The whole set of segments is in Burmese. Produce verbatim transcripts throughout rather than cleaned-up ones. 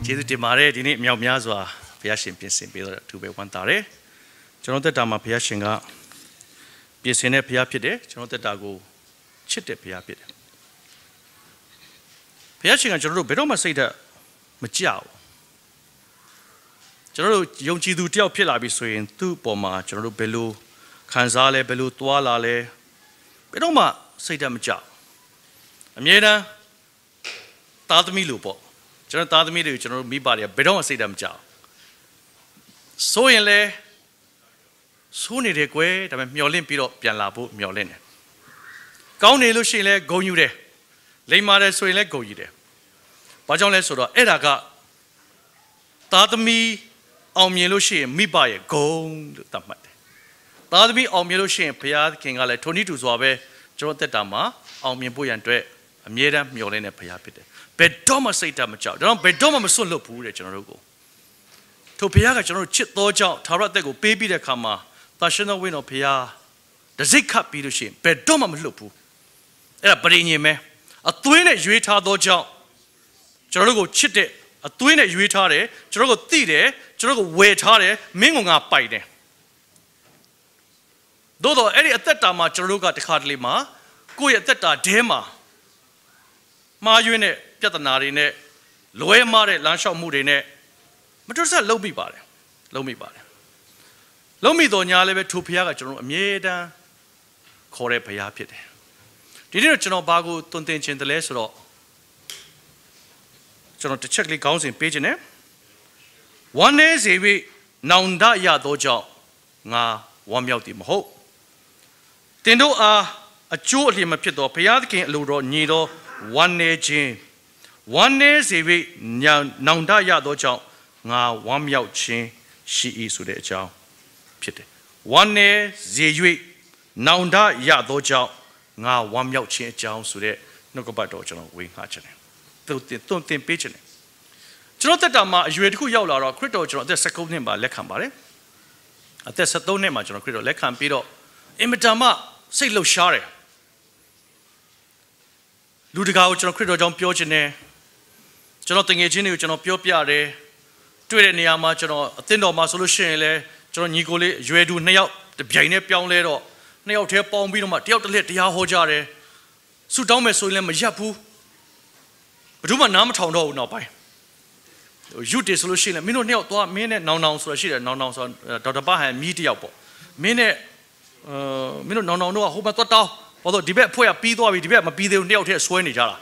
ကျေးဇူးတင်ပါတယ်ဒီနေ့မြောက်များစွာဘုရားရှင်ပြင်ဆင်ပေးတော့သူပဲဝမ်းသာတယ်ကျွန်တော်တက်တာမှာဘုရားရှင်ကပြင်ဆင်တဲ့ဘုရားဖြစ်တယ်ကျွန်တော်တက်တာကိုချစ်တဲ့ဘုရားဖြစ်တယ်ဘုရားရှင်ကကျွန်တော်တို့ဘယ်တော့မှစိတ်ဓာတ်မကြောက်ကျွန်တော်တို့ယုံကြည်သူတယောက်ဖြစ်လာပြီဆိုရင်သူ့အပေါ်မှာကျွန်တော်တို့ဘယ်လိုခံစားလဲဘယ်လိုသွားလာလဲဘယ်တော့မှစိတ်ဓာတ်မကြောက်အမြဲတမ်းသားသမီးလိုပေါ့ကျွန်တော်သားသမီးတွေကိုကျွန်တော်တို့မိပါတယ်ဘယ်တော့မှစိတ်ဓာတ်မကြောက်ဆိုရင်လေဆိုးနေတယ်ကွယ်ဒါပေမဲ့မျောလင့်ပြီးတော့ပြန်လာဖို့မျောလင့်တယ်ကောင်းနေလို့ရှိရင်လည်းဂုဏ်ယူတယ်လိမ္မာတယ်ဆိုရင်လည်းဂုဏ်ယူတယ်ဘာကြောင့်လဲဆိုတော့အဲ့ဒါကသားသမီးအောင်မြင်လို့ရှိရင်မိဘရဲ့ဂုဏ်လို့သတ်မှတ်တယ်သားသမီးအောင်မြင်လို့ရှိရင်ဘုရားခင်ကလည်းထိုနည်းတူစွာပဲကျွန်တော်တက်တာမှာအောင်မြင်ဖို့ရန်အတွက်အမြဲတမ်းမျှော်လင့်တဲ့ဘုရားဖြစ်တယ်ဘယ်တော့မှစိတ်ဓာတ်မကြောက်ဒါတော့ဘယ်တော့မှမစွန့်လွတ်ဘူးတဲ့ကျွန်တော်တို့ကိုထိုဘုရားကကျွန်တော်တို့ချစ်သောကြောင့်သာရအသက်ကိုပေးပြီးတဲ့အခါမှာသာရှင်တော်ဝိညာဉ်တော်ဘုရားတစိတ်ခတ်ပြီးလို့ရှိရင်ဘယ်တော့မှမလွတ်ဘူးအဲ့ဒါပရိညင်မဲအသွေးနဲ့ရွေးထားသောကြောင့်ကျွန်တော်တို့ကိုချစ်တဲ့အသွေးနဲ့ရွေးထားတယ်ကျွန်တော်တို့ကိုသိတယ်ကျွန်တော်တို့ကိုဝယ်ထားတယ်မင်းကငါပိုက်တယ်သို့တော့အဲ့ဒီအသက်တာမှာကျွန်တော်တို့ကတခါတလေမှာကိုယ့်ရဲ့အသက်တာဒဲမှာမှားယွင်းတဲ့ပြဿနာတွေနဲ့လွဲမှားတဲ့လမ်းလျှောက်မှုတွေနဲ့မတော်တဆလုံးမိပါတယ်လုံးမိပါတယ်လုံးမိတော်ညာလည်းပဲထိုဘုရားကကျွန်တော်တို့အမြဲတမ်းခေါ်တဲ့ဘုရားဖြစ်တယ်ဒီနေ့တော့ကျွန်တော်ဘာကိုတွင်တင်ခြင်းတလဲဆိုတော့ကျွန်တော်တစ်ချက်ကလေးခေါင်းစဉ်ပေးခြင်းနဲ့ဝမ်းနည်းစေ၍နောင်တရသောကြောင့်ငါဝမ်းမြောက်သည်မဟုတ်တင်တို့အားအကျိုးအလျင်မဖြစ်သောဘုရားသခင်အလိုတော်ညီတော်ဝမ်းနည်းခြင်းဝမ်းနည်းစေ၍နောင်တရသောကြောင့်ငါဝမ်းမြောက်ခြင်းရှိ၏ဆိုတဲ့အကြောင်းဖြစ်တယ်ဝမ်းနည်းစေ၍နောင်တရသောကြောင့်ငါဝမ်းမြောက်ခြင်းအကြောင်းဆိုတဲ့နှုတ်ကပတ်တော်ကျွန်တော်ဝေငှချင်တယ်သူတင်သွန်သင်ပေးချင်တယ်ကျွန်တော်တက်တာမှာအရွယ်တစ်ခုရောက်လာတော့ခရစ်တော်ကျွန်တော်အသက်၁၉နှစ်မှာလက်ခံပါတယ်အသက်၁၃နှစ်မှာကျွန်တော်ခရစ်တော်လက်ခံပြီးတော့အင်မတန်မှစိတ်လှုပ်ရှားတယ်လူတကာကိုကျွန်တော်ခရစ်တော်ကြောင့်ပြောချင်တယ်ကျွန်တော်တငယ်ချင်းတွေကိုကျွန်တော်ပြောပြတယ်တွေ့တဲ့နေရာမှာကျွန်တော်အသင်းတော်မှာဆိုလို့ရှိရင်လည်းကျွန်တော်ညီကိုလေးရွယ်သူနှစ်ယောက်တပြိုင်တည်းပြောင်းလဲတော့နှစ်ယောက်တည်းပေါင်းပြီးတော့မှတယောက်တစ်လက်တရားဟောကြတယ်ဆူတောင်းမယ်ဆိုရင်လည်းမရပ်ဘူးဘယ်သူမှနားမထောင်တော့ဘူးနောက်ပိုင်းယူတေဆိုလို့ရှိရင်မင်းတို့နှစ်ယောက်သွားမင်းနဲ့နောင်နောင်ဆိုတာရှိတယ်နောင်နောင်ဆိုဒေါက်တာပါဟန်မီးတယောက်ပေါ့မင်းနဲ့အာမင်းတို့နောင်နောင်တို့ကဟိုဘက်သွားတောင်းဘာလို့ဒီဘက်အဖွဲ့ကပြီးသွားပြီဒီဘက်မပြီးသေးဘူးနှစ်ယောက်တည်းဆွဲနေကြတာ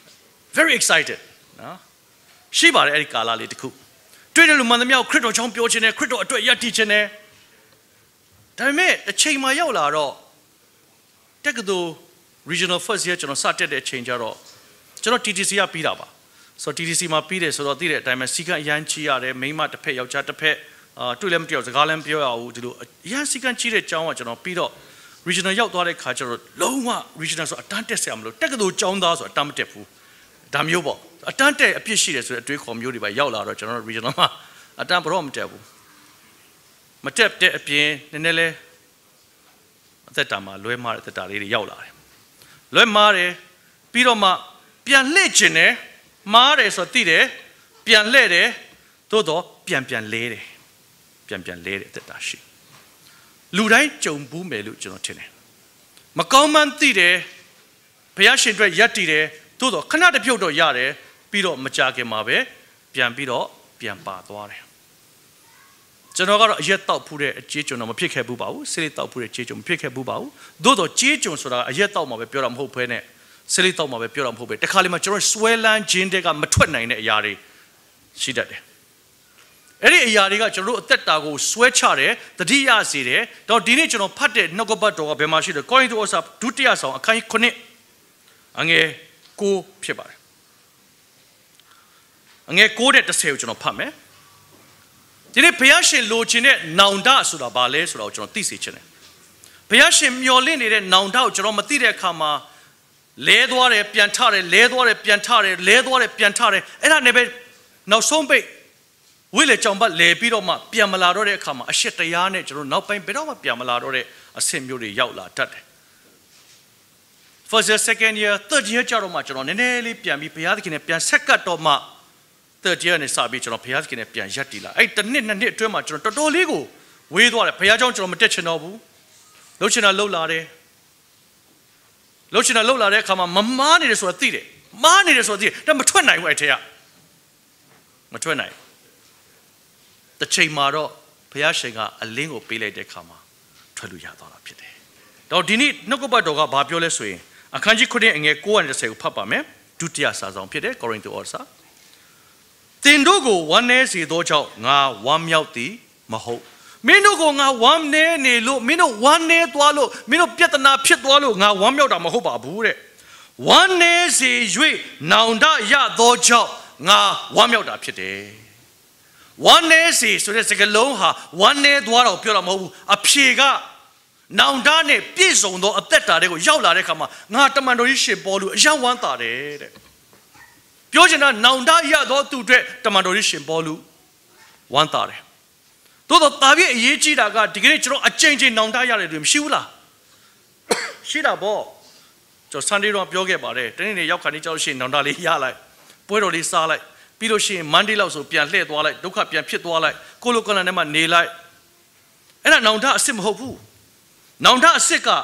very excited နော်ရှိပါတယ်အဲ့ဒီကာလလေးတစ်ခုတွေ့တယ်လို့မှန်သမျှခရစ်တော်ကြောင့်ပြောခြင်းနဲ့ခရစ်တော်အတွက်ယက်တည်ခြင်းနဲ့ဒါပေမဲ့အချိန်မှရောက်လာတော့တက္ကသိုလ် regional first year ကျွန်တော်စတက်တဲ့အချိန်ကျတော့ကျွန်တော် T T C ကပြီးတာပါဆိုတော့ T T C မှာပြီးတယ်ဆိုတော့သိတဲ့အတိုင်းပဲစီကံအရန်ကြီးရတယ်မိန်းမတစ်ဖက်ယောက်ျားတစ်ဖက်အာတွေ့လည်းမပြောစကားလည်းမပြောရဘူးဒီလိုအရန်စီကံကြီးတဲ့အကြောင်းကကျွန်တော်ပြီးတော့ regional ရောက်သွားတဲ့ခါကျတော့လုံးဝ regional ဆိုအတန်းတက်ဆရာမလို့တက္ကသိုလ်ကျောင်းသားဆိုအတန်းမတက်ဘူးဒါမျိုးပေါ့အတန်းတက်အပြစ်ရှိတယ်ဆိုတဲ့အတွေးခေါ်မျိုးတွေပဲရောက်လာတော့ကျွန်တော် regional မှာအတန်းဘရောမတက်ဘူးမတက်တဲ့အပြင်နည်းနည်းလေးအသက်တာမှာလွဲမားတဲ့အသက်တာလေးတွေရောက်လာတယ်လွဲမားတယ်ပြီးတော့မှပြန်လှည့်ခြင်းနဲ့မားတယ်ဆိုသိတယ်ပြန်လှည့်တယ်သို့တော့ပြန်ပြန်လဲတယ်ပြန်ပြန်လဲတယ်အသက်တာရှိလူတိုင်းကြုံဘူးမယ်လို့ကျွန်တော်ထင်တယ်မကောင်းမှန်းသိတယ်ဘုရားရှင်အတွက်ယက်တည်တယ်သို့တော့ခဏတစ်ပြုတ်တော့ရတယ်ပြီးတော့မကြခင်မှာပဲပြန်ပြီးတော့ပြန်ပါသွားတယ်ကျွန်တော်ကတော့အရက်တောက်ဖူးတဲ့အကြေးကျွန်တော်မဖြစ်ခဲ့ဘူးပါဘူးဆေးလေးတောက်ဖူးတဲ့အကြေးကျွန်မဖြစ်ခဲ့ဘူးပါဘူးသို့တော့ကြေးကျွန်ဆိုတာအရက်တောက်မှာပဲပြောတာမဟုတ်ဘဲနဲ့ဆေးလေးတောက်မှာပဲပြောတာမဟုတ်ပဲတခါလေမှကျွန်တော်ဆွဲလန်းခြင်းတွေကမထွက်နိုင်တဲ့အရာတွေရှိတတ်တယ်အဲ့ဒီအရာတွေကကျွန်တော်တို့အသက်တာကိုဆွဲချတယ်တတိယစေတယ်တော့ဒီနေ့ကျွန်တော်ဖတ်တဲ့နှုတ်ကပတ်တော်ကဘယ်မှာရှိလဲကောရိန္သုဩစာဒုတိယဆောင်အခန်းကြီးခုနှစ်အငယ်ကိုဖြစ်ပါတယ်အငယ်ကိုတဲ့တစ်ဆယ်ကိုကျွန်တော်ဖတ်မယ်ဒီနေ့ဘုရားရှင်လိုချင်တဲ့နောင်တဆိုတာဘာလဲဆိုတာကိုကျွန်တော်သိစေချင်တယ်ဘုရားရှင်မျှော်လင့်နေတဲ့နောင်တကိုကျွန်တော်မသိတဲ့အခါမှာလဲသွားတယ်ပြန်ထတယ်လဲသွားတယ်ပြန်ထတယ်လဲသွားတယ်ပြန်ထတယ်အဲ့ဒါနဲ့ပဲနောက်ဆုံးပိတ်ဝိလေကြောင့်ပတ်လဲပြီးတော့မှပြန်မလာတော့တဲ့အခါမှာအရှက်တရားနဲ့ကျွန်တော်နောက်ပိုင်းဘယ်တော့မှပြန်မလာတော့တဲ့အဆင့်မျိုးတွေရောက်လာတတ်တယ် first year second year third year ကျတော့မှကျွန်တော်နည်းနည်းလေးပြန်ပြီးဘုရားသခင်နဲ့ပြန်ဆက်ကပ်တော့မှ third year နဲ့စပြီးကျွန်တော်ဘုရားသခင်နဲ့ပြန်ရပ်တည်လာအဲ့တစ်နှစ်နှစ်နှစ်အတွင်းမှာကျွန်တော်တော်တော်လေးကိုဝေးသွားတယ်ဘုရားကြောင့်ကျွန်တော်မတက်ချင်တော့ဘူးလှုပ်ချင်တာလှုပ်လာတယ်လှုပ်ချင်တာလှုပ်လာတဲ့အခါမှာမမားနေတယ်ဆိုတာသိတယ်မားနေတယ်ဆိုတာသိတယ်ဒါမထွက်နိုင်ဘူးအဲ့ထဲကမထွက်နိုင်တစ်ချိန်မှာတော့ဘုရားရှင်ကအလင်းကိုပေးလိုက်တဲ့အခါမှာထွက်လို့ရသွားတာဖြစ်တယ်တော့ဒီနေ့နှုတ်ကပတ်တော်ကဘာပြောလဲဆိုရင်အခန်းကြီးခုနှစ်အငယ်ကိုတစ်ဆယ်ကိုဖတ်ပါမယ်ဒုတိယစာဆောင်ဖြစ်တယ်ကောရိန္သုဩစာသင်တို့ကိုဝမ်းနည်းစေသောကြောင့်ငါဝမ်းမြောက်သည်မဟုတ်မင်းတို့ကိုငါဝမ်းနည်းနေလို့မင်းတို့ဝမ်းနည်းသွားလို့မင်းတို့ပြဿနာဖြစ်သွားလို့ငါဝမ်းမြောက်တာမဟုတ်ပါဘူးတဲ့ဝမ်းနည်းစေ၍နောင်တရသောကြောင့်ငါဝမ်းမြောက်တာဖြစ်တယ်ဝမ်းနည်းစေဆိုတဲ့စကားလုံးဟာဝမ်းနည်းသွားတော့ပြောတာမဟုတ်ဘူးအဖြေကနောင်တနဲ့ပြည့်စုံသောအသက်တာတွေကိုရောက်လာတဲ့အခါမှာငါတမန်တော်ကြီးရှင်ပေါလုအယံဝမ်းသာတယ်တဲ့ပြောချင်တာနောင်တရသောသူအတွက်တမန်တော်ကြီးရှင်ပေါလုဝမ်းသာတယ်သို့တော့တာပြည့်အရေးကြီးတာကဒီကနေ့ကျွန်တော်အချိန်ချင်းနောင်တရတယ်တွေမရှိဘူးလားရှိတာပေါ့ကျွန်တော် Sunday တော့ပြောခဲ့ပါတယ်တနေ့နေ့ရောက်ခါနေကြောက်ရှင်နောင်တလေးရလိုက်ပွဲတော်လေးစားလိုက်ပြီးလို့ရှိရင် Monday လောက်ဆိုပြန်လှည့်သွားလိုက်ဒုက္ခပြန်ဖြစ်သွားလိုက်ကိုလိုကလန်ထဲမှာနေလိုက်အဲ့ဒါနောင်တအစ်စ်မဟုတ်ဘူးနောင်တအစ်စ်က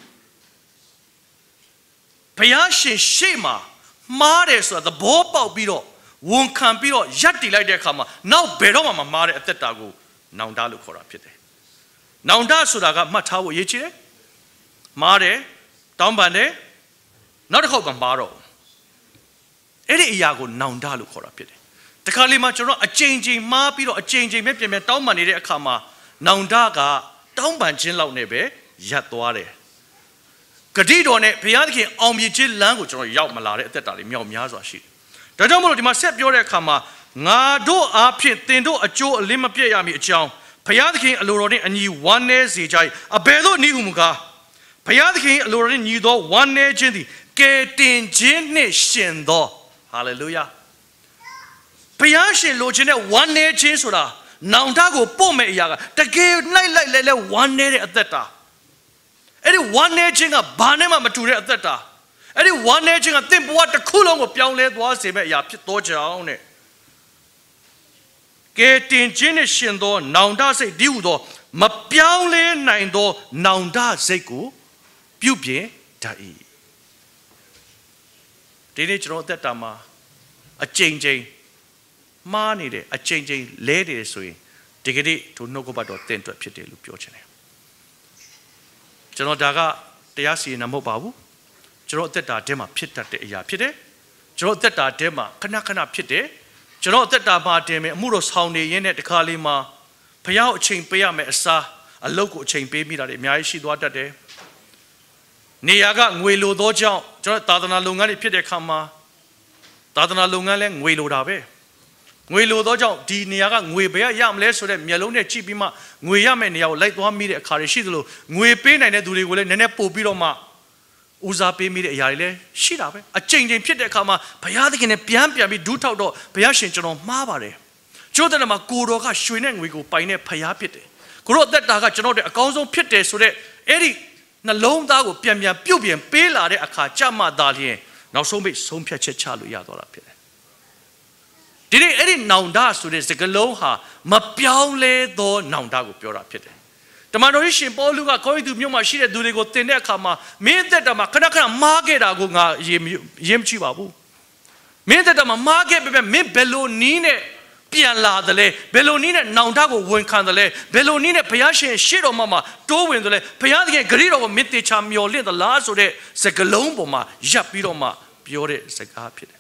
ဘုရားရှင်ရှေ့မှာမှားတယ်ဆိုတာသဘောပေါက်ပြီးတော့ဝန်ခံပြီးတော့ရပ်တည်လိုက်တဲ့အခါမှာနောက်ဘယ်တော့မှမမှားတဲ့အသက်တာကိုနောင်တလို့ခေါ်တာဖြစ်တယ်။နောင်တဆိုတာကမှတ်ထားဖို့အရေးကြီးတယ်။မှားတယ်တောင်းပန်တယ်နောက်တစ်ခေါက်ကမှားတော့အဲ့ဒီအရာကိုနောင်တလို့ခေါ်တာဖြစ်တယ်။တခါလေမှကျွန်တော်အချိန်ချင်းမှားပြီးတော့အချိန်ချင်းပဲပြန်ပြန်တောင်းပန်နေတဲ့အခါမှာနောင်တကတောင်းပန်ခြင်းလောက်နဲ့ပဲရပ်သွားတယ်။ဂတိတော်နဲ့ဘုရားသခင်အောင်မြင်ခြင်းလမ်းကိုကျွန်တော်ရောက်မလာတဲ့အသက်တာတွေမြောက်များစွာရှိတယ်။ဒါကြောင့်မို့လို့ဒီမှာဆက်ပြောတဲ့အခါမှာငါတို့အားဖြင့်သင်တို့အကျိုးအလင်းမပြည့်ရမည်အကြောင်းဘုရားသခင်အလိုတော်နှင့်အညီဝမ်းနည်းစေကြ၏အဘယ်သို့နည်းဟုမူကားဘုရားသခင်အလိုတော်နှင့်ညီသောဝမ်းနည်းခြင်းသည်ကယ်တင်ခြင်းနှင့်ရှင်သောဟာလေလုယာဘုရားရှင်လိုချင်တဲ့ဝမ်းနည်းခြင်းဆိုတာနောင်တကိုပို့မဲ့အရာကတကယ်လိုက်လိုက်လဲလဲဝမ်းနည်းတဲ့အသက်တာအဲ့ဒီဝမ်းနည်းခြင်းကဘာနဲ့မှမတူတဲ့အသက်တာအဲ့ဒီဝမ်းနည်းခြင်းကသင်ဘဝတစ်ခုလုံးကိုပြောင်းလဲသွားစေမဲ့အရာဖြစ်သောကြောင့်တဲ့ကဲတင်ခြင်းနဲ့ရှင်သောနောင်တစိတ်ဒီဟုသောမပြောင်းလဲနိုင်သောနောင်တစိတ်ကိုပြုပြင်တတ်၏ဒီနေ့ကျွန်တော်အသက်တာမှာအချိန်ချင်းမှားနေတယ်အချိန်ချင်းလဲနေတယ်ဆိုရင်ဒီကနေ့တို့နှုတ်ကပတ်တော်တင့်အတွက်ဖြစ်တယ်လို့ပြောချင်တယ်ကျွန်တော်ဒါကတရားစီရင်တာမဟုတ်ပါဘူးကျွန်တော်အသက်တာထဲမှာဖြစ်တတ်တဲ့အရာဖြစ်တယ်ကျွန်တော်အသက်တာထဲမှာခဏခဏဖြစ်တယ်ကျွန်တော်အသက်တာမှာတင်မယ်အမှုတော်ဆောင်နေရင်းနဲ့တခါလေးမှာဘုရားအချိန်ပေးရမယ်အစားအလုပ်ကိုအချိန်ပေးမိတာတွေအများကြီးရှိသွားတတ်တယ်နေရာကငွေလိုသောကြောင့်ကျွန်တော်သာသနာလုပ်ငန်းတွေဖြစ်တဲ့အခါမှာသာသနာလုပ်ငန်းလဲငွေလိုတာပဲငွေလိုသောကြောင့်ဒီနေရာကငွေဘယ်ရမလဲဆိုတဲ့မျက်လုံးနဲ့ကြည့်ပြီးမှငွေရမယ့်နေရာကိုလိုက်သွားမိတဲ့အခါတွေရှိသလိုငွေပေးနိုင်တဲ့သူတွေကိုလည်းနည်းနည်းပို့ပြီးတော့မှဦးစားပေးမိတဲ့အရာတွေလည်းရှိတာပဲအချိန်ချင်းဖြစ်တဲ့အခါမှာဘုရားသခင်နဲ့ပြန်ပြန်ပြီးဒူးထောက်တော့ဘုရားရှင်ကျွန်တော်မှားပါတယ်ကျွန်တော်တဲ့မှာကိုတော်ကရွှေနဲ့ငွေကိုပိုင်တဲ့ဘုရားဖြစ်တယ်ကိုတော်အသက်တာကကျွန်တော်တို့အကောင်းဆုံးဖြစ်တယ်ဆိုတဲ့အဲ့ဒီနှလုံးသားကိုပြန်ပြန်ပြုတ်ပြန်ပေးလာတဲ့အခါကြမှသာလျှင်နောက်ဆုံးပိတ်ဆုံးဖြတ်ချက်ချလို့ရသွားတာဖြစ်တယ်ဒီနေ့အဲ့ဒီနောင်တဆိုတဲ့စကားလုံးဟာမပြောင်းလဲသောနောင်တကိုပြောတာဖြစ်တယ်တမန်တော်ရှင်ပေါလုကကောရိန္သုမြို့မှာရှိတဲ့သူတွေကိုသင်တဲ့အခါမှာမင်းသက်တာမှာခဏခဏမားခဲ့တာကိုငါရေးရေးမချပါဘူးမင်းသက်တာမှာမားခဲ့ပဲမင်းဘယ်လိုနီးနဲ့ပြန်လာတယ်လဲဘယ်လိုနီးနဲ့နောင်တကိုဝန်ခံတယ်လဲဘယ်လိုနီးနဲ့ဘုရားရှင်ရှေ့တော်မှာတိုးဝင်တယ်လဲဘုရားသခင်ဂရုတော်ကိုမင်းတေချာမျှော်လင့်သလားဆိုတဲ့စကားလုံးပေါ်မှာရပ်ပြီးတော့မှပြောတဲ့စကားဖြစ်တယ်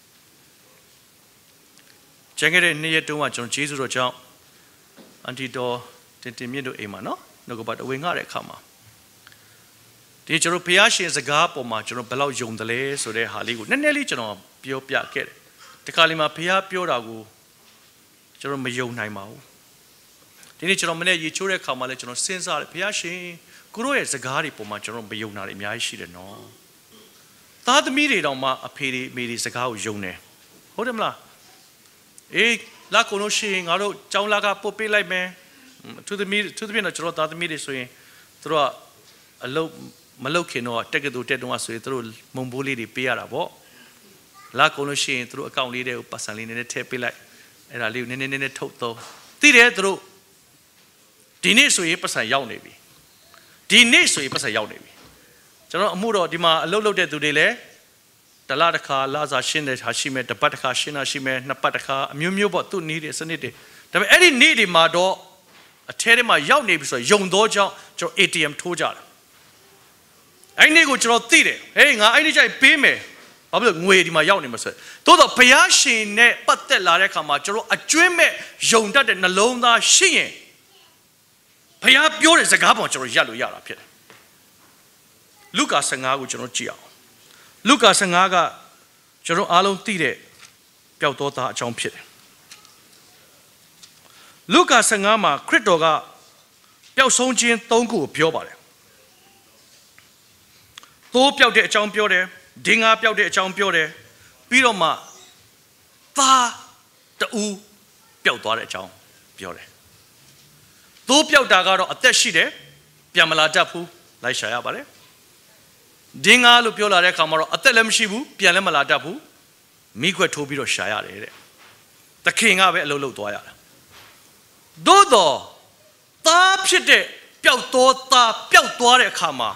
ကျန်ခဲ့တဲ့နေ့ရက်တုန်းကကျွန်တော်ကျေးဇူးတော်ကြောင့်အန်တီတော်တင်တင်မြင့်တို့အိမ်မှာနော်နှုတ်ကပတ်တော်ဝင်ငှတဲ့အခါမှာဒီကျွန်တော်ဘုရားရှင်စကားပေါ်မှာကျွန်တော်ဘယ်လောက်ယုံတယ်လဲဆိုတဲ့ဟာလေးကိုနည်းနည်းလေးကျွန်တော်ပြောပြခဲ့တယ်ဒီခါလေးမှာဘုရားပြောတာကိုကျွန်တော်မယုံနိုင်ပါဘူးဒီနေ့ကျွန်တော်မနေ့ရေချိုးတဲ့အခါမှာလည်းကျွန်တော်စဉ်းစားတယ်ဘုရားရှင်ကိုရောရဲ့စကားတွေပေါ်မှာကျွန်တော်မယုံတာတွေအများကြီးရှိတယ်နော်သားသမီးတွေတောင်မှအဖေတွေအမေတွေစကားကိုယုံတယ်ဟုတ်တယ်မလားအေးလာကိုလို့ရှိရင်ငါတို့ကြောင်းလာကပုတ်ပေးလိုက်မယ်သူသမီးသူသမီးတော့ကျွန်တော်သားသမီးတွေဆိုရင်သူတို့ကအလုပ်မလုပ်ခင်တော့တက်ကတူတက်တော့ဆိုရင်သူတို့မုံဘိုးလေးတွေပေးရတာပေါ့လာကုန်လို့ရှိရင်သူတို့အကောင့်လေးတွေကိုပတ်စံလေးနည်းနည်းထည့်ပေးလိုက်အဲ့ဒါလေးကိုနည်းနည်းနည်းနည်းထုတ်သုံးသိတယ်သူတို့ဒီနေ့ဆိုရင်ပတ်စံရောက်နေပြီဒီနေ့ဆိုရင်ပတ်စံရောက်နေပြီကျွန်တော်အမှုတော်ဒီမှာအလုပ်လုပ်တဲ့သူတွေလည်းတလားတစ်ခါလာစားရှင်းတဲ့ဟာရှိမယ်တပတ်တစ်ခါရှင်းတာရှိမယ်နှစ်ပတ်တစ်ခါအမျိုးမျိုးပေါ့သူ့နေ့တွေစနစ်တွေဒါပေမဲ့အဲ့ဒီနေ့တွေမှာတော့အထဲထဲမှာရောက်နေပြီဆိုတော့ယုံသောကြောင့်ကျွန်တော် A T M ထိုးကြတယ်အဲ့ဒီနေ့ကိုကျွန်တော်သိတယ်ဟေးငါအဲ့ဒီကြိုက်ပေးမယ်ဘာဖြစ်လို့ငွေဒီမှာရောက်နေမှာဆိုတော့တော့ဘုရားရှင်နဲ့ပတ်သက်လာတဲ့အခါမှာကျွန်တော်အကျွမ်းမဲ့ယုံတတ်တဲ့နှလုံးသားရှိရင်ဘုရားပြောတဲ့စကားပေါ်ကျွန်တော်ရက်လို့ရတာဖြစ်တယ်လုကာ十五ကိုကျွန်တော်ကြည့်အောင်လုကာ十五ကကျွန်တော်အားလုံးသိတဲ့ပျောက်သောသားအကြောင်းဖြစ်တယ်လုကာ十五မှာခရစ်တော်ကပျောက်ဆုံးခြင်းသုံးခုကိုပြောပါတယ်သိုးပျောက်တဲ့အကြောင်းပြောတယ်ဒင်္ဂါပျောက်တဲ့အကြောင်းပြောတယ်ပြီးတော့မှသားတူပျောက်သွားတဲ့အကြောင်းပြောတယ်သိုးပျောက်တာကတော့အသက်ရှိတယ်ပြန်မလာတတ်ဘူးလိုက်ရှာရပါတယ်ဒင်္ဂါလို့ပြောလာတဲ့အခါမှာတော့အသက်လည်းမရှိဘူးပြန်လည်းမလာတတ်ဘူးမိခွက်ထိုးပြီးတော့ရှာရတယ်တဲ့သခင်ကပဲအလုပ်လုပ်သွားရတာသို့တော့သားဖြစ်တဲ့ပျောက်သောသားပျောက်သွားတဲ့အခါမှာ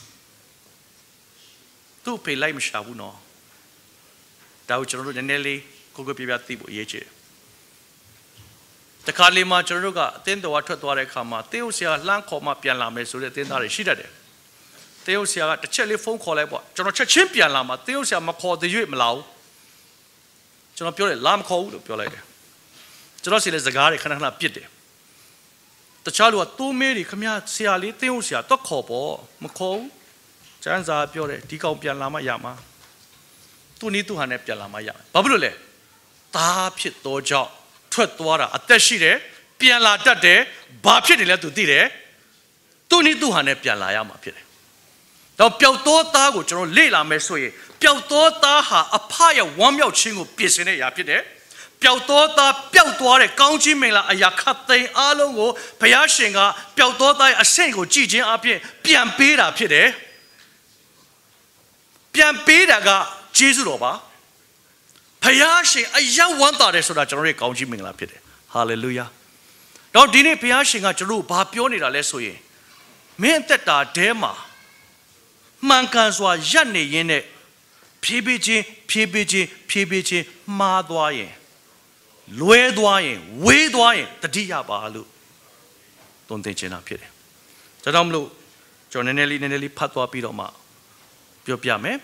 သူ့ဖေလိုက်မရှာဘူးနော်ဒါကိုကျွန်တော်တို့နည်းနည်းလေးကိုကိုပြပြသိဖို့အရေးကြီးတယ်တခါလေမှကျွန်တော်တို့ကအသင်းတော်ထွက်သွားတဲ့အခါမှာတေးဥဆရာလှမ်းခေါ်မှပြန်လာမယ်ဆိုတဲ့အသင်းသားတွေရှိတတ်တယ်တေးဥဆရာကတစ်ချက်လေးဖုန်းခေါ်လိုက်ပေါ့ကျွန်တော်ချက်ချင်းပြန်လာမှတေးဥဆရာမခေါ်သေး၍မလာဘူးကျွန်တော်ပြောတယ်လာမခေါ်ဘူးလို့ပြောလိုက်တယ်ကျွန်တော်စီလေစကားတွေခဏခဏပြစ်တယ်တခြားလူကတိုးမေးတွေခမရဆရာလေးတေးဥဆရာတော့ခေါ်ပေါ့မခေါ်ဘူးကျန်းစာပြောတယ်ဒီကောင်ပြန်လာမှရမှာသူနီးသူဟာနဲ့ပြန်လာမှရမယ်ဘာဖြစ်လို့လဲသားဖြစ်သောကြောင့်ထွက်သွားတာအသက်ရှိတယ်ပြန်လာတတ်တယ်ဘာဖြစ်နေလဲသူသိတယ်သူနီးသူဟာနဲ့ပြန်လာရမှာဖြစ်တယ်တော့ပျောက်သောသားကိုကျွန်တော်လေ့လာမယ်ဆိုရင်ပျောက်သောသားဟာအဖရဲ့ဝမ်းမြောက်ခြင်းကိုပြင်ဆင်တဲ့အရာဖြစ်တယ်ပျောက်သောသားပျောက်သွားတဲ့ကောင်းချီးမင်္ဂလာအရာခတ်သိမ်းအားလုံးကိုဘုရားရှင်ကပျောက်သောသားရဲ့အဆင့်ကိုကြည်ခြင်းအပြင်ပြန်ပေးတာဖြစ်တယ်ပြန်ပေးတာကဂျေဇုတော်ပါဘုရားရှင်အယံဝမ်းသာတယ်ဆိုတာကျွန်တော်ရဲ့ကောင်းချီးမင်္ဂလာဖြစ်တယ်ဟာလေလုယာတော့ဒီနေ့ဘုရားရှင်ကကျွန်တော်တို့ဘာပြောနေတာလဲဆိုရင်မင်းအသက်တာထဲမှာမှန်ကန်စွာရပ်နေရင်းနဲ့ဖြည်းဖြည်းချင်းဖြည်းဖြည်းချင်းဖြည်းဖြည်းချင်းမှားသွားရင်လွဲသွားရင်ဝေးသွားရင်တတိယပါလို့သွန်သင်ခြင်းတာဖြစ်တယ်ဒါကြောင့်မလို့ကျွန်တော်နည်းနည်းလေးနည်းနည်းလေးဖတ်သွားပြီးတော့မှပြောပြမယ်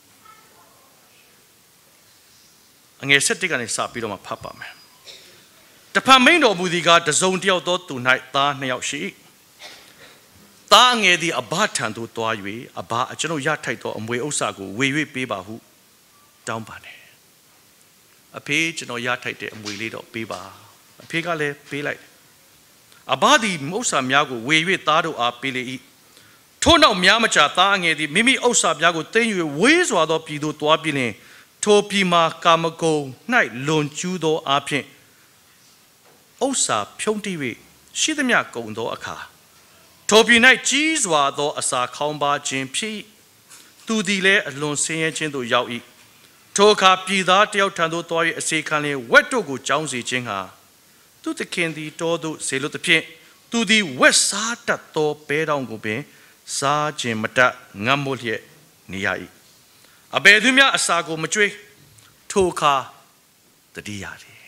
အငယ်၁၁ကနေစပြီးတော့မှဖတ်ပါမယ်တဖန်မိန်တော်မူသည်ကတစုံတယောက်သောသူ၌သားနှစ်ယောက်ရှိသားငယ်သည်အဘထံသို့သွား၍အဘအကျွန်ုပ်ရထိုက်သောအမွေဥစ္စာကိုဝေ၍ပေးပါဟုတောင်းပါနဲ့အဖေကျွန်တော်ရထိုက်တဲ့အမွေလေးတော့ပေးပါအဖေကလည်းပေးလိုက်အဘသည်ဥစ္စာများကိုဝေ၍သားတို့အားပေးလေ၏ထို့နောက်များမကြာသားငယ်သည်မိမိဥစ္စာများကိုသိမ်း၍ဝေးစွာသောပြည်သို့သွားပြီးလျှင်ထိုပြည်မှာကာမဂုဏ်၌လွန်ကျူးသောအဖြစ်ဥစ္စာဖြုံးတိ၍ရှိသမျှကုန်သောအခါထိုပြည်၌ကြီးစွာသောအစာခေါင်းပါခြင်းဖြစ်သူသည်လည်းအလွန်ဆင်းရဲခြင်းသို့ရောက်၏ထိုအခါပြည်သားတယောက်ထံသို့သွား၍အစေခံလျင်ဝက်တို့ကိုကြောင်းစေခြင်းဟာသူသခင်သည်တောသို့ဆေလွတ်သဖြင့်သူသည်ဝက်စားတတ်သောပဲတောင်ကိုပင်စားခြင်းမတတ်ငတ်မို့လျက်နေရ၏အဘယ်သူများအစာကိုမကြွေးထိုအခါတတိယတယ်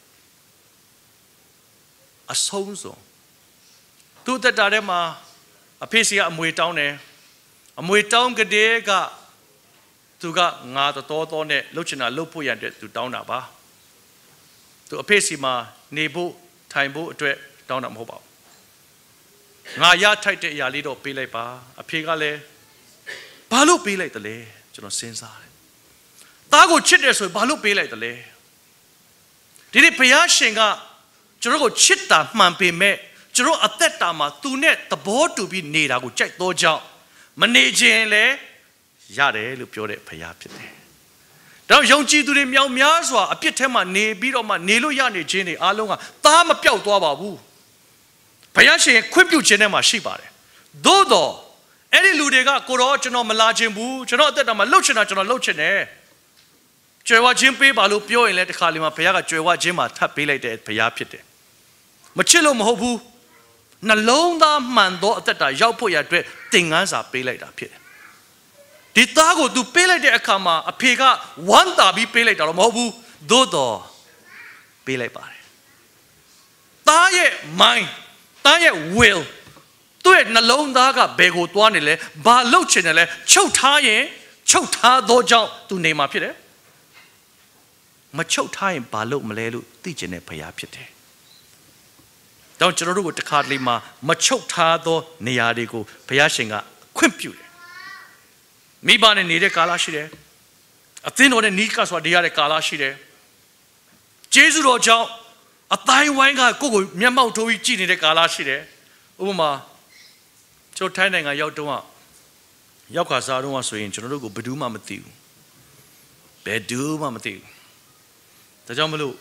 အဆုံးစွန်သူတတ်တာထဲမှာအဖေစီကအမွေတောင်းတယ်အမွေတောင်းကလေးကသူကငါတော်တော်နဲ့လှုပ်ချင်တာလှုပ်ဖို့ရတဲ့သူတောင်းတာပါသူအဖေစီမှာနေဖို့ထိုင်ဖို့အတွက်တောင်းတာမဟုတ်ပါဘူးငါရထိုက်တဲ့အရာလေးတော့ပေးလိုက်ပါအဖေကလည်းဘာလို့ပေးလိုက်တယ်လဲကျွန်တော်စဉ်းစားတယ်သားကိုချစ်တယ်ဆိုရင်ဘာလို့ပေးလိုက်တယ်လဲဒီနေ့ဘုရားရှင်ကကျွန်တော်ကိုချစ်တာမှန်ပေမဲ့ကျွန်တော်အသက်တာမှာသူနဲ့သဘောတူပြီးနေတာကိုကြိုက်သောကြောင့်မနေခြင်းလဲရတယ်လို့ပြောတဲ့ဘုရားဖြစ်တယ်။ဒါကြောင့်ယုံကြည်သူတွေမြောက်များစွာအပြစ်ထဲမှာနေပြီးတော့မှနေလို့ရနေခြင်းတွေအားလုံးကသားမပြောက်သွားပါဘူး။ဘုရားရှင်ခွင့်ပြုခြင်းထဲမှာရှိပါတယ်။သို့တော့အဲ့ဒီလူတွေကကိုတော့ကျွန်တော်မလာခြင်းဘူးကျွန်တော်အသက်တာမှာလှုပ်ချင်တာကျွန်တော်လှုပ်ချင်တယ်ကျွယ်ဝချင်းပေးပါလို့ပြောရင်လည်းတစ်ခါလေမှာဘုရားကကျွယ်ဝချင်းမှာထပ်ပေးလိုက်တဲ့ဘုရားဖြစ်တယ်မချစ်လို့မဟုတ်ဘူးနှလုံးသားမှန်သောအသက်တာရောက်ဖို့ရအတွက်သင်ခန်းစာပေးလိုက်တာဖြစ်တယ်ဒီသားကို तू ပေးလိုက်တဲ့အခါမှာအဖေကဝမ်းသာပြီးပေးလိုက်တာတော့မဟုတ်ဘူးသို့တော်ပေးလိုက်ပါတယ်သားရဲ့ mind သားရဲ့ will သူ့ရဲ့နှလုံးသားကဘယ်ကိုသွားနေလဲဘာလုပ်ချင်တယ်လဲချုပ်ထားရင်ချုပ်ထားသောကြောင့် तू နေမှာဖြစ်တယ်မချုပ်ထားရင်ဘာလုပ်မလဲလို့သိကျင်တဲ့ဘုရားဖြစ်တယ်တော့ကျွန်တော်တို့ကိုတစ်ခါတလေမှာမချုပ်ထားသောနေရာတွေကိုဘုရားရှင်ကခွင့်ပြုတယ်မိဘနဲ့နေတဲ့ကာလရှိတယ်အသင်းတော်နဲ့နီးကပ်စွာနေရတဲ့ကာလရှိတယ်ကျေးဇူးတော်ကြောင့်အတိုင်းဝိုင်းကကိုယ့်ကိုမျက်မှောက်ထိုးပြီးကြည်နေတဲ့ကာလရှိတယ်ဥပမာကျွန်တော်ထိုင်းနိုင်ငံရောက်တော့ရောက်ခါစားတော့ဆိုရင်ကျွန်တော်တို့ကိုဘယ်သူမှမသိဘူးဘယ်သူမှမသိဘူးဒါကြောင့်မလို့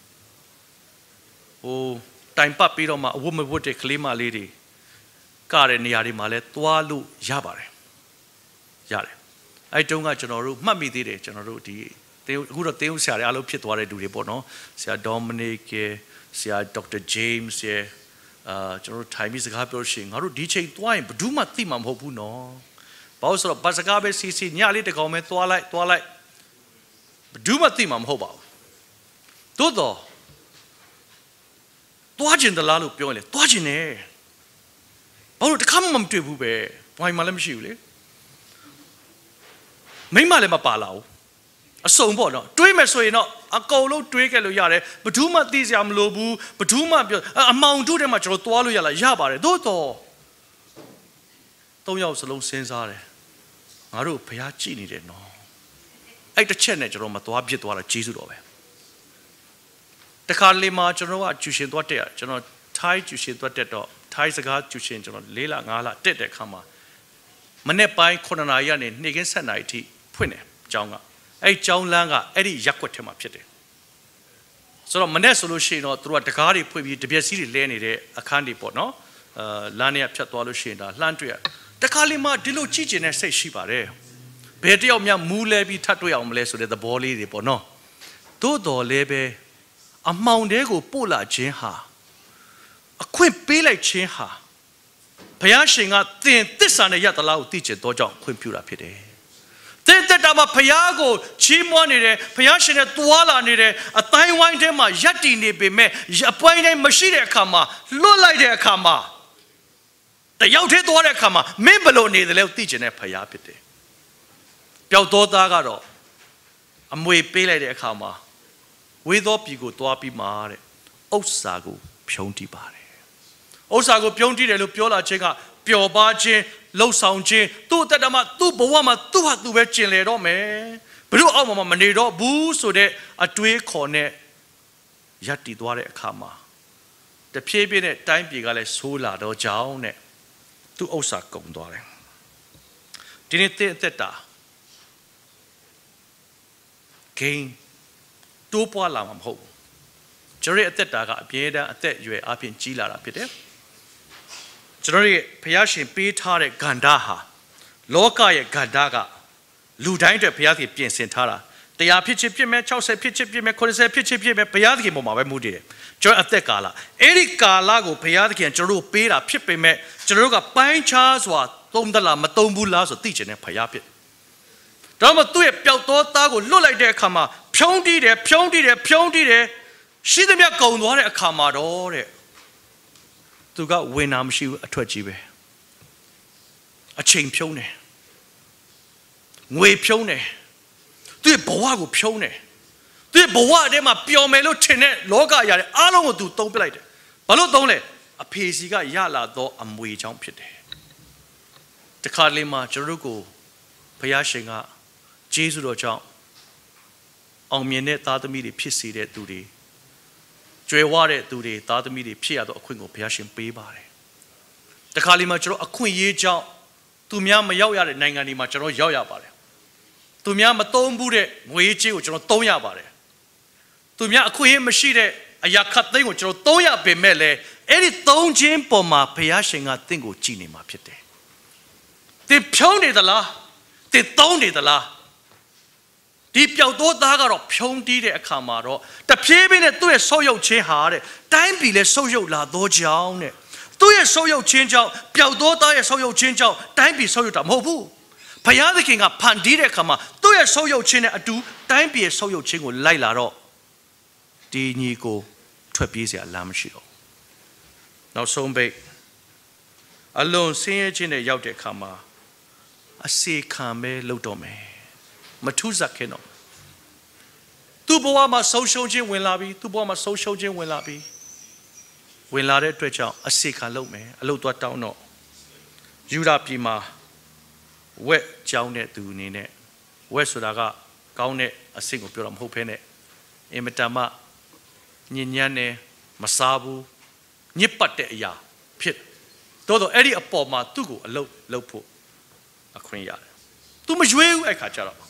ဟိုတိုင်ပတ်ပြီးတော့မှအဝတ်မဝတ်တဲ့ကလေးမလေးတွေကတဲ့နေရာတွေမှာလဲသွားလို့ရပါတယ်ရတယ်အဲ့တုန်းကကျွန်တော်တို့မှတ်မိသေးတယ်ကျွန်တော်တို့ဒီအခုတော့တင်းဦးဆရာတွေအားလုံးဖြစ်သွားတဲ့လူတွေပေါ့နော်ဆရာဒေါမနစ်ရဲ့ဆရာဒေါက်တာဂျေးမ့်ရဲ့အာကျွန်တော်တို့ထိုင်ပြီးစကားပြောရှင်ငါတို့ဒီချိန်သွားရင်ဘယ်သူမှသိမှာမဟုတ်ဘူးနော်ဘာလို့ဆိုတော့ဘာစကားပဲစီစီညလေးတကောင်ပဲသွားလိုက်သွားလိုက်ဘယ်သူမှသိမှာမဟုတ်ပါဘူးသို့တော့သွားကျင်တယ်လားလို့ပြောရင်လေသွားကျင်တယ်ဘာလို့တခါမှမတွေ့ဘူးပဲဘိုင်မှလည်းမရှိဘူးလေမိမလည်းမပါလာဘူးအစုံပေါ့နော်တွေးမယ်ဆိုရင်တော့အကုန်လုံးတွေးခဲ့လို့ရတယ်ဘယ်သူမှသိစရာမလိုဘူးဘယ်သူမှပြောအမောင်တို့ထဲမှာကျွန်တော်သွားလို့ရလားရပါတယ်သို့တော့သုံးယောက်စလုံးစဉ်းစားတယ်ငါတို့ဘုရားကြည်နေတယ်နော်အဲ့တစ်ချက်နဲ့ကျွန်တော်မသွားပြစ်သွားတာကျေးဇူးတော်ပဲတခါလေမှာကျွန်တော်ကကျူရှင်သွားတက်ရကျွန်တော်ထိုင်းကျူရှင်သွားတက်တော့ထိုင်းစကားကျူရှင်ကျွန်တော်၄လ၅လတက်တဲ့ခါမှာမနေ့ပိုင်းခုနှစ်နာရီကနေနေ့ကင်းဆက်နာရီထိဖွင့်တယ်ကျောင်းကအဲ့ကျောင်းလမ်းကအဲ့ဒီရက်ွက်ထဲမှာဖြစ်တယ်ဆိုတော့မနေ့ဆိုလို့ရှိရင်တော့သူတို့ကတကားတွေဖွင့်ပြီးတပြက်စီးတွေလဲနေတဲ့အခန်းတွေပေါ့နော်အာလမ်းထဲဖြတ်သွားလို့ရှိရင်ဒါလှမ်းတွေ့ရတခါလေမှာဒီလိုကြည့်ကျင်တဲ့စိတ်ရှိပါတယ်ဘယ်တယောက်များမူးလဲပြီးထပ်တွေ့အောင်မလဲဆိုတဲ့သဘောလေးတွေပေါ့နော်သို့တော်လည်းပဲအမှောင်တဲကိုပို့လာခြင်းဟာအခွင့်ပေးလိုက်ခြင်းဟာဘုရားရှင်ကသင်သစ္စာနဲ့ရသလားကိုသိချင်တော့ကြောင့်ခွင့်ပြုတာဖြစ်တယ်သင်တက်တာမှာဘုရားကိုချီးမွမ်းနေတယ်ဘုရားရှင်နဲ့တွာလာနေတယ်အတိုင်းဝိုင်းထဲမှာယက်တည်နေပေမဲ့အပိုင်းတိုင်းမရှိတဲ့အခါမှာလွတ်လိုက်တဲ့အခါမှာတယောက်တည်းသွားတဲ့အခါမှာမင်းဘလို့နေတယ်လဲသိချင်တဲ့ဘုရားဖြစ်တယ်ပျောက်သောသားကတော့အမွေပေးလိုက်တဲ့အခါမှာဝေသောပြည်ကိုတွားပြီးမှတဲ့ဥစ္စာကိုဖြုံးတိပါတယ်ဥစ္စာကိုဖြုံးတိတယ်လို့ပြောလာခြင်းကပျော်ပါခြင်းလှုပ်ဆောင်ခြင်းသူ့အတ္တမှာသူ့ဘဝမှာသူ့ဟာသူပဲကျင်လေတော့မယ်ဘယ်လို့အောက်မှာမနေတော့ဘူးဆိုတဲ့အတွေးခေါ်နဲ့ယက်တည်သွားတဲ့အခါမှာတဖြည်းဖြည်းနဲ့တိုင်းပြည်ကလည်းဆိုးလာတော့ကြောင်းနဲ့သူ့ဥစ္စာကုန်သွားတယ်ဒီနေ့တဲ့အသက်တာဂိမ်းတိုးပွားလာမှာမဟုတ်ဘူးကျွန်တော်ရဲ့အသက်တာကအပြည့်အတန်းအသက်အရွယ်အပြင်ကြီးလာတာဖြစ်တယ်ကျွန်တော်ရဲ့ဘုရားရှင်ပေးထားတဲ့ဂန္ဓာဟာလောကရဲ့ဂန္ဓာကလူတိုင်းအတွက်ဘုရားရှင်ပြင်ဆင်ထားတာတရားဖြစ်ချင်ဖြစ်မယ်၆၀ဖြစ်ချင်ဖြစ်မယ်၉၀ဖြစ်ချင်ဖြစ်မယ်ဘုရားရှင်ပေါ်မှာပဲမူတည်တယ်ကျွန်တော်အသက်ကာလအဲ့ဒီကာလကိုဘုရားရှင်ကျွန်တော်တို့ပေးတာဖြစ်ပေမဲ့ကျွန်တော်တို့ကပိုင်းခြားစွာသုံးသလားမသုံးဘူးလားဆိုသိချင်တဲ့ဘုရားဖြစ်ဒါမှမဟုတ်သူ့ရဲ့ပျောက်သောသားကိုလွတ်လိုက်တဲ့အခါမှာဖြုံးတီးတယ်ဖြုံးတီးတယ်ဖြုံးတီးတယ်ရှိသမျှကုံသွားတဲ့အခါမှာတော့တဲ့သူကဝင်နာမရှိဘူးအထွက်ကြီးပဲအချိန်ဖြုံးတယ်ငွေဖြုံးတယ်သူ့ရဲ့ဘဝကိုဖြုံးတယ်သူ့ရဲ့ဘဝထဲမှာပျော်မယ်လို့ထင်တဲ့လောကအရာတွေအားလုံးကိုသူသုံးပစ်လိုက်တယ်ဘာလို့သုံးလဲအဖေစီကရလာသောအမွေချောင်းဖြစ်တယ်တခါလေးမှာကျွန်တော်တို့ကိုဘုရားရှင်ကကျေးဇူးတော်ကြောင့်အောင်မြင်တဲ့သားသမီးတွေဖြစ်စေတဲ့သူတွေကျွယ်ဝတဲ့သူတွေသားသမီးတွေဖြစ်ရတော့အခွင့်ကိုဘုရားရှင်ပေးပါတယ်တခါလေးမှာကျွန်တော်အခွင့်အရေးကြောင့်သူများမရောက်ရတဲ့နိုင်ငံတွေမှာကျွန်တော်ရောက်ရပါတယ်သူများမသုံးဘူးတဲ့ငွေကြေးကိုကျွန်တော်သုံးရပါတယ်သူများအခွင့်အရေးမရှိတဲ့အရာခတ်သိမ်းကိုကျွန်တော်သုံးရပေမဲ့လည်းအဲ့ဒီသုံးခြင်းပေါ်မှာဘုရားရှင်ကတင့်ကိုကြည်နေမှာဖြစ်တယ်သင်ဖြုံးနေသလားသင်သုံးနေသလားဒီပျောက်သောသားကတော့ဖြုံးတီးတဲ့အခါမှာတော့တဖြည်းဖြည်းနဲ့သူ့ရဲ့ဆုပ်ယုပ်ခြင်းဟာတဲ့တိုင်းပြည်လည်းဆုပ်ယုပ်လာသောကြောင့်တဲ့သူ့ရဲ့ဆုပ်ယုပ်ခြင်းကြောင့်ပျောက်သောသားရဲ့ဆုပ်ယုပ်ခြင်းကြောင့်တိုင်းပြည်ဆုပ်ယုပ်တာမဟုတ်ဘူးဘုရားသခင်ကဖန်တီးတဲ့အခါမှာသူ့ရဲ့ဆုပ်ယုပ်ခြင်းနဲ့အတူတိုင်းပြည်ရဲ့ဆုပ်ယုပ်ခြင်းကိုလိုက်လာတော့ဒီညီကိုထွက်ပြေးစရာလမ်းမရှိတော့နောက်ဆုံးပိတ်အလွန်ဆင်းရဲခြင်းနဲ့ရောက်တဲ့အခါမှာအစေခံပဲလုပ်တော့မယ်မထူးစားခင်တော့သူ့ဘဝမှာဆုံးရှုံးခြင်းဝင်လာပြီသူ့ဘဝမှာဆုံးရှုံးခြင်းဝင်လာပြီဝင်လာတဲ့အတွက်ကြောင့်အစေခံလုပ်မယ်အလုပ်သွားတောင်းတော့ယူဒာပြည်မှာဝက်ကြောင်းတဲ့သူအနေနဲ့ဝက်ဆိုတာကကောင်းတဲ့အဆင့်ကိုပြောတာမဟုတ်ဘဲနဲ့အင်မတန်မှညဉ့်ညမ်းနေမစားဘူးညစ်ပတ်တဲ့အရာဖြစ်တော့တော့အဲ့ဒီအပေါ်မှာသူ့ကိုအလုပ်လုပ်ဖို့အခွင့်ရတယ်သူမရွေးဘူးအဲ့ခါကျတော့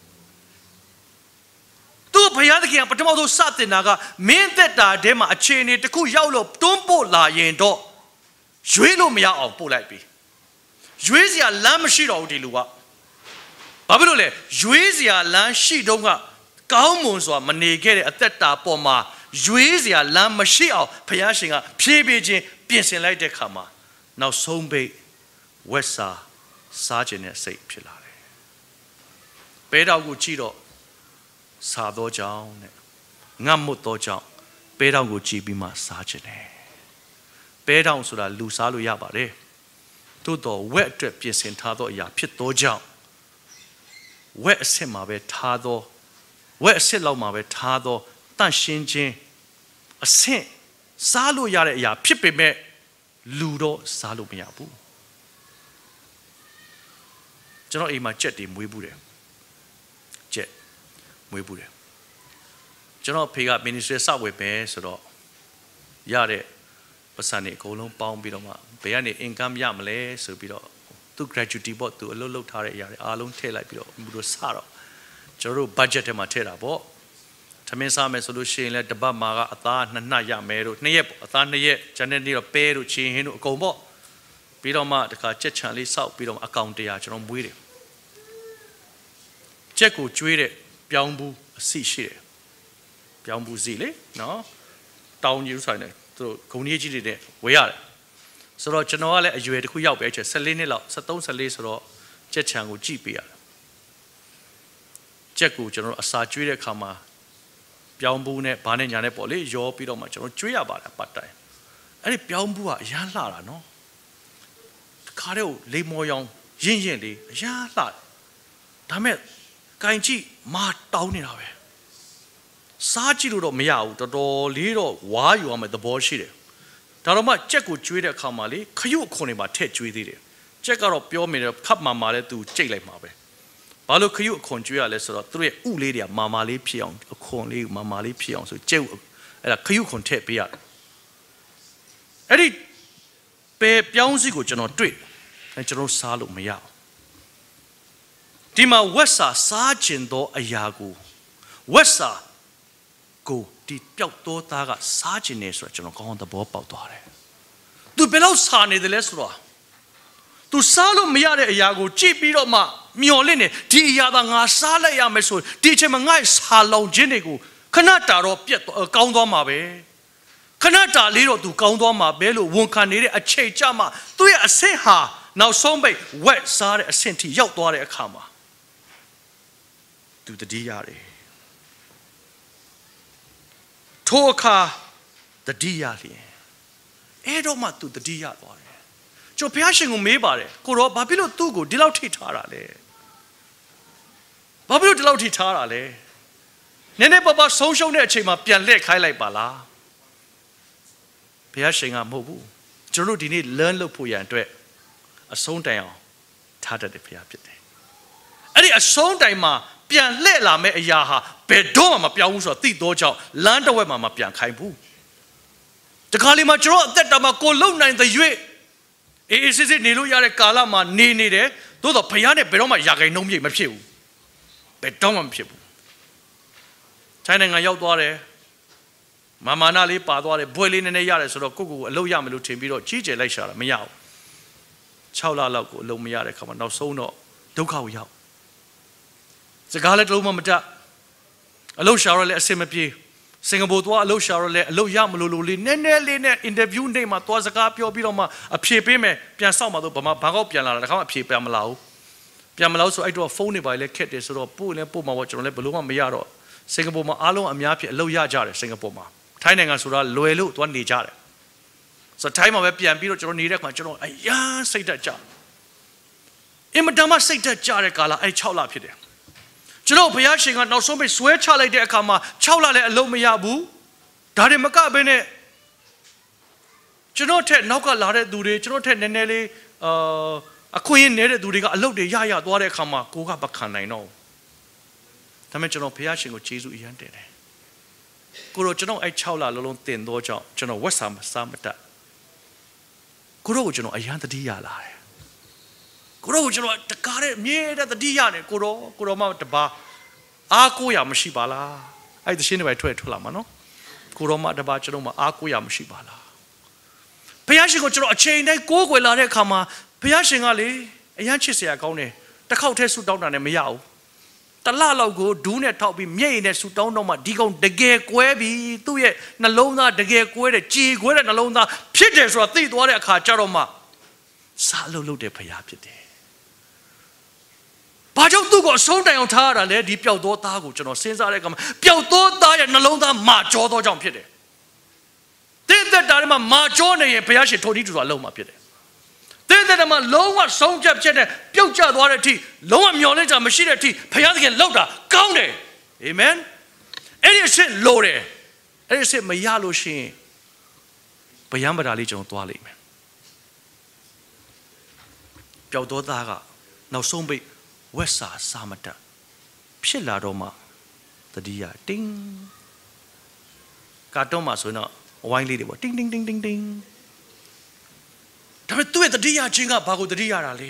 သူဘုရားသခင်ကပထမဆုံးစတင်တာကမင်းသက်တာထဲမှာအခြေအနေတစ်ခုရောက်လို့တွန်းပို့လာရင်တော့ရွေးလို့မရအောင်ပို့လိုက်ပြီရွေးစရာလမ်းမရှိတော့ဘူးဒီလူကဘာဖြစ်လို့လဲရွေးစရာလမ်းရှိတော့ကကောင်းမွန်စွာမနေခဲ့တဲ့အသက်တာပေါ်မှာရွေးစရာလမ်းမရှိအောင်ဘုရားရှင်ကဖြည်းဖြည်းချင်းပြင်ဆင်လိုက်တဲ့ခါမှာနောက်ဆုံးပိတ်ဝက်စာစားခြင်းနဲ့စိတ်ဖြစ်လာတယ်ဘဲတော်ကိုကြည့်တော့စားသောကြောင့်နဲ့ငတ်မွတ်သောကြောင့်ဘဲတော်ကိုကြည့်ပြီးမှစားခြင်းနဲ့ဘဲတော်ဆိုတာလူစားလို့ရပါတယ်သို့တော်ဝက်အတွက်ပြင်ဆင်ထားသောအရာဖြစ်သောကြောင့်ဝက်အစစ်မှာပဲထားသောဝက်အစစ်လောက်မှာပဲထားသောတန့်ရှင်းခြင်းအဆင့်စားလို့ရတဲ့အရာဖြစ်ပေမဲ့လူတော့စားလို့မရဘူးကျွန်တော်အိမ်မှာကြက်တွေမွေးဘူးတယ်ကြက်မွေးဘူးတယ်ကျွန်တော်ဖေက ministry စဝယ်ပဲဆိုတော့ရတဲ့ပတ်စံတွေအကုန်လုံးပေါင်းပြီးတော့မှဘယ်ကနေ income ရမလဲဆိုပြီးတော့သူ gratuity ပေါ့သူအလုပ်လုပ်ထားတဲ့အရာတွေအားလုံးထည့်လိုက်ပြီးတော့သူတို့စတော့ကျွန်တော်တို့ budget ထဲမှာထည့်တာပေါ့သမင်းစားမယ်ဆိုလို့ရှိရင်လည်းတပတ်မှာကအသားနှစ်နှက်ရမယ်တို့နှစ်ရက်ပေါ့အသားနှစ်ရက်ဂျန်တဲ့နေ့တော့ပဲတို့ချင်းဟင်းတို့အကုန်ပေါ့ပြီးတော့မှတခါကြက်ချန်လေးစောက်ပြီးတော့အကောင့်တရားကျွန်တော်မွေးတယ်ကြက်ကိုကျွေးတဲ့ပြောင်းဘူးအစီရှိတယ်ပြောင်းဘူးစီလေနော်တောင်းကြီးဆိုင်တယ်သူတို့ဂုံကြီးကြီးတွေနဲ့ဝေးရတယ်ဆိုတော့ကျွန်တော်ကလည်းအရွယ်တစ်ခုရောက်ပဲချက်၁၄နှစ်လောက်၁၃၁၄ဆိုတော့ကြက်ချန်ကိုကြည့်ပေးရတယ်ကြက်ကိုကျွန်တော်အစာကျွေးတဲ့အခါမှာပြောင်းဘူးနဲ့ဘာနဲ့ညာနဲ့ပေါ့လေရောပြီးတော့မှကျွန်တော်ကျွေးရပါတယ်ပတ်တိုင်အဲ့ဒီပြောင်းဘူးကအရန်လှတာနော်ခါတဲ့ကိုလေမော်ရောင်ရင့်ရင့်လေးအရန်လှဒါမဲ့ကင်ကြည့်မာတောင်းနေတာပဲစားကြည့်လို့တော့မရဘူးတော်တော်လေးတော့ဝါယူရမယ်သဘောရှိတယ်ဒါတော့မှကြက်ကိုကျွေးတဲ့အခါမှာလေခရုအခွန်တွေမှာထည့်ကျွေးသေးတယ်ကြက်ကတော့ပြောမိတယ်ခပ်မာမာလဲသူကြိတ်လိုက်မှာပဲဘာလို့ခရုအခွန်ကျွေးရလဲဆိုတော့သူတို့ရဲ့ဥလေးတွေကမာမာလေးဖြစ်အောင်အခွန်လေးမာမာလေးဖြစ်အောင်ဆိုကြက်အဲ့ဒါခရုခွန်ထည့်ပေးရတယ်အဲ့ဒီပဲပြောင်းစီကိုကျွန်တော်တွေ့အဲ့ကျွန်တော်စားလို့မရဘူးဒီမှာဝက်စာစားကျင်သောအရာကိုဝက်စာကိုဒီပျောက်သောသားကစားကျင်နေဆိုတော့ကျွန်တော်ကောင်းသဘောပေါက်သွားတယ်သူဘယ်လောက်စားနေတယ်လဲဆိုတော့သူစားလို့မရတဲ့အရာကိုကြည့်ပြီးတော့မှမျောလင့်နေဒီအရာသာငါစားလိုက်ရမယ်ဆိုဒီအချိန်မှာငါ့စားလောင်ခြင်းတွေကိုခဏတာတော့ပြတ်ကောင်းသွားမှာပဲခဏတာလေးတော့သူကောင်းသွားမှာပဲလို့ဝန်ခံနေတဲ့အချိန်ကြမှာသူ့ရဲ့အဆင့်ဟာနောက်ဆုံးပိတ်ဝက်စားတဲ့အဆင့်ထိရောက်သွားတဲ့အခါမှာသူတတိရတယ်ထိုအခါတတိယလျင်အဲ့တော့မှသူတတိယသွားတယ်ကျွန်တော်ဘုရားရှင်ကိုမေးပါတယ်ကိုတော့ဘာဖြစ်လို့သူ့ကိုဒီလောက်ထိထားတာလဲဘာဖြစ်လို့ဒီလောက်ထိထားတာလဲနည်းနည်းပါးပါးဆုံးရှုံးတဲ့အချိန်မှာပြန်လှည့်ခိုင်းလိုက်ပါလားဘုရားရှင်ကမဟုတ်ဘူးကျွန်တော်တို့ဒီနေ့ learn လုပ်ဖို့ရန်အတွက်အဆုံးတိုင်အောင်ထားတတ်တဲ့ဘုရားဖြစ်တယ်အဲ့ဒီအဆုံးတိုင်မှာပြန်လှည့်လာမဲ့အရာဟာဘယ်တော့မှမပြောင်းဘူးဆိုတော့သိသောကြောင့်လမ်းတစ်ဝက်မှာမပြန်ခိုင်းဘူးတခါလေမှကျွန်တော်အသက်တာမှာကိုလုံနိုင်တဲ့ရွေ့အေးအေးစစ်စစ်နေလို့ရတဲ့ကာလမှာနေနေတယ်သို့တော့ဘုရားနဲ့ဘယ်တော့မှယာကိန်းနှုံးပြည့်မဖြစ်ဘူးဘယ်တော့မှမဖြစ်ဘူးချိုင်းနိုင်ငံရောက်သွားတယ်မာမာနာလေးပါသွားတယ်ဘွဲလေးနည်းနည်းရတယ်ဆိုတော့ကိုကိုကိုအလုပ်ရမယ်လို့ထင်ပြီးတော့ကြီးကျယ်လိုက်ရှာတာမရဘူး၆လလောက်ကိုအလုပ်မရတဲ့ခါမှာနောက်ဆုံးတော့ဒုက္ခကိုရောက်စကားလည်းတလုံးမှမတတ်အလုပ်ရှာတော့လည်းအဆင်မပြေစင်ကာပူသွားအလုပ်ရှာတော့လည်းအလုပ်ရမလို့လို့လေးနည်းနည်းလေးနဲ့ interview နေ့မှာသွားစကားပြောပြီးတော့မှအဖြေပေးမယ်ပြန်ဆောက်မှာတော့ဘာမှဘာကောက်ပြန်လာတာတခါမှအဖြေပြန်မလာဘူးပြန်မလာဆိုအဲ့တော့ဖုန်းတွေပါလေခက်တယ်ဆိုတော့ပို့လည်းပို့မှာပေါ့ကျွန်တော်လည်းဘလို့မှမရတော့စင်ကာပူမှာအားလုံးအများဖြစ်အလုပ်ရကြတယ်စင်ကာပူမှာထိုင်းနိုင်ငံဆိုတာလွယ်လို့သွားနေကြတယ်ဆိုတော့ထိုင်းမှာပဲပြန်ပြီးတော့ကျွန်တော်နေတဲ့ခါကျွန်တော်အရန်စိတ်တက်ကြအင်မတန်မှစိတ်တက်ကြတဲ့ကာလအဲ့၆လဖြစ်တယ်ကျွန်တော်ဘုရားရှင်ကနောက်ဆုံးပိတ်ဆွဲချလိုက်တဲ့အခါမှာ၆လလည်းအလုံးမရဘူးဒါတွေမကဘဲနဲ့ကျွန်တော်ထက်နောက်ကလာတဲ့သူတွေကျွန်တော်ထက်နည်းနည်းလေးအာအခွင့်အရေးနေတဲ့သူတွေကအလုပ်တွေရရသွားတဲ့အခါမှာကိုကမခံနိုင်တော့ဒါပေမဲ့ကျွန်တော်ဘုရားရှင်ကိုကျေးဇူးအရန်တင်တယ်ကိုတော့ကျွန်တော်အဲ့၆လလုံးလုံးတင်တော့ကြောင့်ကျွန်တော်ဝက်စာမစားမတတ်ကိုတော့ကိုကျွန်တော်အရန်တတိယလာတယ်ကိုတော့ကျွန်တော်တကားတဲ့အမြဲတမ်းတတိယနဲ့ကိုတော့ကိုတော့မှတပါအားကိုးရမရှိပါလားအဲ့ဒီရှင်းနေပဲထွက်ထွက်လာမှာနော်ကိုတော့မှတပါကျွန်တော်မှအားကိုးရမရှိပါလားဘုရားရှင်ကိုကျွန်တော်အချိန်တိုင်းကိုးကွယ်လာတဲ့အခါမှာဘုရားရှင်ကလေအရန်ချစ်စရာကောင်းတယ်တစ်ခေါက်တည်းဆူတောင်းတာနဲ့မရဘူးတလလောက်ကိုဒူးနဲ့ထောက်ပြီးမျက်ရည်နဲ့ဆူတောင်းတော့မှဒီကောင်တကယ်ကွဲပြီးသူ့ရဲ့နှလုံးသားတကယ်ကွဲတဲ့ကြည်ကွဲတဲ့နှလုံးသားဖြစ်တယ်ဆိုတာသိသွားတဲ့အခါကျတော့မှစားလို့လုပ်တဲ့ဘုရားဖြစ်တယ်ဘာကြောင့်သူ့ကိုအဆုံးတိုင်အောင်ထားရတာလဲဒီပျောက်သောသားကိုကျွန်တော်စဉ်းစားတဲ့အခါမှာပျောက်သောသားရဲ့နှလုံးသားမာကြောသောကြောင့်ဖြစ်တယ်တဲ့တဲ့တားမှာမာကြောနေရင်ဘုရားရှင်ထိုတိတူစွာလုံးမှာဖြစ်တယ်တဲ့တဲ့မှာလုံးဝဆုံးဖြတ်ဖြစ်တဲ့ပျောက်ကျသွားတဲ့အထိလုံးဝမျောလင့်ကြမရှိတဲ့အထိဘုရားသခင်လှုပ်တာကောင်းတယ်အာမင်အဲ့ဒီအစ်လိုတယ်အဲ့ဒီအစ်မရလို့ရှိရင်ဗျမ်းပဒါလေးကျွန်တော်သွားလိမ့်မယ်ပျောက်သောသားကနောက်ဆုံးပိတ်ဝက်စာစာမတတ်ဖြစ်လာတော့မှတတိယတင်းကာတွန်းမှာဆိုရင်တော့ဝိုင်းလေးတွေပေါ့တင်းတင်းတင်းတင်းတင်းဒါပေမဲ့သူ့ရဲ့တတိယချင်းကဘာကိုတတိယတာလဲ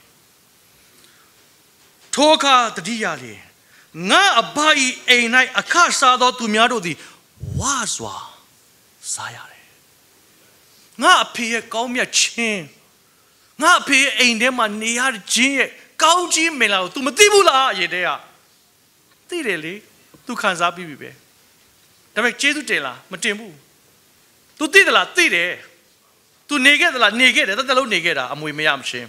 ထိုအခါတတိယလေငါအဘဤအိမ်၌အခစားသောသူများတို့သည်ဝါစွာစားရတယ်ငါအဖေရဲ့ကောင်းမြတ်ခြင်းငါအဖေရဲ့အိမ်ထဲမှာနေရခြင်းရဲ့ကောင်းကြီးမင်္ဂလာကို तू မသိဘူးလားအရင်တည်းကသိတယ်လေ तू ခံစားပြီးပြီပဲဒါပေမဲ့ကျေးဇူးတင်လားမတင်ဘူး तू သိသလားသိတယ် तू နေခဲ့သလားနေခဲ့တယ်တသက်လုံးနေခဲ့တာအမွေမရမချင်း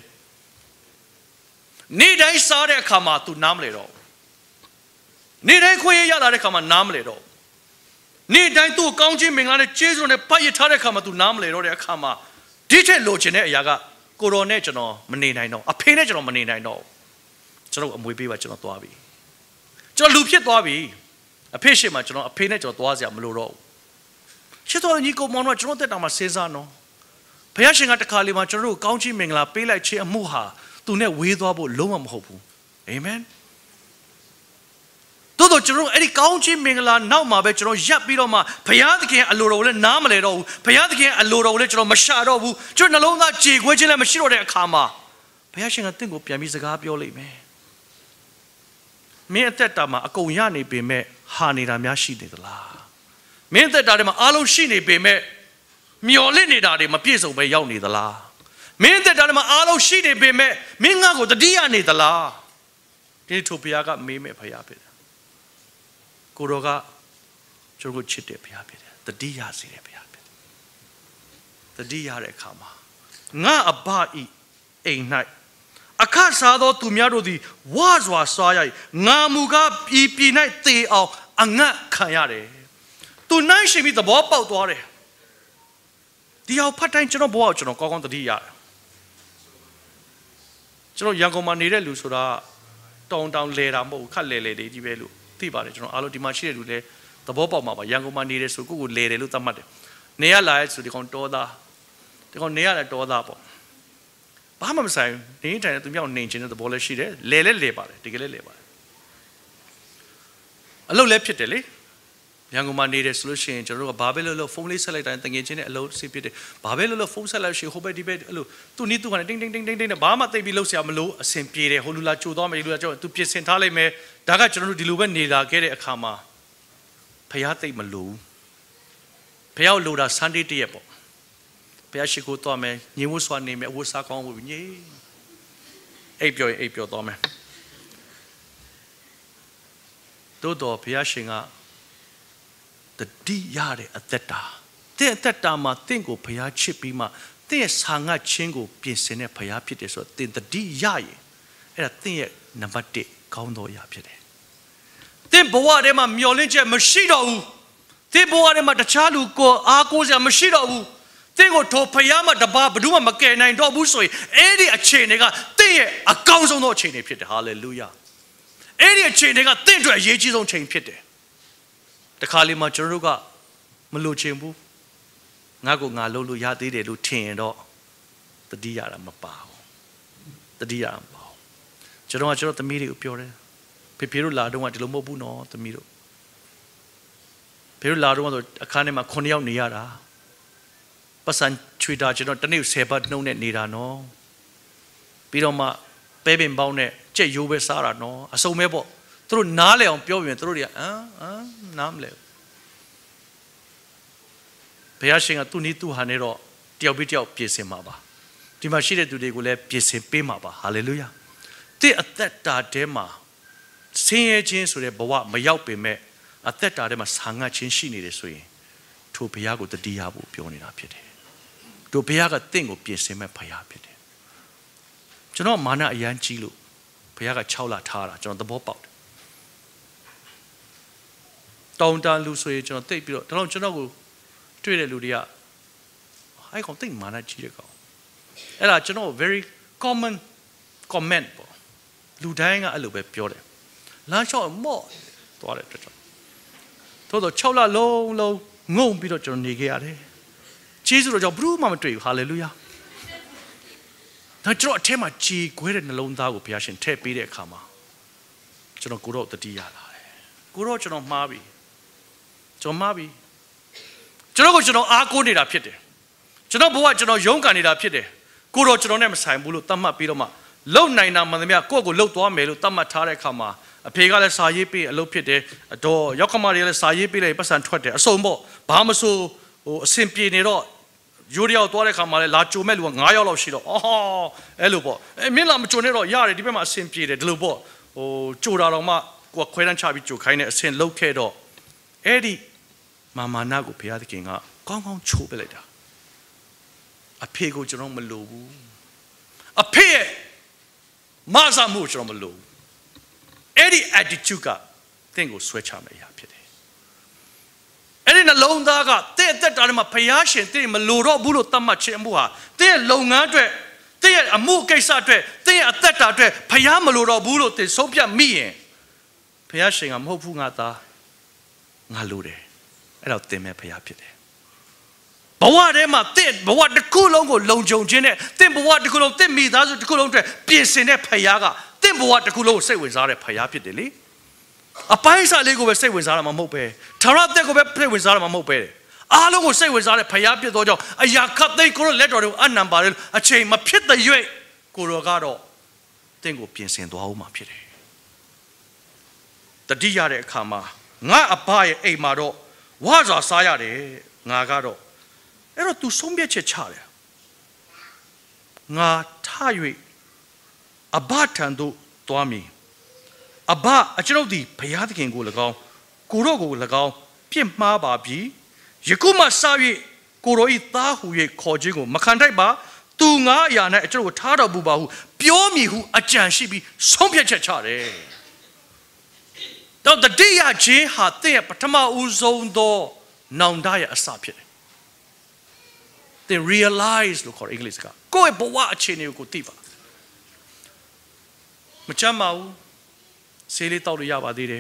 နေ့တိုင်းစားတဲ့အခါမှာ तू နားမလဲတော့နေ့တိုင်းခွင့်ရရလာတဲ့အခါမှာနားမလဲတော့နေ့တိုင်း तू ကောင်းခြင်းမင်္ဂလာနဲ့ကျေးဇူးနဲ့ပတ်ရထားတဲ့အခါမှာ तू နားမလဲတော့တဲ့အခါမှာဒီထက်လိုချင်တဲ့အရာကကိုရောနဲ့ကျွန်တော်မနေနိုင်တော့အဖေနဲ့ကျွန်တော်မနေနိုင်တော့ကျွန်တော်အမွေပေးပါကျွန်တော်သွားပြီကျွန်တော်လူဖြစ်သွားပြီအဖေရှိမှကျွန်တော်အဖေနဲ့ကျွန်တော်သွားစရာမလိုတော့ဘူးချစ်တော်ညီကိုမောင်တို့ကျွန်တော်တက်တာမှာစဉ်းစားနော်ဘုရားရှင်ကတခါလေမှာကျွန်တော်တို့ကောင်းချီးမင်္ဂလာပေးလိုက်ခြင်းအမှုဟာသူနဲ့ဝေးသွားဖို့လုံးဝမဟုတ်ဘူးအာမင်တို့တို့ကျွန်တော်အဲ့ဒီကောင်းချီးမင်္ဂလာနောက်မှာပဲကျွန်တော်ရပ်ပြီးတော့မှဘုရားသခင်အလိုတော်ကိုလည်းနားမလဲတော့ဘူးဘုရားသခင်အလိုတော်ကိုလည်းကျွန်တော်မရှာတော့ဘူးကျွန်တော်နှလုံးသားကြေခွဲခြင်းလည်းမရှိတော့တဲ့အခါမှာဘုရားရှင်ကတင့်ကိုပြန်ပြီးစကားပြောလိမ့်မယ်မင်းအသက်တာမှာအကုန်ရနေပေမဲ့ဟာနေတာများရှိနေသလားမင်းအသက်တာထဲမှာအားလုံးရှိနေပေမဲ့မျော်လင့်နေတာတွေမပြည့်စုံပဲရောက်နေသလားမင်းအသက်တာထဲမှာအားလုံးရှိနေပေမဲ့မင်းငါ့ကိုတတိယနေသလားဒီထိုဘုရားကမေးမဲ့ဘုရားဖြစ်တယ်ကိုရောကကျွန်တော်ချစ်တဲ့ဘုရားဖြစ်တယ်တတိယစေတဲ့ဘုရားဖြစ်တယ်တတိယတဲ့အခါမှာငါအဘဤအိမ်၌အခစားသောသူများတို့သည်ဝါစွာစွာရ၏ငါမူကားပြည်ပြည်၌တေအောင်အငတ်ခံရတယ်သူနိုင်ရှိပြီးသဘောပေါက်သွားတယ်ဒီအောင်ဖတ်တိုင်းကျွန်တော်ဘဝကိုကျွန်တော်ကောင်းကောင်းတတိရတယ်ကျွန်တော်ရန်ကုန်မှာနေတဲ့လူဆိုတာတောင်တောင်လဲတာမဟုတ်ဘူးခက်လဲလဲတွေကြီးပဲလို့သိပါတယ်ကျွန်တော်အားလုံးဒီမှာရှိတဲ့လူလည်းသဘောပေါက်မှာပါရန်ကုန်မှာနေတယ်ဆိုကိုကိုလဲတယ်လို့သတ်မှတ်တယ်နေရလာရဲ့ဆိုဒီကောင်တောသားဒီကောင်နေရတဲ့တောသားပေါ့ဘာမှမဆိုင်နေတိုင်းသူမြောက်နေခြင်းတဲ့သဘောလည်းရှိတယ်လဲလဲလဲပါတယ်တကယ်လည်းလဲပါတယ်အလုပ်လည်းဖြစ်တယ်လေရန်ကုန်မှာနေတယ်ဆိုလို့ရှိရင်ကျွန်တော်တို့ကဘာပဲလို့လို့ဖုန်းလေးဆက်လိုက်တိုင်းတငယ်ချင်းနဲ့အလုပ်စစ်ဖြစ်တယ်ဘာပဲလို့လို့ဖုန်းဆက်လိုက်ရှိဟိုဘက်ဒီဘက်အဲ့လိုသူနီးသူကနေတင်းတင်းတင်းတင်းတင်းနဲ့ဘာမှသိပြီးလုပ်စရာမလိုအဆင်ပြေတယ်ဟိုလူလာကြိုသွားမယ်လူလာကြောက်သူပြင်ဆင်ထားလိုက်မယ်ဒါကကျွန်တော်တို့ဒီလိုပဲနေလာခဲ့တဲ့အခါမှာဖះသိမလို့ဖះကိုလိုတာ Sunday တရက်ပေါ့ဖះရှိခိုးသွားမယ်ညင်ဝတ်စွာနေမယ်အဝတ်စားကောင်းဝတ်ပြီးညင်အိပ်ပျော်ရင်အိပ်ပျော်သွားမယ်သို့တော်ဘုရားရှင်ကတတိရတဲ့အသက်တာတဲ့ အသက်တာမှာတင့်ကိုဘုရားချစ်ပြီးမှတင့်ရဲ့ဆာငတ်ခြင်းကိုပြင်ဆင်တဲ့ဘုရားဖြစ်တယ်ဆိုတော့တင်တတိရရင်အဲ့ဒါတင့်ရဲ့နံပါတ်တစ်ကောင်းသောအရာဖြစ်တယ်တင့်ဘဝထဲမှာမျောလင့်ချက်မရှိတော့ဘူးတင့်ဘဝထဲမှာတခြားလူကိုအားကိုးစရာမရှိတော့ဘူးတင့်ကိုထိုဘုရားမှာတပါဘယ်သူမှမကယ်နိုင်တော့ဘူးဆိုရင်အဲ့ဒီအခြေအနေကတင့်ရဲ့အကောင်းဆုံးသောအခြေအနေဖြစ်တယ်ဟာလေလုယာအဲ့ဒီအခြေအနေကတင့်အတွက်အရေးကြီးဆုံးချိန်ဖြစ်တယ်တခါလေမှကျွန်တော်တို့ကမလို့ချင်ဘူးငါ့ကိုငါလုပ်လို့ရသေးတယ်လို့ထင်ရင်တော့တတိယတာမပါဘူးတတိယမပါဘူးကျွန်တော်ကကျွန်တော်သမီးတွေကိုပြောတယ်ဖေဖေတို့လာတော့ကဒီလိုမဟုတ်ဘူးနော်သမီးတို့ဖေတို့လာတော့ဆိုအခန်းထဲမှာခုနှစ်ယောက်နေရတာပတ်စံချွေတာကျွန်တော်တနေ့ဆယ်ဘတ်နှုံးနဲ့နေတာနော်ပြီးတော့မှပဲပင်ပေါင်းနဲ့ကြက်ရိုးပဲစားတာနော်အစုံပဲပေါ့သူတို့နားလဲအောင်ပြောပြင်သူတို့တွေကဟမ်ဟမ်နားမလဲဘုရားရှင်ကသူ့နည်းသူ့ဟာနဲ့တော့တယောက်ပြီးတယောက်ပြင်ဆင်မှာပါဒီမှာရှိတဲ့သူတွေကိုလည်းပြင်ဆင်ပေးမှာပါဟာလေလုယာတဲ့အသက်တာထဲမှာဆင်းရဲခြင်းဆိုတဲ့ဘဝမရောက်ပေမဲ့အသက်တာထဲမှာဆာငတ်ခြင်းရှိနေတယ်ဆိုရင်ထိုဘုရားကိုတတိယဖို့ပြောနေတာဖြစ်တယ်ထိုဘုရားကတင့်ကိုပြင်ဆင်မဲ့ဘုရားဖြစ်တယ်ကျွန်တော်မာနအရန်ကြီးလို့ဘုရားက၆လထားတာကျွန်တော်သဘောပေါက်တယ်တောင်းတလူဆိုရင်ကျွန်တော်တိတ်ပြီးတော့ဒါတော့ကျွန်တော်ကိုတွေ့တဲ့လူတွေကအဲ့ကောင်တိတ်မာနကြီးတဲ့ကောင်အဲ့ဒါကျွန်တော် very common comment ပေါ့လူတိုင်းကအဲ့လိုပဲပြောတယ်လမ်းလျှောက်မော့သွားတယ်တော်တော်သို့တော့၆လလုံးလုံးငုံပြီးတော့ကျွန်တော်နေခဲ့ရတယ်ကျေးဇူးတော်ကြောင့်ဘယ်သူမှမတွေ့ဘူးဟာလေလုယာဒါကျွန်တော်အထက်မှာကြည်ခွဲတဲ့နှလုံးသားကိုဘုရားရှင်ထည့်ပေးတဲ့အခါမှာကျွန်တော်ကိုတော့တတိယလာတယ်ကိုတော့ကျွန်တော်မှားပြီကျွန်တော်မှားပြီကျွန်တော်ကိုကျွန်တော်အားကိုးနေတာဖြစ်တယ်ကျွန်တော်ဘဝကျွန်တော်ရုန်းကန်နေတာဖြစ်တယ်ကိုတော့ကျွန်တော်နဲ့မဆိုင်ဘူးလို့သတ်မှတ်ပြီးတော့မှလုံနိုင်တာမှန်သမျှကိုယ့်ကိုလှုပ်သွားမယ်လို့သတ်မှတ်ထားတဲ့အခါမှာအဖေကလည်းစာရေးပေးအလုပ်ဖြစ်တယ်အတော်ရောက်ခမတွေကလည်းစာရေးပေးလိုက်ပတ်စံထွက်တယ်အစုံပေါ့ဘာမဆိုဟိုအဆင်ပြေနေတော့ရိုးရောက်သွားတဲ့ခါမှာလည်းလာကြိုမဲ့လူက၅ယောက်လောက်ရှိတော့အော်အဲ့လိုပေါ့အဲမင်းလာမကြိုနဲ့တော့ရတယ်ဒီဘက်မှာအဆင်ပြေတယ်ဒီလိုပေါ့ဟိုကြိုတာတော့မှကိုကခွဲတန်းချပြီးကြိုခိုင်းတဲ့အဆင်လုတ်ခဲ့တော့အဲ့ဒီမာမာနာကိုဘုရားသခင်ကကောင်းကောင်းချိုးပလိုက်တာအဖေကိုကျွန်တော်မလိုဘူးအဖေရဲ့မဆာမှုကျွန်တော်မလိုဘူးအဲ့ဒီ attitude ကသင်ကိုဆွဲချမယ်အရာဖြစ်တယ်အဲ့ဒီနှလုံးသားကတဲ့တက်တာမှာဘုရားရှင်တဲ့မလိုတော့ဘူးလို့သတ်မှတ်ခြင်းအမှုဟာတဲ့လုပ်ငန်းအတွက်တဲ့အမှုကိစ္စအတွက်တဲ့အသက်တာအတွက်ဘုရားမလိုတော့ဘူးလို့သင်ဆုံးဖြတ်မိရင်ဘုရားရှင်ကမဟုတ်ဘူးငါသားငါလိုတယ်အဲ့တော့သင်မဲ့ဘုရားဖြစ်တယ်ဘဝထဲမှာတဲ့ဘဝတစ်ခုလုံးကိုလုံခြုံခြင်းနဲ့တဲ့ဘဝတစ်ခုလုံးတဲ့မိသားစုတစ်ခုလုံးအတွက်ပြင်ဆင်တဲ့ဘုရားကတဲ့ဘဝတစ်ခုလုံးကိုစိတ်ဝင်စားတဲ့ဘုရားဖြစ်တယ်လေအပိုင်းစားလေးကိုပဲစိတ်ဝင်စားတာမှမဟုတ်ပဲထာဝရတက်ကိုပဲစိတ်ဝင်စားတာမှမဟုတ်ပဲအားလုံးကိုစိတ်ဝင်စားတဲ့ဘုရားဖြစ်သောကြောင့်အရာခတ်သိမ်းကိုလက်တော်တွေကိုအနံပါတယ်အချိန်မဖြစ်တဲ့၍ကိုရောကတော့တင့်ကိုပြင်ဆင်သွားအောင်မှာဖြစ်တယ်တတိယတဲ့အခါမှာငါအဘရဲ့အိမ်မှာတော့ဝါစာစားရတယ်ငါကတော့အဲ့တော့ तू ဆုံးဖြတ်ချက်ချတယ်ငါထ၍အဘထံသို့သွားမည်အဘအကျွန်ုပ်သည်ဘုရားသခင်ကို၎င်းကိုရောကို၎င်းပြစ်မှားပါပြီယခုမှစ၍ကိုရောဤသားဟူ၍ခေါ်ခြင်းကိုမခံထိုက်ပါသူငါအရာ၌အကျွန်ုပ်ကိုထားတော်မူပါဟုပြောမည်ဟုအကြံရှိပြီးဆုံးဖြတ်ချက်ချတယ်တော့တတိယခြင်းဟာတဲ့ပထမဦးဆုံးသောနောင်တရဲ့အစဖြစ်တယ်သင် realize လို့ခေါ်အင်္ဂလိပ်စကားကိုယ့်ရဲ့ဘဝအခြေအနေကိုသိပါမချမ်းပါဘူးဆေးလေးတောက်လို့ရပါသေးတယ်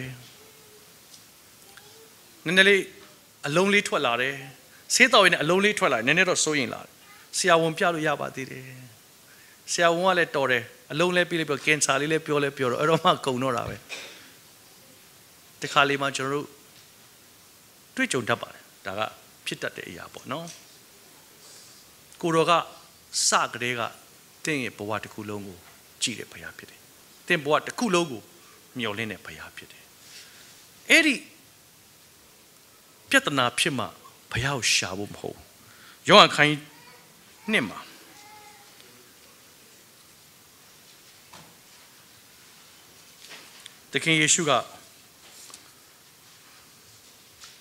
နည်းနည်းလေးအလုံးလေးထွက်လာတယ်ဆေးတောက်ရင်အလုံးလေးထွက်လာနည်းနည်းတော့စိုးရင်လာတယ်ဆရာဝန်ပြလို့ရပါသေးတယ်ဆရာဝန်ကလည်းတော်တယ်အလုံးလေးပြီးလေးပြောကင်ဆာလေးလည်းပြောလဲပြောတော့အဲ့တော့မှကုန်တော့တာပဲတခါလေးမှကျွန်တော်တို့တွေ့ကြုံတတ်ပါတယ်ဒါကဖြစ်တတ်တဲ့အရာပေါ့နော်ကိုတော်ကစကလေးကတင်းရဲ့ဘဝတစ်ခုလုံးကိုကြည့်တဲ့ဘုရားဖြစ်တယ်တင်းဘဝတစ်ခုလုံးကိုမျှော်လင့်တဲ့ဘုရားဖြစ်တယ်အဲ့ဒီပြဿနာဖြစ်မှဘုရားကိုရှာဖို့မဟုတ်ယောဟန်ခန်းကြီးနှစ်မှာသခင်ယေရှုက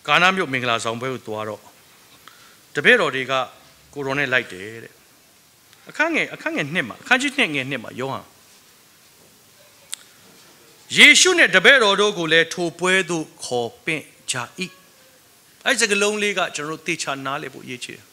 ကာနာမြို့မင်္ဂလာဆောင်ပွဲကိုတွားတော့တပည့်တော်တွေကကိုရိုနဲ့လိုက်တယ်တဲ့အခန်းငယ်အခန်းငယ်နှစ်မှာအခန်းကြီးနှစ်ငယ်နှစ်မှာယောဟန်ယေရှုနဲ့တပည့်တော်တို့ကိုလည်းထိုပွဲသို့ခေါ်ပင့်ကြ၏အဲ့စကလုံးလေးကကျွန်တော်တို့သေချာနားလည်ဖို့အရေးကြီးတယ်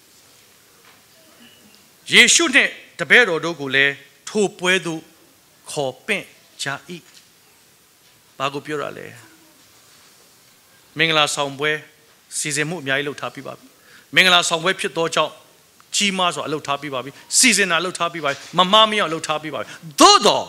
ယေရှုနဲ့တပည့်တော်တို့ကိုလည်းထိုပွဲသို့ခေါ်ပင့်ကြ၏ဘာကိုပြောရလဲမင်္ဂလာဆောင်ပွဲစီစဉ်မှုအများကြီးလုပ်ထားပြီးပါပြီမင်္ဂလာဆောင်ပွဲဖြစ်သောကြောင့်ကြီးမားစွာအလုပ်ထားပြီးပါပြီစီစဉ်တာလုပ်ထားပြီးပါပြီမမမီအောင်လုပ်ထားပြီးပါပြီသို့တော့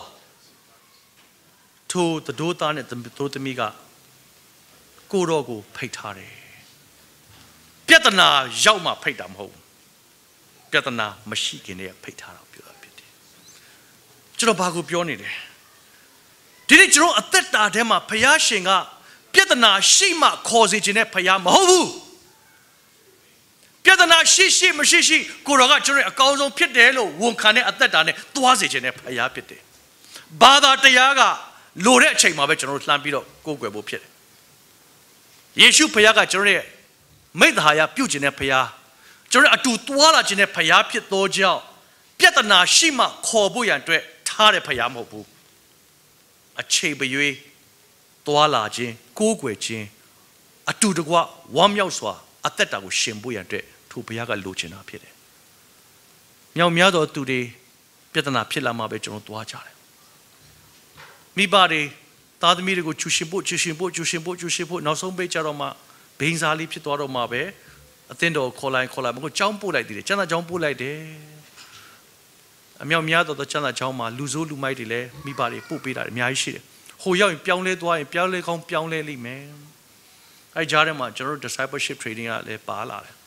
ထိုသတို့သားနဲ့သို့သမီးကကိုတော်ကိုဖိတ်ထားတယ်ပြဿနာရောက်မှဖိတ်တာမဟုတ်ဘူးပြဿနာမရှိခင်တည်းကဖိတ်ထားတာပြောတာဖြစ်တယ်ကျွန်တော်ဘာကိုပြောနေလဲဒီနေ့ကျွန်တော်အသက်တာထဲမှာဖယားရှင်ကပြဿနာရှိမှခေါ်စေခြင်းနဲ့ဖယားမဟုတ်ဘူးပြဿနာရှိရှိမရှိရှိကိုတော်ကကျွန်တော်အကောင်းဆုံးဖြစ်တယ်လို့ဝန်ခံတဲ့အသက်တာနဲ့သွားစေခြင်းနဲ့ဖယားဖြစ်တယ်ဘာသာတရားကလိုတဲ့အချိန်မှာပဲကျွန်တော်တို့လှမ်းပြီးတော့ကိုးကွယ်ဖို့ဖြစ်တယ်ယေရှုဖယားကကျွန်တော်ရဲ့မိသားဟာယပြုတ်ခြင်းနဲ့ဖယားကျွန်တော်အတူသွားလာခြင်းနဲ့ဖယားဖြစ်သောကြောင့်ပြဿနာရှိမှခေါ်ဖို့ရန်အတွက်ထားတဲ့ဖယားမဟုတ်ဘူးအချိန်ပွေသွားလာခြင်းကိုးကွယ်ခြင်းအတူတကွဝမ်းမြောက်စွာအသက်တာကိုရှင်ဖို့ရန်အတွက်ထိုဘုရားကလိုချင်တာဖြစ်တယ်။မြောက်များသောသူတွေပြဿနာဖြစ်လာမှပဲကျွန်တော်သွားကြတယ်။မိဘတွေသားသမီးတွေကိုကျူရှင်ဖို့ကျူရှင်ဖို့ကျူရှင်ဖို့ကျူရှင်ဖို့နောက်ဆုံးပိတ်ကြတော့မှဘိန်းစားလေးဖြစ်သွားတော့မှပဲအသင်းတော်ခေါ်လိုက်ခေါ်လိုက်မကိုကြောင်းပို့လိုက်သေးတယ်။ကျမ်းစာကြောင်းပို့လိုက်တယ်။အမြောက်များသောကျမ်းစာကြောင်းမှာလူဆိုးလူမိုက်တွေလည်းမိဘတွေပို့ပေးတာအများကြီးရှိတယ်။ဟိုရောက်ရင်ပြောင်းလဲသွားရင်ပြောင်းလဲကောင်းပြောင်းလဲလိမ့်မယ်။အဲကြားထဲမှာကျွန်တော်တို့ discipleship training ကလည်းပါလာတယ်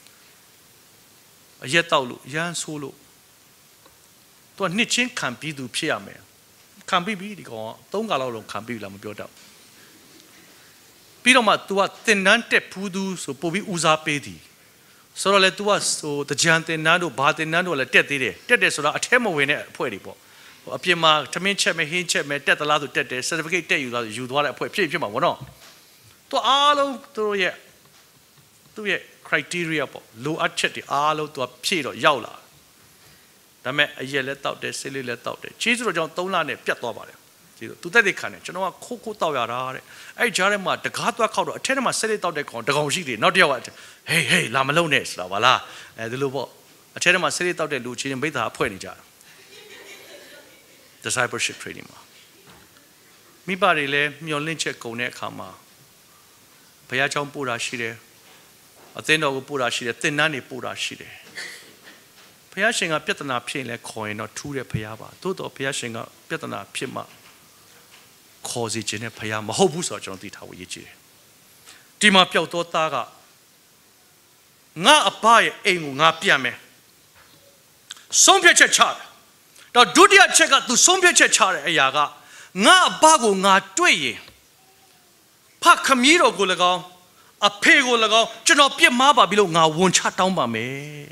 အရက်တောက်လို့ရမ်းဆိုးလို့သူကနှစ်ချင်းခံပြီးသူဖြစ်ရမယ်ခံပြီးပြီဒီကောင်ကသုံးခါလောက်လုံးခံပြီးလာမပြောတော့ပြီးတော့မှ तू ကတင်နန်းတက်ဖူးသူဆိုပို့ပြီးဦးစားပေးသည်ဆိုတော့လေ तू ကဆိုတကြံတင်နန်းတို့ဘာတင်နန်းတို့လည်းတက်သေးတယ်တက်တယ်ဆိုတော့အထက်မဝင်တဲ့အဖွဲ့တွေပေါ့အပြင်မှာထမင်းချက်မယ်ဟင်းချက်မယ်တက်သလားဆိုတက်တယ် certificate တက်ယူသွားယူသွားတဲ့အဖွဲ့ဖြစ်ဖြစ်မှာပေါ့နော် तू အားလုံးသူတို့ရဲ့သူရဲ့criteria ပေါ့လိုအပ်ချက်တွေအားလုံးသူကဖြည့်တော့ရောက်လာဒါပေမဲ့အရက်လည်းတောက်တယ်ဆေးလေးလည်းတောက်တယ်ချီးစတော်ကြောင့်သုံးလနဲ့ပြတ်သွားပါတယ်ကျေးဇူးသူတက်တဲ့ခံတယ်ကျွန်တော်ကခိုးခိုးတောက်ရတာတဲ့အဲ့ကြားထဲမှာတကားသွားခောက်တော့အထက်ထဲမှာဆေးလေးတောက်တဲ့ကောင်တကောင်ရှိတယ်နောက်တစ်ယောက်ကဟေးဟေးလာမလုံးနဲ့ဆိုတာပါလားအဲဒီလိုပေါ့အထက်ထဲမှာဆေးလေးတောက်တဲ့လူချင်းမိသားအဖွဲ့နေကြတာ discipleship training မှာမိဘတွေလည်းမျောလင့်ချက်ကုန်တဲ့အခါမှာဘုရားကျောင်းပို့တာရှိတယ်အသင်းတော်ကိုပို့တာရှိတယ်သင်တန်းတွေပို့တာရှိတယ်ဘုရားရှင်ကပြဿနာဖြစ်ရင်လည်းခေါ်ရင်တော့ထူးတဲ့ဘုရားပါသို့တော့ဘုရားရှင်ကပြဿနာဖြစ်မှခေါ်စီခြင်းနဲ့ဘုရားမဟုတ်ဘူးဆိုတော့ကျွန်တော်သိထားဖို့ရည်ကြည်တယ်ဒီမှာပျောက်သောသားကငါအဘရဲ့အိမ်ကိုငါပြန်မယ်ဆုံးဖြတ်ချက်ချတယ်တော့ဒုတိယချက်ကသူဆုံးဖြတ်ချက်ချတဲ့အရာကငါအဘကိုငါတွေ့ရင်ဖခမည်းတော်ကို၎င်းအဖေကို၎င်းကျွန်တော်ပြစ်မှားပါပြီလို့ငါဝန်ချတောင်းပါမယ်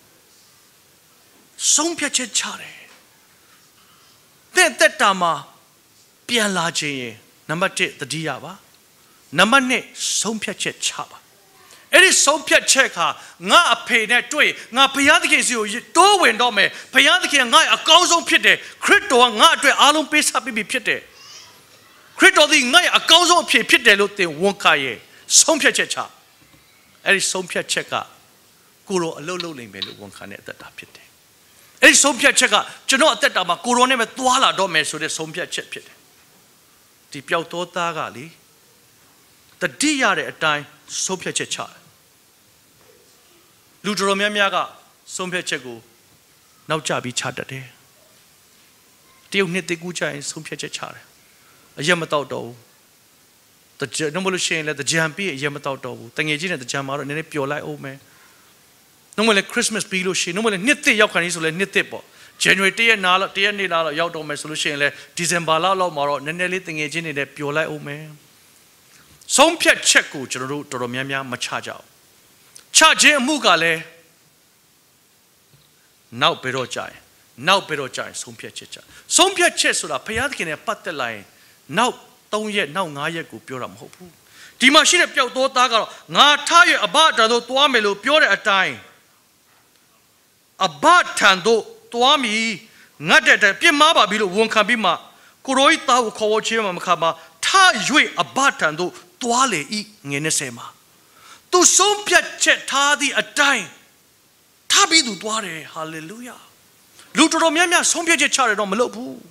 ဆုံးဖြတ်ချက်ချတယ်တဲ့တက်တာမှာပြန်လာခြင်းရင်နံပါတ်တစ်တတိယပါနံပါတ်နှစ်ဆုံးဖြတ်ချက်ချပါအဲ့ဒီဆုံးဖြတ်ချက်ကငါအဖေနဲ့တွေ့ငါဘုရားသခင်စီကိုတိုးဝင်တော့မယ်ဘုရားသခင်ကငါ့အကောင်းဆုံးဖြစ်တယ်ခရစ်တော်ကငါ့အတွက်အားလုံးပေးဆပ်ပြီးဖြစ်တယ်ခရစ်တော်သည်ငါ့အကောင်းဆုံးအဖြစ်ဖြစ်တယ်လို့သင်ဝန်ခံရဲ့ဆုံးဖြတ်ချက်ချအဲ့ဒီဆုံးဖြတ်ချက်ကကိုရောအလုပ်လုပ်နိုင်မယ်လို့ဝန်ခံတဲ့အသက်တာဖြစ်တယ်အဲ့ဒီဆုံးဖြတ်ချက်ကကျွန်တော်အသက်တာမှာကိုရောနဲ့ပဲသွားလာတော့မယ်ဆိုတဲ့ဆုံးဖြတ်ချက်ဖြစ်တယ်ဒီပျောက်သောသားကလေတတိရတဲ့အတိုင်းဆုံးဖြတ်ချက်ချတယ်လူတော်များများကဆုံးဖြတ်ချက်ကိုနောက်ကျပြီးချတတ်တယ်တရုတ်နှစ်တကူချရင်ဆုံးဖြတ်ချက်ချတယ်အရက်မတော့တော့ဘူးတကြနှမလို့ရှိရင်လည်းတကြံပြီးအရက်မတော့တော့ဘူးတငယ်ချင်းနဲ့တကြံမှာတော့နည်းနည်းပျော်လိုက်အောင်မယ်နှမလည်း Christmas ပြီးလို့ရှိရင်နှမလည်းနှစ်သက်ရောက်ခါနေဆိုလည်းနှစ်သက်ပေါ့ January တရက်နာတော့တရက်နေ့လာတော့ရောက်တော့မယ်ဆိုလို့ရှိရင်လည်း December လောက်လောက်မှာတော့နည်းနည်းလေးတငယ်ချင်းတွေနဲ့ပျော်လိုက်အောင်မယ်ဆုံးဖြတ်ချက်ကိုကျွန်တော်တို့တော်တော်များများမချကြဘူးချခြင်းအမှုကလည်းနောက်ဘယ်တော့ကြာရင်နောက်ဘယ်တော့ကြာရင်ဆုံးဖြတ်ချက်ချဆုံးဖြတ်ချက်ဆိုတာဘုရားသခင်နဲ့ပတ်သက်လာရင်နောက်သုံးရက်နောက်ငါးရက်ကိုပြောတာမဟုတ်ဘူးဒီမှာရှိတဲ့ပျောက်သောသားကတော့ငါထားရဲ့အဘထံသို့သွားမယ်လို့ပြောတဲ့အတိုင်းအဘထံသို့သွားမည်ငတ်တဲ့ပြစ်မှားပါပြီလို့ဝန်ခံပြီးမှကိုရောဤသားကိုခေါ်ဝေါ်ခြင်းမှာမခါမှာထား၍အဘထံသို့သွားလေဤငယ်20မှာသူဆုံးဖြတ်ချက်ထားသည့်အတိုင်းထားပြီးသူသွားတယ်ဟာလေလုယာလူတော်တော်များများဆုံးဖြတ်ချက်ချတယ်တော့မလုပ်ဘူး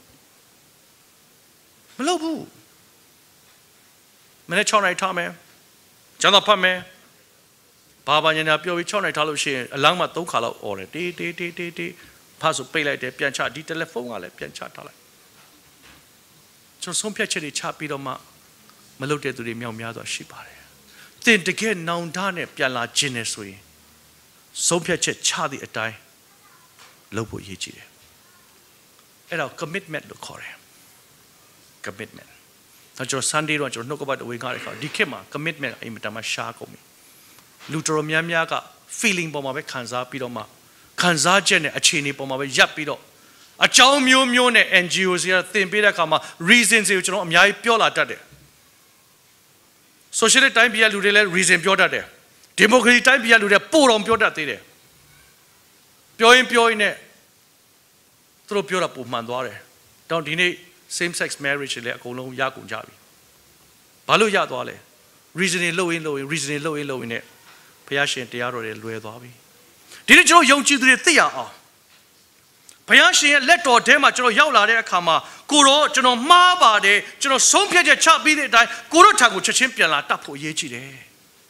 မလုပ်ဘူးမနေ့6နိုင်ထားမယ်ကျန်တော့ဖတ်မယ်ဘာဘာညာညာပြောပြီး6နိုင်ထားလို့ရှိရင်အလောင်းမှာ3ခါလောက်អော်တယ်တေးတေးတေးတေးတေးဖတ်ဆိုပိတ်လိုက်တယ်ပြန်ချဒီတယ်လီဖုန်းကလည်းပြန်ချထားလိုက်ကျွန်တော်ဆုံးဖြတ်ချက်တွေချပြီးတော့မှမလုပ်တဲ့သူတွေမြောက်များစွာရှိပါတယ်သင်တကယ်နောင်တနဲ့ပြန်လာခြင်းနဲ့ဆိုရင်ဆုံးဖြတ်ချက်ချသည့်အတိုင်းလုပ်ဖို့ရည်ကြည်တယ်အဲ့တော့ commitment လို့ခေါ်တယ် commitment ဒါကြောင့် Sunday တော့ကျွန်တော်နှုတ်ကပတ်အဝေးကားတဲ့အခါဒီခေတ်မှာ commitment အိမ်မတမ်းရှားကုန်ပြီလူတော်များများက feeling ပေါ်မှာပဲခံစားပြီးတော့မှခံစားချက်နဲ့အခြေအနေပေါ်မှာပဲရပ်ပြီးတော့အကြောင်းမျိုးမျိုးနဲ့ N G O တွေကသင်ပေးတဲ့အခါမှာ reason တွေကိုကျွန်တော်အများကြီးပြောလာတတ်တယ် socialist တိုင်းပြည်ကလူတွေလည်း reason ပြောတတ်တယ် democracy တိုင်းပြည်ကလူတွေပို့တော်ပြောတတ်သေးတယ်ပြောရင်ပြောရင်နဲ့သူတို့ပြောတာပုံမှန်သွားတယ်တော့ဒီနေ့ same sex marriage လည်းအကုန်လုံးရကုန်ကြပြီဘာလို့ရသွားလဲ reason တွေလုပ်ရင်းလုပ်ရင်း reason တွေလုပ်ရင်းလုပ်ရင်းနဲ့ဘုရားရှင်တရားတော်တွေလွယ်သွားပြီဒီနေ့ကျွန်တော်ယုံကြည်သူတွေသိရအောင်ဘုရားရှင်ရဲ့လက်တော်ထဲမှာကျွန်တော်ရောက်လာတဲ့အခါမှာကိုရောကျွန်တော်မှားပါတယ်ကျွန်တော်ဆုံးဖြတ်ချက်ချပြီးတဲ့အတိုင်းကိုရောထံကိုချက်ချင်းပြန်လာတတ်ဖို့အရေးကြီးတယ်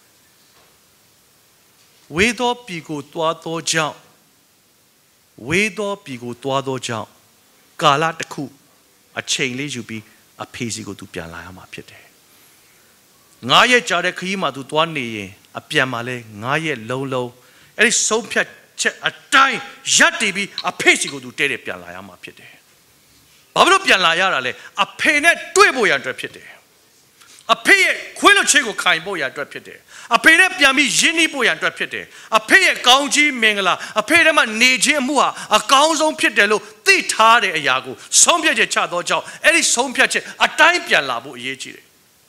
ဝေသောပြည်ကိုတွားသောကြောင့်ဝေသောပြည်ကိုတွားသောကြောင့်ကာလတစ်ခုအချိန်လေးယူပြီးအဖေစီကိုသူပြန်လာရမှာဖြစ်တယ်ငါးရက်ကြာတဲ့ခရီးမှာသူတွားနေရင်အပြန်မှာလဲငါးရက်လုံးလုံးအဲ့ဒီဆုံးဖြတ်ချက်အတိုင်းရပ်တည်ပြီးအဖေစီကိုသူတဲတယ်ပြန်လာရမှာဖြစ်တယ်ဘာဖြစ်လို့ပြန်လာရတာလဲအဖေနဲ့တွေ့ဖို့ရန်အတွက်ဖြစ်တယ်အဖေရဲ့ခွေးလွတ်ခြင်းကိုခိုင်ဖို့ရန်အတွက်ဖြစ်တယ်အဖေနဲ့ပြန်ပြီးရင်းနှီးဖို့ရန်အတွက်ဖြစ်တယ်အဖေရဲ့ကောင်းကြီးမင်္ဂလာအဖေထဲမှာနေခြင်းအမှုဟာအကောင်းဆုံးဖြစ်တယ်လို့သိထားတဲ့အရာကိုဆုံးဖြတ်ချက်ချသောကြောင့်အဲ့ဒီဆုံးဖြတ်ချက်အတိုင်းပြန်လာဖို့အရေးကြီးတယ်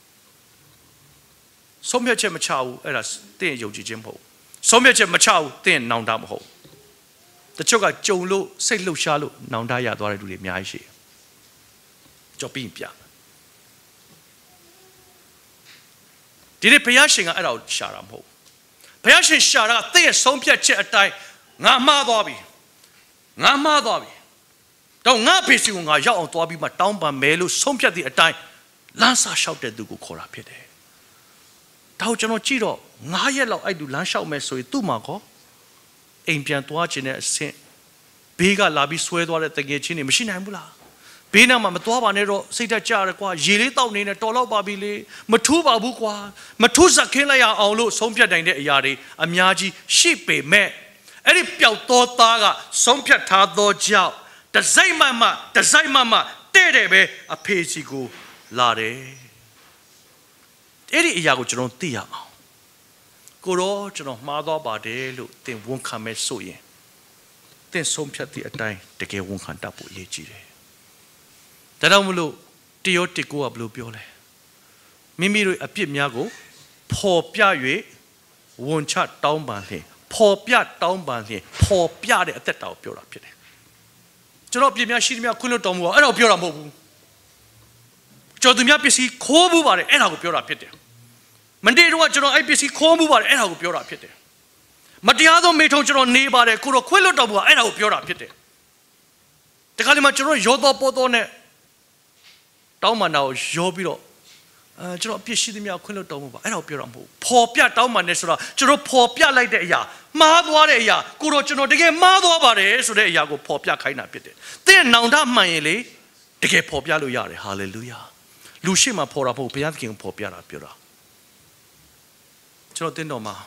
ဆုံးဖြတ်ချက်မချဘူးအဲ့ဒါသင်ယုံကြည်ခြင်းမဟုတ်ဆုံးဖြတ်ချက်မချဘူးသင်နောင်တမဟုတ်တချို့ကကြုံလို့စိတ်လှုပ်ရှားလို့နောင်တရသွားတဲ့လူတွေအများကြီးရှိတယ်ကြောက်ပြီးပြဒီနေ့ဘုရားရှင်ကအဲ့ဒါကိုရှာတာမဟုတ်ဘုရားရှင်ရှာတာကသင်ရဲ့ဆုံးဖြတ်ချက်အတိုင်းငါမှားသွားပြီငါမှားသွားပြီတော့ငါဖေစီကိုငါရောက်အောင်သွားပြီးမှတောင်းပန်မယ်လို့ဆုံးဖြတ်သည့်အတိုင်းလမ်းစာလျှောက်တဲ့သူကိုခေါ်တာဖြစ်တယ်ဒါကိုကျွန်တော်ကြည့်တော့ငါးရက်လောက်အဲ့သူလမ်းလျှောက်မယ်ဆိုရင်သူ့မှာကောအိမ်ပြန်သွားခြင်းနဲ့အဆင့်ဘေးကလာပြီးဆွဲသွားတဲ့တကယ်ချင်းတွေမရှိနိုင်ဘူးလားဘေးနားမှာမသွားပါနဲ့တော့စိတ်ဓာတ်ကြရကွာရေလေးတောက်နေနဲ့တော်တော့ပါပြီလေမထူးပါဘူးကွာမထူးစက်ခင်းလိုက်ရအောင်လို့ဆုံးဖြတ်နိုင်တဲ့အရာတွေအများကြီးရှိပေမဲ့အဲ့ဒီပျောက်သောသားကဆုံးဖြတ်ထားသောကြောင့်တစိုက်မှမှတစိုက်မှမှတဲ့တယ်ပဲအဖေစီကိုလာတယ်အဲ့ဒီအရာကိုကျွန်တော်သိရအောင်ကိုရောကျွန်တော်မှားသွားပါတယ်လို့သင်ဝန်ခံမဲ့ဆိုရင်သင်ဆုံးဖြတ်သည့်အတိုင်းတကယ်ဝန်ခံတတ်ဖို့အရေးကြီးတယ်ဒါကြောင့်မလို့တယောတစ်ကိုကဘယ်လိုပြောလဲမိမိတို့အပြစ်များကိုဖော်ပြ၍ဝန်ချတောင်းပန်လျင်ဖော်ပြတောင်းပန်လျင်ဖော်ပြတဲ့အသက်တာကိုပြောတာဖြစ်တယ်ကျွန်တော်အပြစ်များရှိသမျှခွင့်လွှတ်တော်မူအောင်အဲ့ဒါကိုပြောတာမဟုတ်ဘူးကျွန်တော်သူများပစ္စည်းခိုးမှုပါတယ်အဲ့ဒါကိုပြောတာဖြစ်တယ်မနေ့တော့ကျွန်တော်အဲ့ပစ္စည်းခိုးမှုပါတယ်အဲ့ဒါကိုပြောတာဖြစ်တယ်မတရားသောမိထုံကျွန်တော်နေပါတယ်ကိုတော့ခွင့်လွှတ်တော်မူအောင်အဲ့ဒါကိုပြောတာဖြစ်တယ်တခါတလေမှာကျွန်တော်ရောတော့ပေါ်တော့နဲ့တောင်းပန်တာကိုရောပြီးတော့အဲကျွန်တော်အပြစ်ရှိသမျှခွင့်လွှတ်တော်မူပါအဲ့ဒါကိုပြောတာမဟုတ်ဖော်ပြတောင်းပန်နေဆိုတော့ကျွန်တော်ဖော်ပြလိုက်တဲ့အရာမှားသွားတဲ့အရာကိုတော့ကျွန်တော်တကယ်မှားသွားပါတယ်ဆိုတဲ့အရာကိုဖော်ပြခိုင်းတာဖြစ်တယ်သင်နောင်တမှန်ရင်လေတကယ်ဖော်ပြလို့ရတယ်ဟာလေလုယာလူရှိမှဖော်တာမဟုတ်ဘုရားသခင်ကိုဖော်ပြတာပြောတာကျွန်တော်တင်းတော်မှာ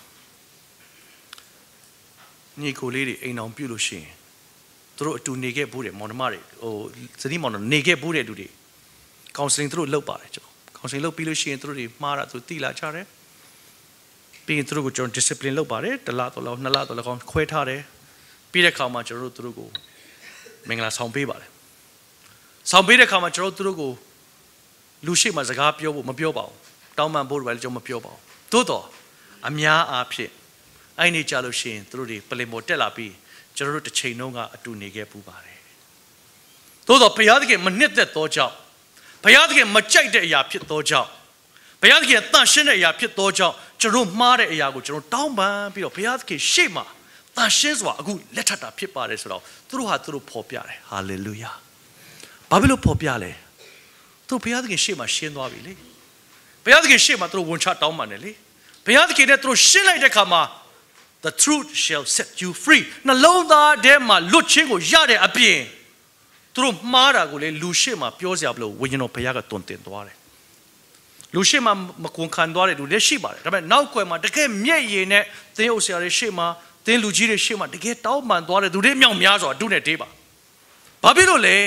ညီကိုလေးတွေအိမ်အောင်ပြုလို့ရှိရင်သူတို့အတူနေခဲ့ဘူးတယ်မောင်နှမတွေဟိုဇနီးမောင်နှမနေခဲ့ဘူးတဲ့လူတွေကောင်စလင်သူတို့လုပ်ပါတယ်ကျွန်တော်ကောင်စလင်လုပ်ပြီးလို့ရှိရင်သူတို့တွေမှားတာသူတိလာကြတယ်ပြီးရင်သူတို့ကိုကျွန်တော် discipline လုပ်ပါတယ်တစ်လတော့လောက်နှစ်လတော့လောက်ခွဲထားတယ်ပြီးတဲ့ခါမှာကျွန်တော်တို့သူတို့ကိုမင်္ဂလာဆောင်ပေးပါတယ်ဆောင်ပေးတဲ့ခါမှာကျွန်တော်တို့သူတို့ကိုလူရှိမှစကားပြောဖို့မပြောပါဘူးတောင်းပန်ဖို့လည်းကျွန်တော်မပြောပါဘူးသို့တော့အများအားဖြင့်အဲ့ဒီကြလို့ရှိရင်သူတို့တွေပလင်ပေါ်တက်လာပြီးကျွန်တော်တို့တစ်ချိန်လုံးကအတူနေခဲ့ပူပါတယ်သို့တော့ဘုရားသခင်မနှစ်သက်သောကြောင့်ဘုရားသခင်မကြိုက်တဲ့အရာဖြစ်သောကြောင့်ဘုရားသခင်တန်ရှင်းတဲ့အရာဖြစ်သောကြောင့်ကျွန်တော်မှားတဲ့အရာကိုကျွန်တော်တောင်းပန်ပြီးတော့ဘုရားသခင်ရှေ့မှာတန်ရှင်းစွာအခုလက်ထပ်တာဖြစ်ပါတယ်ဆိုတော့သူတို့ဟာသူတို့ဖော်ပြတယ်ဟာလေလုယာဘာဖြစ်လို့ဖော်ပြလဲသူဘုရားသခင်ရှေ့မှာရှင်းသွားပြီလေဘုရားသခင်ရှေ့မှာသူတို့ဝန်ချတောင်းပန်တယ်လေဘုရားသခင်နဲ့သူတို့ရှင်းလိုက်တဲ့အခါမှာ the truth shall set you free နှလုံးသားထဲမှာလွတ်ခြင်းကိုရတဲ့အပြင်သူတို့မှားတာကိုလေလူရှေ့မှာပြောစရာဘလို့ဝိညာဉ်တော်ဘုရားကတွင်တင်သွားတယ်လူရှေ့မှာမကွန်ခံသွားတဲ့လူလည်းရှိပါတယ်ဒါပေမဲ့နောက်ွယ်မှာတကယ်မျက်ရည်နဲ့သင်းအုပ်ဆရာတွေရှေ့မှာသင်းလူကြီးတွေရှေ့မှာတကယ်တောင်းပန်သွားတဲ့သူတွေမြောက်များစွာအတုနဲ့တေးပါဘာဖြစ်လို့လဲ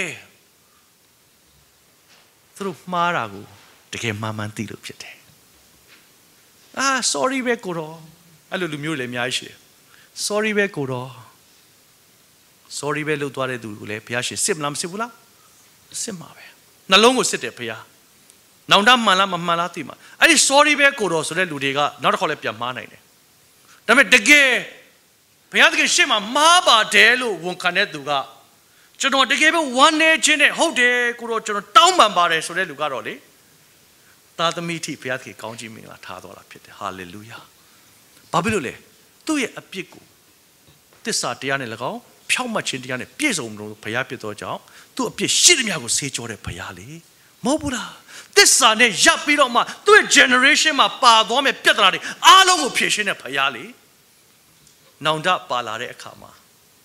သူတို့မှားတာကိုတကယ်မှန်မှန်သိလို့ဖြစ်တယ်အာ sorry ပဲကိုတော့အဲ့လိုလူမျိုးလည်းအများကြီးရှိတယ် sorry ပဲကိုတော့ sorry ပဲလို့သွားတဲ့သူကိုလည်းဘုရားရှင်စစ်မလားမစစ်ဘူးလားစစ်မှာပဲနှလုံးကိုစစ်တယ်ဘုရားနောင်တမှန်လားမမှန်လားသိမှာအဲ့ဒီ sorry ပဲကိုတော့ဆိုတဲ့လူတွေကနောက်တစ်ခေါက်လည်းပြန်မှားနိုင်တယ်ဒါပေမဲ့တကယ်ဘုရားသခင်ရှေ့မှာမှားပါတယ်လို့ဝန်ခံတဲ့သူကကျွန်တော်တကယ်ပဲဝမ်းနေခြင်းနဲ့ဟုတ်တယ်ကိုတော့ကျွန်တော်တောင်းပန်ပါတယ်ဆိုတဲ့လူကတော့လေသာသမီထိဘုရားသခင်ကောင်းချီးမင်္ဂလာထားတော်တာဖြစ်တယ်ဟာလေလုယာဘာဖြစ်လို့လဲသူ့ရဲ့အပြစ်ကိုတစ္ဆာတရားနဲ့၎င်းဖြောင့်မတ်ခြင်းတရားနဲ့ပြည့်စုံလို့ဘုရားပြတော်ကြောင့်သူ့အပြစ်ရှိသမျှကိုဆေးကြောတဲ့ဘုရားလေမဟုတ်ဘူးလားတစ္ဆာနဲ့ရပ်ပြီးတော့မှသူ့ရဲ့ generation မှာပါသွားမယ်ပြဿနာတွေအားလုံးကိုဖြေရှင်းတဲ့ဘုရားလေနောင်တပါလာတဲ့အခါမှာ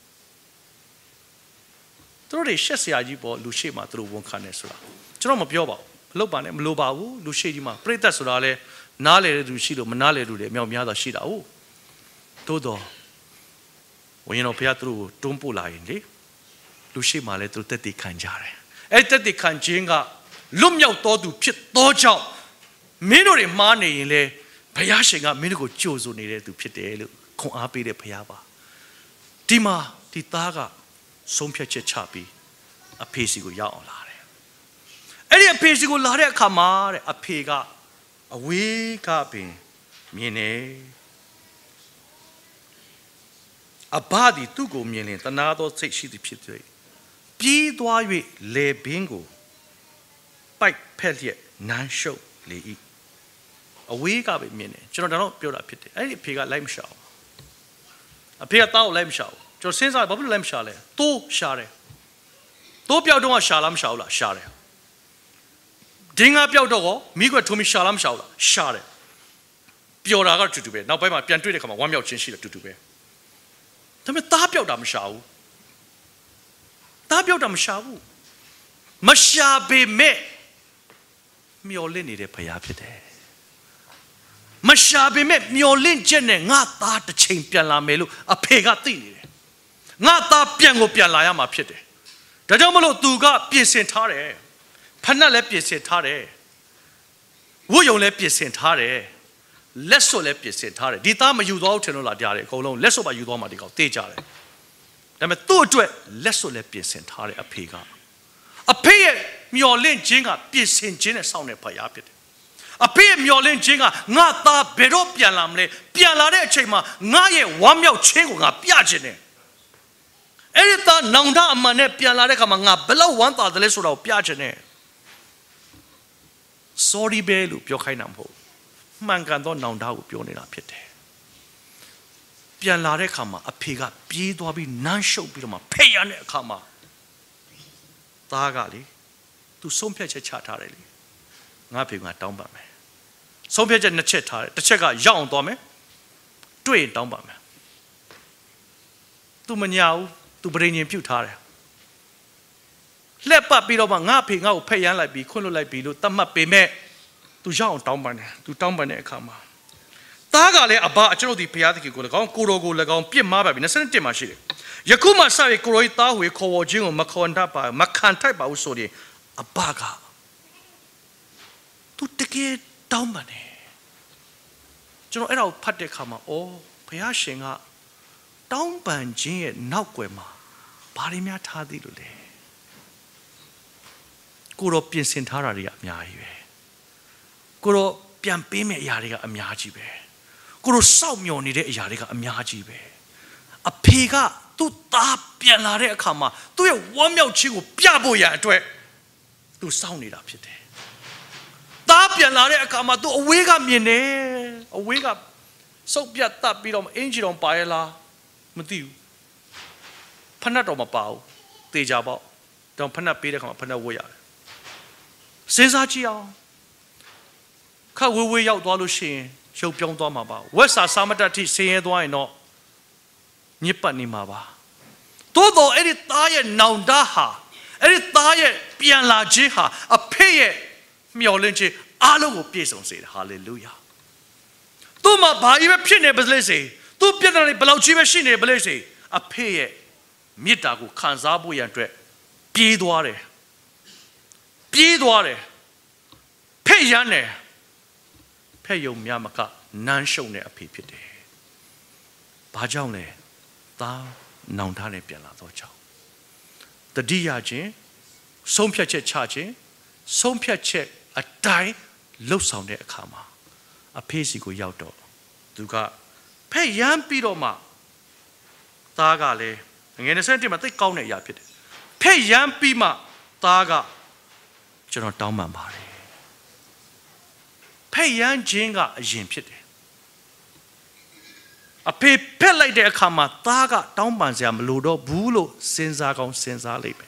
သူတို့တွေရှက်စရာကြီးပေါ်လူရှိမှသူတို့ဝန်ခံနေဆိုတာကျွန်တော်မပြောပါဘူးမလုပ်ပါနဲ့မလိုပါဘူးလူရှိကြီးမှပြိတ္တဆိုတာလဲနားလေတဲ့သူရှိလို့မနားလေတဲ့သူတွေအမြောက်များစွာရှိတာဟုတ်သို့တော့ဝိညာဉ်တော်ဘုရားသူတို့ကိုတွန်းပို့လာရင်လေလူရှိမှလည်းသူတို့တက်တည်ခံကြတယ်အဲ့တက်တည်ခံခြင်းကလွတ်မြောက်တော်သူဖြစ်သောကြောင့်မင်းတို့တွေမှားနေရင်လေဘုရားရှင်ကမင်းတို့ကိုကြိုဆိုနေတဲ့သူဖြစ်တယ်လို့ခွန်အားပေးတဲ့ဘုရားပါဒီမှာဒီသားကဆုံးဖြတ်ချက်ချပြီးအဖေစီကိုရောက်အောင်လာတယ်အဲ့ဒီအဖေစီကိုလာတဲ့အခါမှာတဲ့အဖေကအဝေးကပင်မြင်နေအဘသည်သူ့ကိုမြင်ရင်တနာသောစိတ်ရှိသည်ဖြစ်၍ပြေးသွား၍လေဘင်းကိုပိုက်ဖက်လျက်နမ်းရှုပ်လေ၏အဝေးကပဲမြင်တယ်ကျွန်တော်တော့ပြောတာဖြစ်တယ်အဲ့ဒီအဖေကလိုက်မရှာဘူးအဖေကတောက်လိုက်မရှာဘူးကျွန်တော်စဉ်းစားဘာဖြစ်လို့လိုက်မရှာလဲတိုးရှာတယ်တိုးပြောက်တော့ရှာလားမရှာဘူးလားရှာတယ်ဒင်းကပြောက်တော့ကောမိခွက်ထုံးပြီးရှာလားမရှာဘူးလားရှာတယ်ပျော်တာကတူတူပဲနောက်ပိုင်းမှာပြန်တွေ့တဲ့ခါမှာဝမ်းမြောက်ခြင်းရှိတယ်တူတူပဲဒါပေမဲ့သားပြောက်တာမရှာဘူးသားပြောက်တာမရှာဘူးမရှာပေမဲ့မျောလင့်နေတဲ့ဖရားဖြစ်တယ်မရှာပေမဲ့မျောလင့်ချက်နဲ့ငါသားတစ်ချိန်ပြန်လာမယ်လို့အဖေကသိနေတယ်ငါသားပြန်ကိုပြန်လာရမှာဖြစ်တယ်ဒါကြောင့်မလို့သူကပြင်ဆင်ထားတယ်ဖဏလည်းပြင်ဆင်ထားတယ်ဝတ်ယုံလည်းပြင်ဆင်ထားတယ်လက်စွပ်လည်းပြင်ဆင်ထားတယ်ဒီသားမယူသွားဘူးထင်လို့လားကြားတယ်အကုန်လုံးလက်စွပ်ပါယူသွားမှဒီကောင်တေးကြတယ်ဒါပေမဲ့သူ့အတွက်လက်စွပ်လည်းပြင်ဆင်ထားတယ်အဖေကအဖေရဲ့မျောလင့်ခြင်းကပြင်ဆင်ခြင်းနဲ့စောင့်နေဖရားဖြစ်တယ်အဖေရဲ့မျောလင့်ခြင်းကငါသားဘယ်တော့ပြန်လာမလဲပြန်လာတဲ့အချိန်မှာငါရဲ့ဝမ်းမြောက်ခြင်းကိုငါပြခြင်းတယ်အဲ့ဒီသားနောင်တအမှန်နဲ့ပြန်လာတဲ့ခါမှာငါဘယ်လောက်ဝမ်းသာတယ်လဲဆိုတာကိုပြခြင်းတယ် sorry ပဲလို့ပြောခိုင်းတာမဟုတ်မှန်ကန်သောနောင်တကိုပြောနေတာဖြစ်တယ်ပြန်လာတဲ့ခါမှာအဖေကပြေးသွားပြီးနမ်းရှုပ်ပြီးတော့မှဖိတ်ရတဲ့အခါမှာသားကလေသူဆုံးဖြတ်ချက်ချထားတယ်လေငါဖေကတောင်းပါမယ်ဆုံးဖြတ်ချက်နှစ်ချက်ထားတယ်တစ်ချက်ကရောက်အောင်သွားမယ်တွေ့ရင်တောင်းပါမယ်သူမညာဘူးသူပရိညင်ပြုတ်ထားတယ်လက်ပတ်ပြီးတော့မှငါဖေငါ့ကိုဖက်ရမ်းလိုက်ပြီးခွန့်လွတ်လိုက်ပြီးလို့တတ်မှတ်ပေမဲ့သူရောက်အောင်တောင်းပန်တယ်သူတောင်းပန်တဲ့အခါမှာသားကလည်းအဘကျွန်တော်ဒီဘုရားသခင်ကို၎င်းကိုတော်ကို၎င်းပြစ်မှားပါပြီနှစ်၁မှာရှိတယ်ယခုမှစရကိုရောသားဟွေခေါ်ဝေါ်ခြင်းကိုမခေါ်တတ်ပါမခံထိုက်ပါဘူးဆိုရင်အဘကသူတကယ်တောင်းပန်တယ်ကျွန်တော်အဲ့ဒါကိုဖတ်တဲ့အခါမှာအော်ဘုရားရှင်ကတောင်းပန်ခြင်းရဲ့နောက်ွယ်မှာဘာတွေများထားသေးလို့လဲကိုတော့ပြင်ဆင်ထားတာတွေအများကြီးပဲကိုတော့ပြန်ပေးမဲ့အရာတွေကအများကြီးပဲကိုလိုစောက်မျှော်နေတဲ့အရာတွေကအများကြီးပဲအဖေကသူ့သားပြန်လာတဲ့အခါမှာသူ့ရဲ့ဝမ်းမြောက်ခြင်းကိုပြဖို့ရအတွက်သူစောင့်နေတာဖြစ်တယ်သားပြန်လာတဲ့အခါမှာသူအဝေးကမြင်တယ်အဝေးကစုပ်ပြတ်တတ်ပြီးတော့အင်ဂျီတော်ပါရလားမသိဘူးဖဏတ်တော်မပါဘူးတေချာပေါ့တော့ဖဏတ်ပေးတဲ့ခါမှာဖဏတ်ဝတ်ရတယ်စဉ်းစားကြည့်အောင်ခက်ဝေးဝေးရောက်သွားလို့ရှိရင်ရုပ်ပြောင်းသွားမှာပါဝက်စာစာမတတ်ထိဆင်းရဲသွားရင်တော့ညစ်ပတ်နေမှာပါတိုးတော့အဲ့ဒီသားရဲ့နောင်တဟာအဲ့ဒီသားရဲ့ပြန်လာခြင်းဟာအဖေရဲ့မျှော်လင့်ခြင်းအားလုံးကိုပြည့်စုံစေတယ်ဟာလေလုယာသူ့မှာဘာကြီးပဲဖြစ်နေပါလိမ့်စေသူ့ပြဿနာတွေဘယ်လောက်ကြီးပဲရှိနေပါလိမ့်စေအဖေရဲ့မေတ္တာကိုခံစားဖို့ရန်အတွက်ပြေးသွားတယ်ပြေးသွားတယ်ဖက်ရမ်းတယ်ဖက်ယုံများမကနမ်းရှုံတဲ့အဖေဖြစ်တယ်ဘာကြောင့်လဲသားနောင်တနဲ့ပြန်လာတော့ကြောင့်တတိယချင်းဆုံးဖြတ်ချက်ချခြင်းဆုံးဖြတ်ချက်အတိုင်းလှုပ်ဆောင်တဲ့အခါမှာအဖေစီကိုရောက်တော့သူကဖက်ရမ်းပြီးတော့မှသားကလည်းငယ်နှစ်မှာသိကောင်းတဲ့အရာဖြစ်တယ်ဖက်ရမ်းပြီးမှသားကကျွန်တော်တောင်းပန်ပါတယ်ဖက်ရမ်းခြင်းကအရင်ဖြစ်တယ်အဖေဖက်လိုက်တဲ့အခါမှာသားကတောင်းပန်စရာမလိုတော့ဘူးလို့စဉ်းစားကောင်းစဉ်းစားလိုက်ပဲ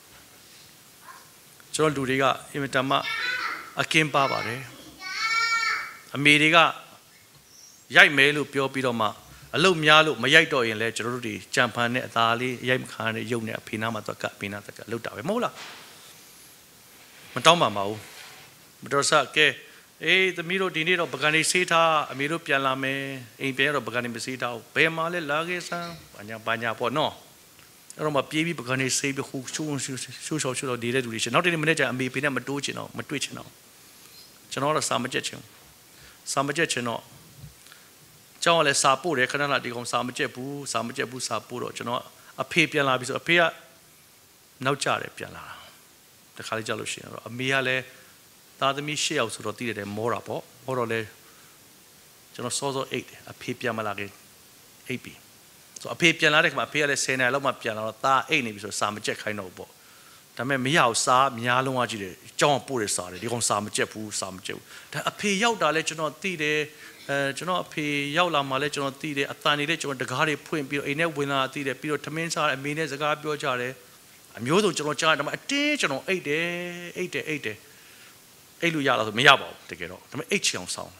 ကျွန်တော်လူတွေကအင်မတန်မှအကင်းပါပါတယ်အမေတွေကရိုက်မဲလို့ပြောပြီးတော့မှအလုတ်များလို့မရိုက်တော့ရင်လည်းကျွန်တော်တို့တွေကြံဖန်နဲ့အသားလေးရိုက်မခါနဲ့ရုပ်နဲ့အဖေနာမှာတော့ကအဖေနာတက်ကလုတ်တာပဲမဟုတ်လားမတောင်းပန်ပါဘူးမတော်ဆကဲအေးသမီးတို့ဒီနေ့တော့ပကံနေဆေးထားအမေတို့ပြန်လာမယ်အိမ်ပြန်တော့ပကံနေမဆေးထားဘူးဘယ်မှာလဲလာခဲ့စမ်းဘာညာဘာညာပေါ့နော်အဲ့တော့မှပြေးပြီးပကံနေဆေးပြီးဟိုရှူရှူရှူရှူရှူတော့ဒီတဲ့လူတွေရှင်နောက်တနေ့မနေ့ကျအမေဖေနဲ့မတိုးချင်တော့မတွေ့ချင်တော့ကျွန်တော်တော့စာမကြက်ချင်စာမကြက်ချင်တော့ကျောင်းကလည်းစာပို့တယ်ခဏလာဒီကောင်စာမကြက်ဘူးစာမကြက်ဘူးစာပို့တော့ကျွန်တော်အဖေပြန်လာပြီဆိုအဖေကနောက်ကျတယ်ပြန်လာတာတခါလေးကြောက်လို့ရှိရင်တော့အမေကလည်းသားသမီးရှစ်ယောက်ဆိုတော့တည်တယ်မောတာပေါ့မောတော့လေကျွန်တော်စောစောအိတ်တယ်အဖေပြန်မလာခင်အိတ်ပြီဆိုအဖေပြန်လာတဲ့ခါမှာအဖေကလည်းဆယ်နာရီလောက်မှပြန်လာတော့သားအိတ်နေပြီဆိုစာမကြက်ခိုင်းတော့ပေါ့ဒါပေမဲ့မရအောင်စာများလုံးဝကြည့်တယ်ကျောင်းပို့တယ်စာတယ်ဒီကောင်စာမကြက်ဘူးစာမကြက်ဘူးဒါအဖေရောက်တာလဲကျွန်တော်တည်တယ်အဲကျွန်တော်အဖေရောက်လာမှလဲကျွန်တော်တည်တယ်အတန်နေလဲကျွန်တော်တကားတွေဖွင့်ပြီးတော့အိမ်ထဲဝင်လာတည်တယ်ပြီးတော့ထမင်းစားအမေနဲ့စကားပြောကြတယ်အမျိုးစုံကျွန်တော်ကြားတယ်ဒါပေမဲ့အတင်းကျွန်တော်အိတ်တယ်အိတ်တယ်အိတ်တယ်အိတ်လို့ရလားဆိုမရပါဘူးတကယ်တော့ဒါပေမဲ့အိတ်ချအောင်ဆောင်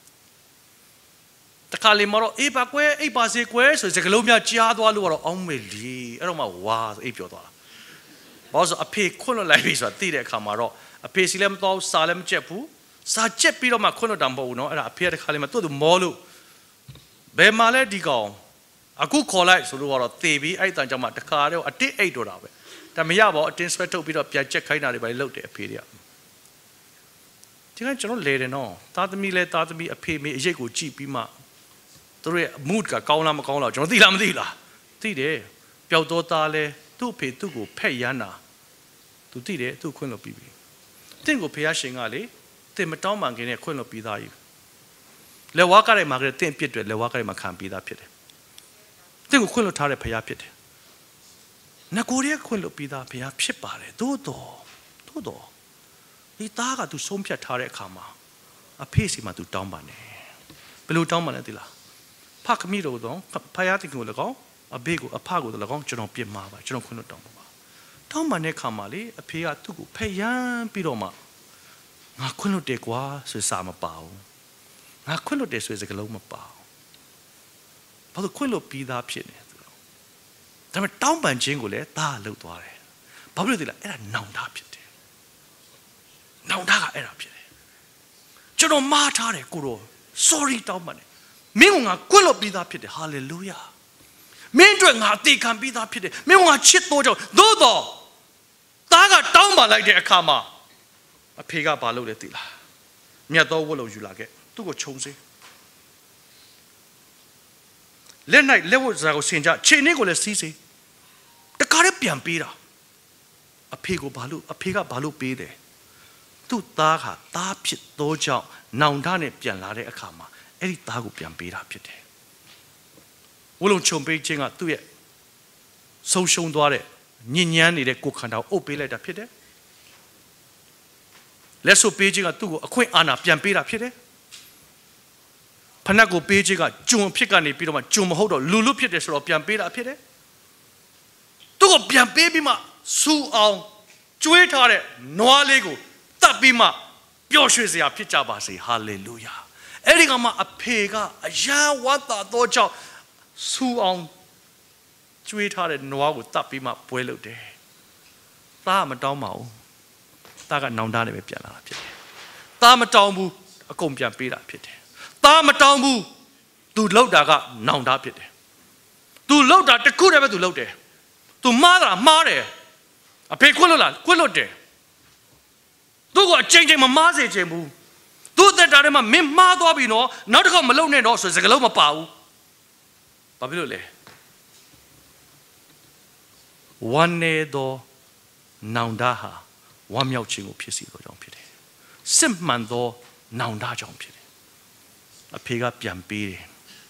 တခါလေမတော့အေးပါကွယ်အိတ်ပါစေကွယ်ဆိုစကလုံးများကြားသွားလို့ကတော့အောင်းမေလီအဲ့တော့မှဝါဆိုအိတ်ပြောသွားတာဘာလို့ဆိုအဖေခွန်းလွတ်လိုက်ပြီဆိုတာသိတဲ့အခါမှာတော့အဖေစီလည်းမတော်စာလည်းမကြက်ဘူးစာကြက်ပြီးတော့မှခွန်းလွတ်တာမဟုတ်ဘူးเนาะအဲ့ဒါအဖေတခါလေမှသူ့သူမောလို့ဘယ်မှာလဲဒီကောင်အခုခေါ်လိုက်ဆိုလို့ကတော့သေပြီးအဲ့တန်ကြောင့်မှတခါတော့အတစ်အိတ်တော့တာပဲဒါမရပါဘူးအတင်းဆွဲထုတ်ပြီးတော့ပြန်ချက်ခိုင်းတာတွေပဲလုပ်တယ်အဖေတွေကဒီကကျွန်တော်လေတယ်နော်သားသမီးလဲသားသမီးအဖေမေအရေးကိုကြည့်ပြီးမှသူတို့ရဲ့ mood ကကောင်းလားမကောင်းလားကျွန်တော်သိလားမသိလားသိတယ်ပျောက်တော့သားလဲသူ့အဖေသူ့ကိုဖက်ရမ်းတာသူသိတယ်သူ့ခွင့်လို့ပြီးပြီတင့်ကိုဖះရှင်ကလေတင်မတောင်းပန်ခင်နဲ့ခွင့်လို့ပြီးသားကြီးလက်ဝါးကရဲမှာကတင့်ပြစ်တွေလက်ဝါးကရဲမှာခံပြီးသားဖြစ်တယ်တင့်ကိုခွင့်လို့ထားတဲ့ဖះဖြစ်တယ်ငကိုရဲခွင့်လို့ပြီးသားဖះဖြစ်ပါတယ်သို့တော်သို့တော်ဒီသားကသူဆုံးဖြတ်ထားတဲ့အခါမှာအဖေစီမှာသူတောင်းပန်တယ်ဘယ်လိုတောင်းပန်လဲသိလားဖခမီတို့တော့ဖះတင်ကိုလည်းကောအဘေကိုအဖကိုလည်းကောကျွန်တော်ပြစ်မှာပါကျွန်တော်ခွင့်လို့တောင်းပါပါတောင်းပန်တဲ့အခါမှာလေအဖေကသူ့ကိုဖက်ရမ်းပြီးတော့မှငါခွင့်လို့တယ်ကွာဆိုစာမပါဘူးငါခွင့်လို့တယ်ဆိုစကားလုံးမပါဘူးဘာလို့ခွင့်လို့ပြီးသားဖြစ်နေသူတော့ဒါပေမဲ့တောင်းပန်ခြင်းကိုလည်းသားလှုပ်သွားတယ်ဘာဖြစ်လို့လဲအဲ့ဒါနောင်တဖြစ်တယ်နောင်တကအဲ့ဒါဖြစ်တယ်ကျွန်တော်မှားထားတယ်ကိုတော့ sorry တောင်းပန်တယ်မင်းကငါခွင့်လို့ပြီးသားဖြစ်တယ် hallelujah မင်းတို့ငါအသေးခံပြီးသားဖြစ်တယ်မင်းကငါချစ်တော်ကြောင့်သို့တော့သားကတောင်းပန်လိုက်တဲ့အခါမှာအဖေကဘာလုပ်လဲသိလားမြတ်တော်ဝတ်လို့ယူလာခဲ့သူ့ကိုခြုံစေးလက်၌လက်ဝတ်စားကိုဆင်ကြခြေနှင်းကိုလည်းစီးစေးတကားလည်းပြန်ပေးတာအဖေကိုဘာလို့အဖေကဘာလို့ပေးတယ်သူ့သားဟာသားဖြစ်သောကြောင့်နောင်တနဲ့ပြန်လာတဲ့အခါမှာအဲ့ဒီသားကိုပြန်ပေးတာဖြစ်တယ်ဝလုံးချုံပေးခြင်းကသူ့ရဲ့ဆုံးရှုံးသွားတဲ့ညဉ့်ညမ်းနေတဲ့ကိုယ်ခန္ဓာကိုအုပ်ပေးလိုက်တာဖြစ်တယ်လက်ဆုပ်ပေးခြင်းကသူ့ကိုအခွင့်အာဏာပြန်ပေးတာဖြစ်တယ်ဖနက်ကိုပေးခြင်းကကျွန်ဖြစ်ကနေပြီးတော့မှကျွန်မဟုတ်တော့လူလူဖြစ်တယ်ဆိုတော့ပြန်ပေးတာဖြစ်တယ်သူ့ကိုပြန်ပေးပြီးမှစူအောင်ကျွေးထားတဲ့နွားလေးကိုတတ်ပြီးမှပျော်ရွှင်စရာဖြစ်ကြပါစေဟာလေလုယာအဲ့ဒီကမှအဖေကအယံဝတ်တာတော့ကြောင့်စူအောင်ကျွေးထားတဲ့နွားကိုတတ်ပြီးမှပွဲလုပ်တယ်သားမတောင်းပါဘူးသားကနောင်တနဲ့ပဲပြန်လာတာဖြစ်တယ်သားမတောင်းဘူးအကုန်ပြန်ပေးတာဖြစ်တယ်သားမတောင်းဘူးသူလောက်တာကနောင်တဖြစ်တယ်သူလောက်တာတခုတည်းပဲသူလောက်တယ်သူမှားတာမှားတယ်အဖေခွတ်လို့လားခွတ်လို့တယ်သူကအချိန်ချင်းမမှားစေချင်ဘူးသူ့တက်တာထဲမှာမင်းမှားသွားပြီနော်နောက်တစ်ခါမလုံနဲ့တော့ဆိုစကလုံးမပါဘူးဘာဖြစ်လို့လဲဝမ်းနေသောနောင်တဟာဝမ်းမြောက်ခြင်းကိုဖြစ်စေသောကြောင့်ဖြစ်တယ်စစ်မှန်သောနောင်တကြောင့်ဖြစ်တယ်အဖေကပြန်ပေးတယ်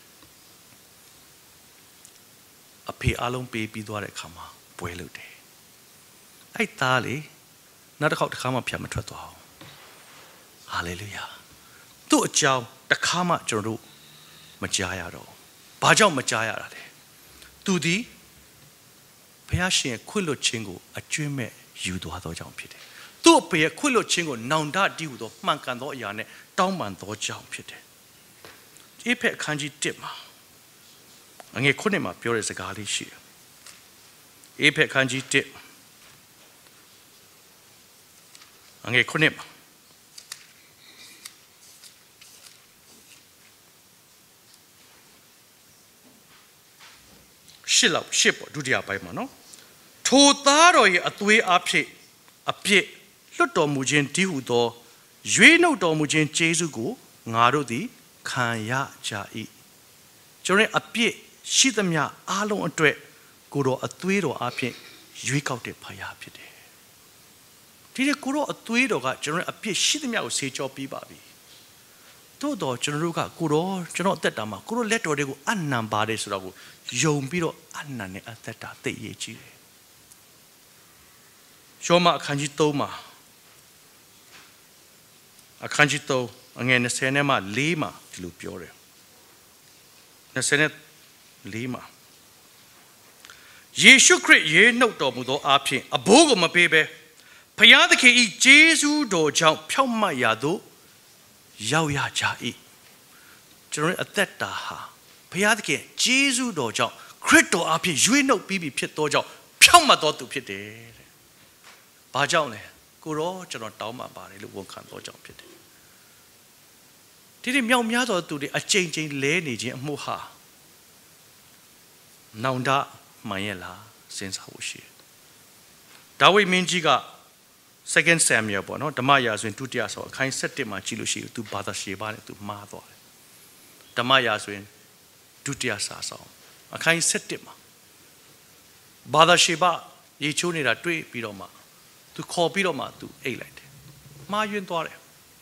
အဖေအလုံးပေးပြီးသွားတဲ့အခါမှာပွဲလုပ်တယ်အဲ့သားလေနောက်တစ်ခေါက်တစ်ခါမှပြန်မထွက်သွားအောင်ဟာလေလုယာသူ့အကြောင်းတစ်ခါမှကျွန်တော်တို့မကြားရတော့ဘာကြောင့်မကြားရတာလဲသူဒီဘုရားရှင်ခွင့်လွှတ်ခြင်းကိုအကျွင့်မဲ့ယူသွားသောကြောင့်ဖြစ်တယ်သူ့အဖေရဲ့ခွင့်လွှတ်ခြင်းကိုနောင်တတည်ဟူသောမှန်ကန်သောအရာနဲ့တောင်းပန်သောကြောင့်ဖြစ်တယ်အေဖက်အခန်းကြီးတစ်မှာအငယ်ခုနှစ်မှာပြောတဲ့စကားလေးရှိတယ်အေဖက်အခန်းကြီးတစ်အငယ်ခုနှစ်မှာရှစ်လောက်ရှစ်ပေါ့ဒုတိယပိုင်းမှာနော်ထိုသားတော်ရဲ့အသွေးအဖြစ်အပြစ်လွတ်တော်မူခြင်းတည်ဟူသောရွေးနှုတ်တော်မူခြင်းကျေးဇူးကိုငါတို့သည်ခံရကြ၏ကျွန်တော်အပြစ်ရှိသမျှအားလုံးအတွက်ကိုတော်အသွေးတော်အဖြစ်ရွေးကောက်တဲ့ဖခင်ဖြစ်တယ်ဒီနေ့ကိုတော်အသွေးတော်ကကျွန်တော်အပြစ်ရှိသမျှကိုဆေးကြောပြီးပါပြီတို့တော့ကျွန်တော်တို့ကကိုတော်ကျွန်တော်အသက်တာမှာကိုတော်လက်တော်တွေကိုအနံပါတယ်ဆိုတော့ကိုယုံပြီးတော့အနံနဲ့အသက်တာသိရကြည့်တယ်ရှောမအခန်းကြီးသုံးမှာအခန်းကြီးသုံးအငယ်နှစ်ဆယ်နဲ့မှလေးမှာဒီလိုပြောတယ်နှစ်ဆယ်နဲ့လေးမှာယေရှုခရစ်ရေနှုတ်တော်မူသောအဖြစ်အဘိုးကိုမပေးဘဲဖျားသခင်ဤဂျေဇုတော်ကြောင့်ဖြောင့်မတ်ရာသို့ရောက်ရကြ၏ကျွန်တော်အသက်တာဟာဖျားသခင်ဂျေဇုတော်ကြောင့်ခရစ်တော်အဖြစ်ရွေးနှုတ်ပြီးပြီဖြစ်သောကြောင့်ဖြောင့်မတ်တော်သူဖြစ်တယ်တဲ့ဘာကြောင့်လဲကိုရောကျွန်တော်တောင်းပန်ပါတယ်လို့ဝန်ခံသောကြောင့်ဖြစ်တယ်ဒီနေ့မြောက်များသောသူတွေအချိန်ချင်းလဲနေခြင်းအမှုဟာနောင်တမှန်ရဲ့လားစဉ်းစားဖို့ရှိတယ်ဒါဝိဒ်မင်းကြီးက second Samuel ပေါ့နော်ဓမ္မရာဇဝင်ဒုတိယဆောင်အခန်း၁၁မှာကြည့်လို့ရှိရင်သူဘာသာရှေဘနဲ့သူမှားသွားတယ်ဓမ္မရာဇဝင်ဒုတိယစာဆောင်အခန်း၁၁မှာဘာသာရှေဘရေချိုးနေတာတွေ့ပြီးတော့မှသူခေါ်ပြီးတော့မှသူအိတ်လိုက်တယ်မှားယွင်းသွားတယ်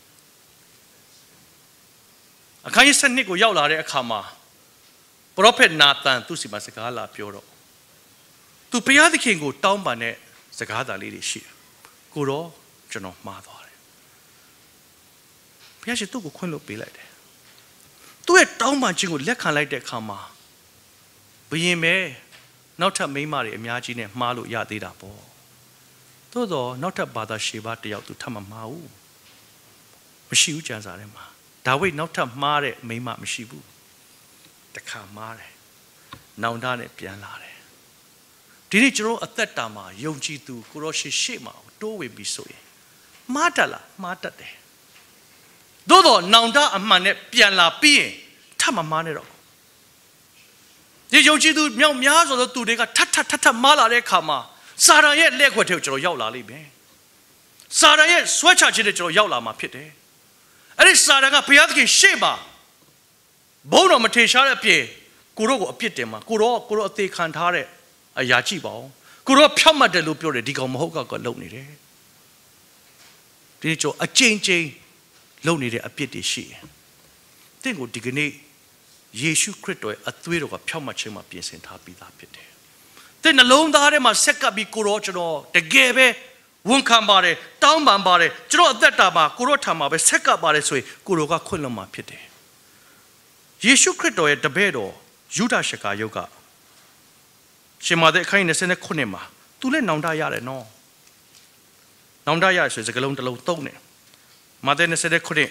အခန်း၁၂ကိုရောက်လာတဲ့အခါမှာပရောဖက်နာသန်သူစီမှာစကားလာပြောတော့သူဘုရားသခင်ကိုတောင်းပန်တဲ့စကားသာလေးတွေရှိတယ်ကိုတော့ကျွန်တော်မှားသွားတယ်ဘုရားရှင်သူ့ကိုခွင့်လွှတ်ပေးလိုက်တယ်သူ့ရဲ့တောင်းပန်ခြင်းကိုလက်ခံလိုက်တဲ့အခါမှာဘုရင်ပဲနောက်ထပ်မိန်းမတွေအများကြီးနဲ့မှားလို့ရသေးတာပေါ့သို့တော့နောက်ထပ်ဘာသာရှေဘတယောက်သူထပ်မမှားဘူးမရှိဘူးကျမ်းစာထဲမှာဒါဝိဒ်နောက်ထပ်မှားတဲ့မိန်းမမရှိဘူးတခါမှားတယ်နောင်တနဲ့ပြန်လာတယ်ဒီနေ့ကျွန်တော်အသက်တာမှာယုံကြည်သူကိုရောရှိရှေ့မှာတိုးဝင်ပြီးဆိုရင်မှားတတ်လားမှားတတ်တယ်သို့တော့နောင်တအမှန်နဲ့ပြန်လာပြီးရင်ထပ်မမှားနဲ့တော့ဒီယုံကြည်သူမြောက်များဆိုတော့သူတွေကထပ်ထပ်ထပ်ထပ်မှားလာတဲ့အခါမှာစာရန်ရဲ့လက်ခွက်ထဲကိုကျွန်တော်ရောက်လာလိမ့်မယ်စာရန်ရဲ့ဆွဲချခြင်းတွေကျွန်တော်ရောက်လာမှာဖြစ်တယ်အဲ့ဒီစာရန်ကဘုရားသခင်ရှေ့မှာဘုန်းတော်မထေရှားတဲ့အပြင်ကိုရောကိုအပြစ်တင်မှာကိုရောကိုရောအသေးခံထားတဲ့အရာကြည့်ပါဦးကိုရောဖြောက်မှတ်တယ်လို့ပြောတယ်ဒီကောင်မဟုတ်ကောက်ကလုံနေတယ်ဒီကြောအကျဉ်းချင်းလုံနေတဲ့အပြစ်တွေရှိတယ်တင့်ကိုဒီကနေ့ယေရှုခရစ်တော်ရဲ့အသွေးတော်ကဖြောက်မှတ်ခြင်းမှာပြင်ဆင်ထားပြီးသားဖြစ်တယ်တင့်နှလုံးသားထဲမှာဆက်ကပ်ပြီးကိုရောကျွန်တော်တကယ်ပဲဝန်ခံပါတယ်တောင်းပန်ပါတယ်ကျွန်တော်အသက်တာမှာကိုရောထံမှာပဲဆက်ကပ်ပါတယ်ဆိုရင်ကိုရောကခွင့်လွှတ်မှာဖြစ်တယ်ယေရှုခရစ်တော်ရဲ့တပည့်တော်ယူဒရှကာယုတ်ကရှင်မာသက်အခန်းကြီး၂၉မှာသူလည်းနောင်တရတယ်နော်နောင်တရဆိုစကလုံးတစ်လုံးသုံးတယ်မာသက်၂၉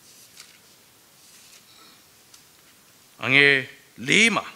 အငယ်လေးမှာ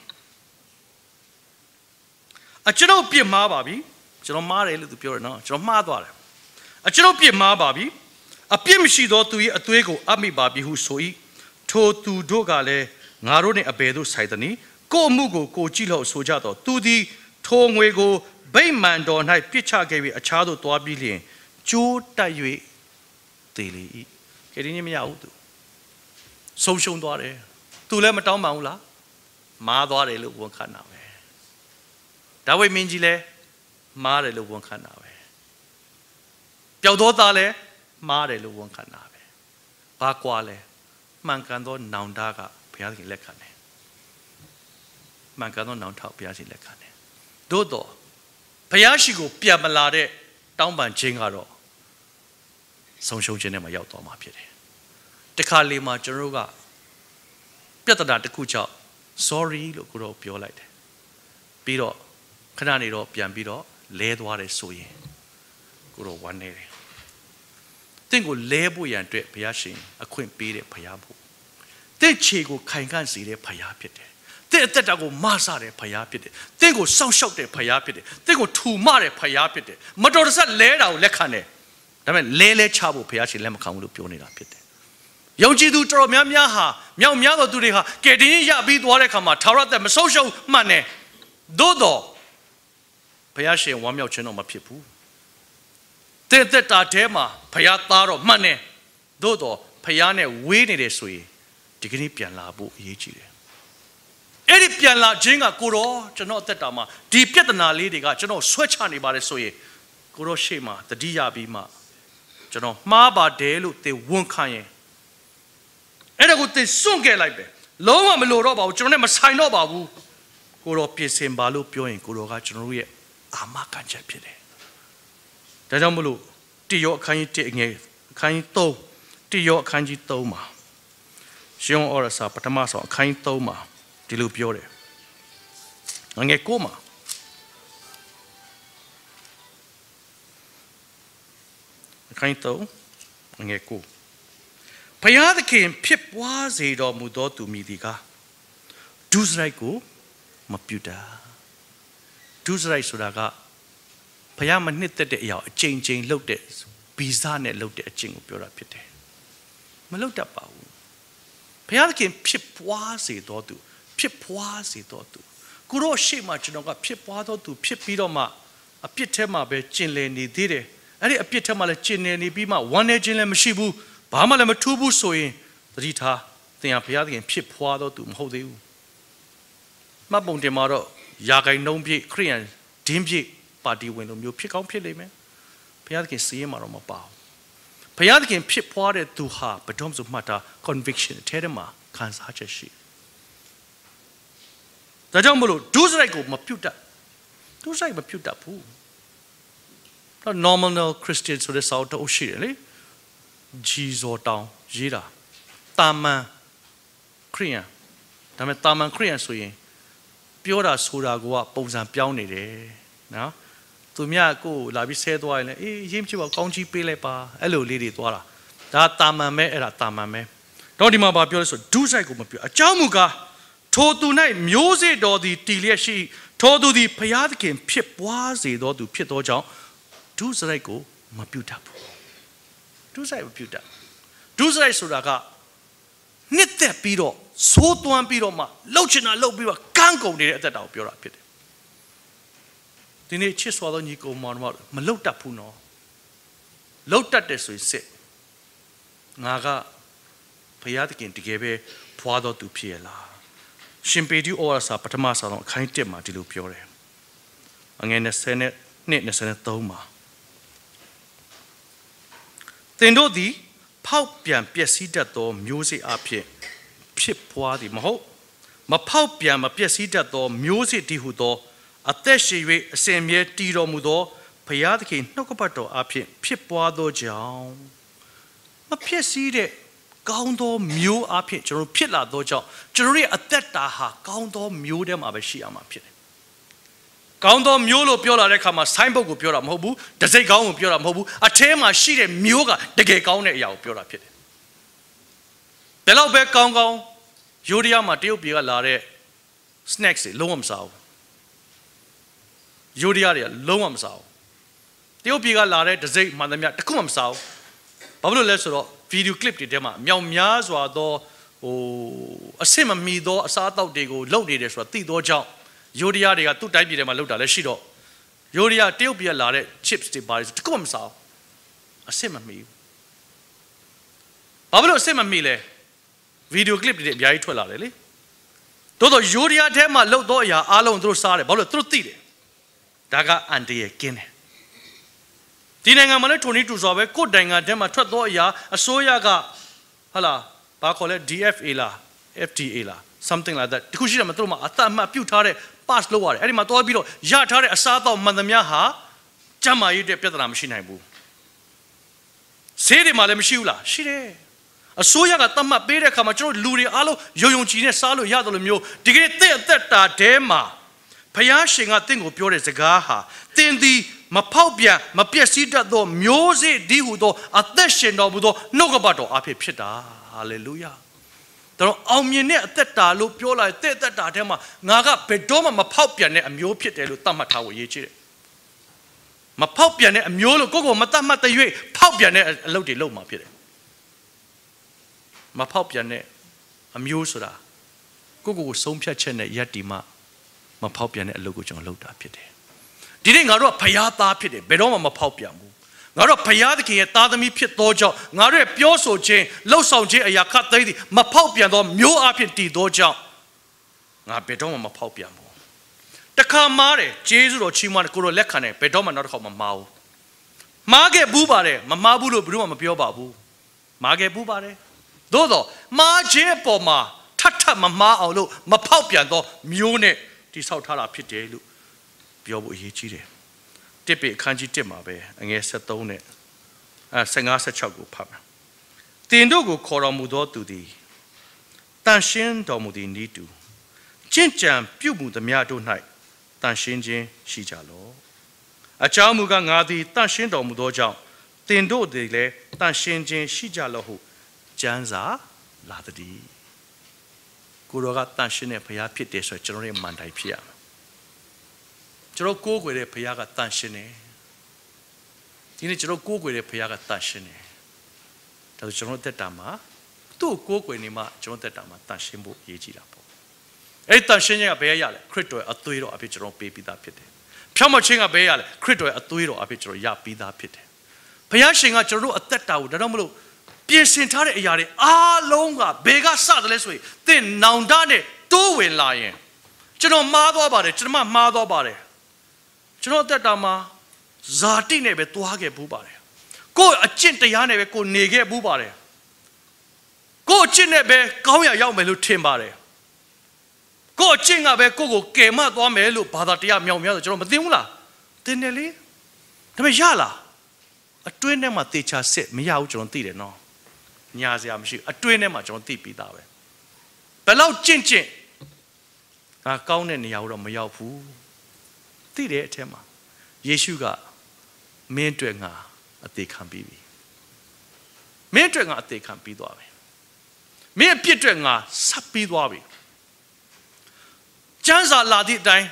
အကျွန်ုပ်ပြစ်မှားပါပြီကျွန်တော်မှားတယ်လို့သူပြောတယ်နော်ကျွန်တော်မှားသွားတယ်အကျွန်ုပ်ပြစ်မှားပါပြီအပြစ်မရှိသောသူ၏အသွေးကိုအမိပါပြီဟုဆို၏ထိုသူတို့ကလည်းငါတို့နှင့်အဘယ်သို့ဆိုင်သနည်းကိုအမှုကိုကိုကြည့်လို့ဆိုကြတော့သူသည်ထိုငွေကိုဗိမာန်တော်၌ပြစ်ချခဲ့ပြီးအခြားသို့သွားပြီးလျှင်ကျိုးတက်၍သေလေ၏ကဲဒီနေ့မရဘူးသူဆုံးရှုံးသွားတယ်သူလည်းမတောင်းပန်ဘူးလားမားသွားတယ်လို့ဝန်ခံတာပဲဒါဝိမင်းကြီးလည်းမားတယ်လို့ဝန်ခံတာပဲပျောက်သောသားလည်းမားတယ်လို့ဝန်ခံတာပဲဘာကွာလဲမှန်ကန်သောနောင်တကဘုရားသခင်လက်ခံတယ်မှန်ကန်သောနောင်တဘုရားရှင်လက်ခံတယ်သို့တော့ဘုရားရှိခိုးပြန်မလာတဲ့တောင်းပန်ခြင်းကတော့ဆုံးရှုံးခြင်းနဲ့မှရောက်သွားမှာဖြစ်တယ်တခါလေမှာကျွန်တော်တို့ကပြဿနာတစ်ခုကြောင့် sorry လို့ကိုတော့ပြောလိုက်တယ်ပြီးတော့ခဏနေတော့ပြန်ပြီးတော့လဲသွားတယ်ဆိုရင်ကိုတော့ဝမ်းနေတယ်တင့်ကိုလဲဖို့ရန်အတွက်ဘုရားရှင်အခွင့်ပေးတဲ့ဘုရားဖို့တင့်ခြေကိုခိုင်ခန့်စေတဲ့ဘုရားဖြစ်တယ်တင့်အသက်တာကိုမဆတဲ့ဘုရားဖြစ်တယ်တင့်ကိုစောင့်ရှောက်တဲ့ဘုရားဖြစ်တယ်တင့်ကိုထူမတဲ့ဘုရားဖြစ်တယ်မတော်တဆလဲတာကိုလက်ခံတယ်ဒါပေမဲ့လဲလဲချဖို့ဘုရားရှင်လက်မခံဘူးလို့ပြောနေတာဖြစ်တယ်ယုံကြည်သူတော်များများဟာမြောက်များသောသူတွေဟာကဲတင်ရပြီးသွားတဲ့အခါမှာထာဝရသက်မဆုံးရှုံးမှန်တယ်သို့တော့ဘုရားရှင်ဝမ်းမြောက်ခြင်းတော့မဖြစ်ဘူးတဲ့တဲ့တာထဲမှာဘုရားသားတော့မှန်တယ်သို့တော့ဘုရားနဲ့ဝေးနေတယ်ဆိုရင်ဒီကနေ့ပြန်လာဖို့အရေးကြီးတယ်အဲ့ဒီပြန်လာခြင်းကကိုတော့ကျွန်တော်အသက်တာမှာဒီပြဿနာလေးတွေကကျွန်တော်ဆွဲချနေပါတယ်ဆိုရင်ကိုတော့ရှေ့မှာတတိယပြီးမှကျွန်တော်မှားပါတယ်လို့သင်ဝန်ခံရင်အဲ့ဒါကိုသင်စွန့်ခဲ့လိုက်ပဲလုံးဝမလိုတော့ပါဘူးကျွန်တော်နဲ့မဆိုင်တော့ပါဘူးကိုတော့ပြင်ဆင်ပါလို့ပြောရင်ကိုတော့ကကျွန်တော်တို့ရဲ့အာမခံချက်ဖြစ်တယ်ဒါကြောင့်မလို့တိယောအခန်းကြီး၁ငယ်အခန်းကြီး၃တိယောအခန်းကြီး၃မှာရှင်ဩရစာပထမဆုံးအခန်းကြီး၃မှာဒီလိုပြောတယ်ငငယ်၉မှာအခန်းကြီး၃ငငယ်၉ဘုရားသခင်ဖြစ်ပွားစေတော်မူသောသူမည်သည်ကားဒုစရိုက်ကိုမပြုတာဒုစရိုက်ဆိုတာကဘုရားမနှစ်သက်တဲ့အရာအချိန်ချင်းလှုပ်တဲ့ဗီဇနဲ့လှုပ်တဲ့အကျင့်ကိုပြောတာဖြစ်တယ်မလှုပ်တတ်ပါဘူးဘုရားသခင်ဖြစ်ပွားစေတော်သူဖြစ်ပွားစေတော်သူကိုရောရှေ့မှာကျွန်တော်ကဖြစ်ပွားတော်သူဖြစ်ပြီးတော့မှအပြစ်ထဲမှာပဲကျင်လည်နေသေးတယ်အဲ့ဒီအပြစ်ထဲမှာလည်းကျင်လည်နေပြီးမှဝမ်းနေခြင်းလည်းမရှိဘူးဘာမှလည်းမထူးဘူးဆိုရင်သတိထားသင်ဟာဘုရားသခင်ဖြစ်ပွားတော်သူမဟုတ်သေးဘူးမှတ်ပုံတင်မှာတော့ယာဂိုင်နှုံးပြည့်ခရိယန်ဒင်းပြည့်ပါတီဝင်လိုမျိုးဖြစ်ကောင်းဖြစ်လိမ့်မယ်ဘုရားသခင်စီးရင်မှာတော့မပါဘူးဘုရားသခင်ဖြစ်ပွားတဲ့သူဟာဘယ်တော့မှမှတ်တာ conviction ထဲထဲမှာခံစားချက်ရှိဒါကြောင့်မလို့ဒုစရိုက်ကိုမပြုတ်တတ်ဒုစရိုက်မပြုတ်တတ်ဘူးတော့ normal Christian ဆိုတဲ့စာအုပ်တော့ရှိတယ်လေဂျီဇောတောင်ရေးတာတာမန်ခရိယန်ဒါပေမဲ့တာမန်ခရိယန်ဆိုရင်ပြောတာဆိုတာကပုံစံပြောင်းနေတယ်နော်သူမြတ်ကိုလာပြီးဆဲသွားရင်လည်းအေးရင်းချပါကောင်းကြီးပေးလိုက်ပါအဲ့လိုလေးတွေသွားတာဒါတာမန်ပဲအဲ့ဒါတာမန်ပဲတော့ဒီမှာဘာပြောလဲဆိုဒုစရိုက်ကိုမပြောအကြောင်းမူကားထိုသူ၌မျိုးစေ့တော်သည်တည်လျက်ရှိထိုသူသည်ဘုရားသခင်ဖြစ်ပွားစေတော်သူဖြစ်သောကြောင့်ဒုစရိုက်ကိုမပြုတတ်ဘူးဒုစရိုက်မပြုတတ်ဒုစရိုက်ဆိုတာကနှစ်သက်ပြီးတော့သိုးသွမ်းပြီးတော့မှလှုပ်ချင်တာလှုပ်ပြီးတော့ကန်းကုန်နေတဲ့အသက်တာကိုပြောတာဖြစ်တယ်ဒီနေ့ချစ်စွာသောညီကောင်မောင်တို့မလှုပ်တတ်ဘူးနော်လှုပ်တတ်တယ်ဆိုရင်စစ်ငါကဘုရားသခင်တကယ်ပဲဖွာတော်သူဖြစ်ရလားရှင်ပေတုဩဝါဒစာပထမဆုံးအခန်းတစ်မှာဒီလိုပြောတယ်အငယ်၂၀နဲ့၂၀နဲ့၃မှာသတင်တို့သည်ဖောက်ပြန်ပျက်စီးတတ်သောမျိုးစေ့အဖြစ်ဖြစ်ပွားသည်မဟုတ်မဖောက်ပြန်မပျက်စီးတတ်သောမျိုးစေ့တည်ဟုသောအသက်ရှင်၍အစဉ်မြဲတည်တော်မူသောဘုရားသခင်နှုတ်ကပတ်တော်အဖြစ်ဖြစ်ပွားသောကြောင့်မဖြစ်စည်းတဲ့ကောင်းသောမျိုးအဖြစ်ကျွန်တော်ဖြစ်လာသောကြောင့်ကျွန်တော်ရဲ့အသက်တာဟာကောင်းသောမျိုးထဲမှာပဲရှိရမှာဖြစ်တယ်။ကောင်းသောမျိုးလို့ပြောလာတဲ့အခါမှာဆိုင်းဘုတ်ကိုပြောတာမဟုတ်ဘူး။တစိမ့်ကောင်းကိုပြောတာမဟုတ်ဘူး။အထဲမှာရှိတဲ့မျိုးကတကယ်ကောင်းတဲ့အရာကိုပြောတာဖြစ်တယ်။ဘယ်လောက်ပဲကောင်းကောင်းယိုးဒယားမှာတရုတ်ပြည်ကလာတဲ့ snacks တွေလုံးဝမစားဘူး။ယိုးဒယားတွေကလုံးဝမစားဘူး။တရုတ်ပြည်ကလာတဲ့တစိမ့်မှန်သမျှတခုမှမစားဘူး။ဘာဖြစ်လို့လဲဆိုတော့ဗီဒီယိုကလစ်တွေထဲမှာမြောင်များစွာသောဟိုအဆင့်မမီသောအစားအသောက်တွေကိုလုပ်နေတယ်ဆိုတာသိသောကြောင့်ယိုးဒယားတွေကသူ့တိုင်းပြည်ထဲမှာလုပ်တာလည်းရှိတော့ယိုးဒယားတရုတ်ပြည်ကလာတဲ့ chips တွေပါတယ်ဆိုတခုမှမစားဘူးအဆင့်မမီဘူးဘာဖြစ်လို့အဆင့်မမီလဲဗီဒီယိုကလစ်တွေအများကြီးထွက်လာတယ်လေတိုးတော့ယိုးဒယားထဲမှာလုပ်သောအရာအားလုံးသူတို့စားတယ်ဘာလို့လဲသူတို့သိတယ်ဒါကအန်တီရဲ့ကင်းတယ်ဒီနိုင်ငံမှာလည်းထိုနည်းတူစွာပဲကိုယ်နိုင်ငံထဲမှာထွက်သောအရာအစိုးရကဟာလာဘာခေါ်လဲ D F A လား F D A လား something like that တခုရှိတယ်မသူတို့မှာအသက်အမှတ်ပြုထားတဲ့ pass လုပ်ရတယ်အဲ့ဒီမှာတွားပြီးတော့ရထားတဲ့အစားအသောက်မှန်သမျှဟာကျန်းမာရေးတဲ့ပြဿနာမရှိနိုင်ဘူးဆေးတွေမှာလည်းမရှိဘူးလားရှိတယ်အစိုးရကသတ်မှတ်ပေးတဲ့အခါမှာကျွန်တော်လူတွေအားလုံးယုံယုံကြည်နဲ့စားလို့ရတယ်လို့မျိုးဒီကနေ့တဲ့သက်တာထဲမှာဖယားရှင်ကတင့်ကိုပြောတဲ့စကားဟာတင်သည်မဖောက်ပြန်မပျက်စီးတတ်သောမျိုးစေ့ဒီဟုသောအသက်ရှင်တော်မူသောနှုတ်ကပတ်တော်အဖြစ်ဖြစ်တာဟာလေလုယာတော့အောင်မြင်တဲ့အသက်တာလို့ပြောလိုက်တဲ့အသက်တာထဲမှာငါကဘယ်တော့မှမဖောက်ပြန်တဲ့အမျိုးဖြစ်တယ်လို့သတ်မှတ်ထားဖို့ရည်ကြီးတယ်မဖောက်ပြန်တဲ့အမျိုးလို့ကိုယ့်ကိုမသတ်မှတ်တဲ့၍ဖောက်ပြန်တဲ့အလုပ်တွေလုပ်မှာဖြစ်တယ်မဖောက်ပြန်တဲ့အမျိုးဆိုတာကိုယ့်ကိုယ်ကိုဆုံးဖြတ်ချက်နဲ့ယက်တီမှမဖောက်ပြန်တဲ့အလုပ်ကိုကျွန်တော်လုပ်တာဖြစ်တယ်ဒီနေ့ငါတို့ကဖယားသားဖြစ်တယ်ဘယ်တော့မှမဖောက်ပြန်ဘူးငါတို့ဖယားသခင်ရဲ့သားသမီးဖြစ်သောကြောင့်ငါတို့ရဲ့ပြောဆိုခြင်းလှုပ်ဆောင်ခြင်းအရာခတ်သိမ်းသည်မဖောက်ပြန်သောမျိုးအဖြစ်တည်သောကြောင့်ငါဘယ်တော့မှမဖောက်ပြန်ဘူးတခါမားတယ်ဂျေဇုတော်ချီးမွမ်းတယ်ကိုတို့လက်ခံတယ်ဘယ်တော့မှနောက်တစ်ခါမမားဘူးမားခဲ့ဘူးပါတယ်မမားဘူးလို့ဘယ်တော့မှမပြောပါဘူးမားခဲ့ဘူးပါတယ်သို့တော့မားခြင်းအပေါ်မှာထပ်ထပ်မမားအောင်လို့မဖောက်ပြန်သောမျိုးနဲ့တိဆောက်ထားတာဖြစ်တယ်လို့ပြောဖို့အရေးကြီးတယ်တစ်ပေအခန်းကြီးတစ်မှာပဲအငယ်ဆက်သုံးနဲ့အဲဆယ်ငါးဆက်ခြောက်ကိုဖတ်မယ်တင်တို့ကိုခေါ်တော်မူသောသူသည်တန်ရှင်းတော်မူသည်နည်းတူကျင့်ကြံပြုမှုသမျှတို့၌တန်ရှင်းခြင်းရှိကြလော့အကြောင်းမူကားငါသည်တန်ရှင်းတော်မူသောကြောင့်တင်တို့သည်လည်းတန်ရှင်းခြင်းရှိကြလော့ဟုကျမ်းစာလာသည်ကိုရောကတန်ရှင်းတဲ့ဘုရားဖြစ်တယ်ဆိုတော့ကျွန်တော်ရဲ့မန်တိုင်ဖြစ်ရမယ်ကျွန်တော်ကိုးကွယ်တဲ့ဘုရားကတန်ရှင်းတယ်ဒီနေ့ကျွန်တော်ကိုးကွယ်တဲ့ဘုရားကတန်ရှင်းတယ်ဒါဆိုကျွန်တော်တက်တာမှာသူ့ကိုးကွယ်နေမှကျွန်တော်တက်တာမှာတန်ရှင်းဖို့အရေးကြီးတာပေါ့အဲ့ဒီတန်ရှင်းခြင်းကဘယ်ရလဲခရစ်တော်ရဲ့အသွေးတော်အဖြစ်ကျွန်တော်ပေးပြီးသားဖြစ်တယ်ဖြောင့်မခြင်းကဘယ်ရလဲခရစ်တော်ရဲ့အသွေးတော်အဖြစ်ကျွန်တော်ရပြီးသားဖြစ်တယ်ဘုရားရှင်ကကျွန်တော်တို့အသက်တာကိုဒါတော့မလို့ပြင်ဆင်ထားတဲ့အရာတွေအားလုံးကဘယ်ကစတယ်လဲဆိုရင်သင်နောင်တနဲ့တိုးဝင်လာရင်ကျွန်တော်မှားသွားပါတယ်ကျွန်တော်မှားသွားပါတယ်ကျွန်တော်တက်တာမှာဇာတိနဲ့ပဲတွားခဲ့ဘူးပါတယ်ကိုယ်အကျင့်တရားနဲ့ပဲကိုနေခဲ့ဘူးပါတယ်ကိုယ်အကျင့်နဲ့ပဲကောင်းရရောက်မယ်လို့ထင်ပါတယ်ကိုယ်အကျင့်ကပဲကိုယ့်ကိုကယ်မသွားမယ်လို့ဘာသာတရားမြောင်များဆိုကျွန်တော်မသိဘူးလားသင်တယ်လေဒါပေမဲ့ရလားအတွင်းထဲမှာတေချာစစ်မရဘူးကျွန်တော်သိတယ်နော်ညာစရာမရှိအတွင်းထဲမှာကျွန်တော်သိပြီးသားပဲဘယ်လောက်ကျင့်ကျင့်ဒါကောင်းတဲ့နေရာကိုတော့မရောက်ဘူးသိတဲ့အထက်မှာယေရှုကမင်းအတွက်ငါအသေးခံပြီးပြီမင်းအတွက်ငါအသေးခံပြီးသွားပြီမင်းအပြစ်အတွက်ငါဆက်ပြီးသွားပြီကျမ်းစာလာသည့်အတိုင်း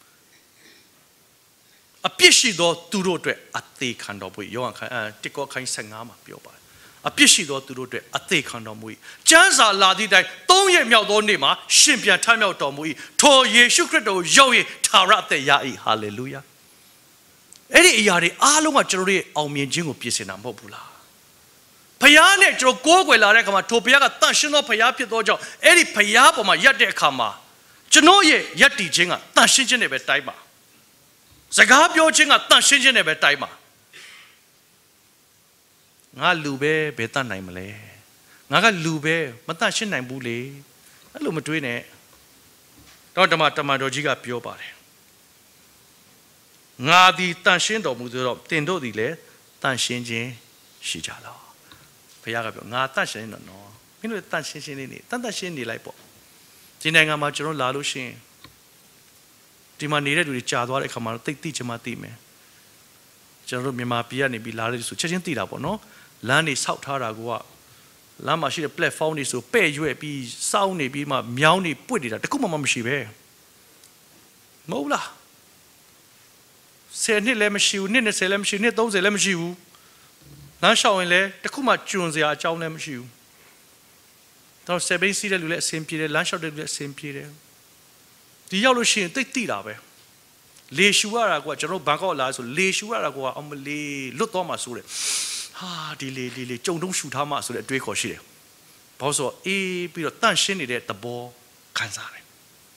အပြစ်ရှိသောသူတို့အတွက်အသေးခံတော်မူ၏ယောဟန်ခန်းတစ်ကောခိုင်းဆယ်ငါမှာပြောပါတယ်အပြစ်ရှိသောသူတို့အတွက်အသေးခံတော်မူ၏ကျမ်းစာလာသည့်အတိုင်းသုံးရက်မြောက်သောနေ့မှာရှင်ပြန်ထမြောက်တော်မူ၏ထိုယေရှုခရစ်တော်ကိုရောက်ရင်ထာဝရအသက်ရ၏ဟာလေလုယာအဲ့ဒီအရာတွေအားလုံးကကျွန်တော်တို့ရဲ့အောင်မြင်ခြင်းကိုပြင်ဆင်တာမဟုတ်ဘူးလားဖယားနဲ့ကျွန်တော်ကိုးကွယ်လာတဲ့အခါမှာထိုဖယားကတန်ရှင်းသောဖယားဖြစ်သောကြောင့်အဲ့ဒီဖယားပေါ်မှာရက်တဲ့အခါမှာကျွန်တော်ရဲ့ယက်တီခြင်းကတန်ရှင်းခြင်းနဲ့ပဲတိုင်းပါစကားပြောခြင်းကတန်ရှင်းခြင်းနဲ့ပဲတိုင်းပါ ngã lù bé bé tan này mà lẽ ngã cái lù bé mà tan xin này bù lì cái lù mà đuôi nè đó đâm mà đâm mà đồ chỉ gặp biểu bà đấy ngã đi tan xin đồ mù đồ tiền đồ đi lẽ tan xin gì xí chả lo phải gặp biểu ngã tan xin nó nó cái nó tan xin xin đi tan tan xin đi lại bộ chỉ này ngã mà cho nó lá lú xin thì mà nề được trả đó lại không mà tích tích cho mà tích mẹ cho nó miền mà bia này bị lá được số chắc chắn tích là bộ nó lá này sáu thà ra qua lá mà xí platform này số bể dưới bị sáu này bị mà méo này bụi đi ra,แต่cũng mà mà xí về, ngầu là, xe này làm xíu, này này xe làm xíu, này đâu xe làm xíu, lá sáu này, แต่cũng mà chuyển ra cháu làm xíu, tao xe bên xí đấy lule xem phi đấy, lá sáu đấy lule xem phi đấy, thì giao lưu xí tích tích là về, lê xíu ra qua, cho nó bán cái lá số lê xíu ra qua, ông lê lót to mà số đấy.啊，ဒီလေဒီလေကြုံတုံးရှူထားမှဆိုတဲ့အတွေးခေါ်ရှိတယ်။ဘာလို့ဆိုအေးပြီးတော့တန့်ရှင်းနေတဲ့သဘောခံစားတယ်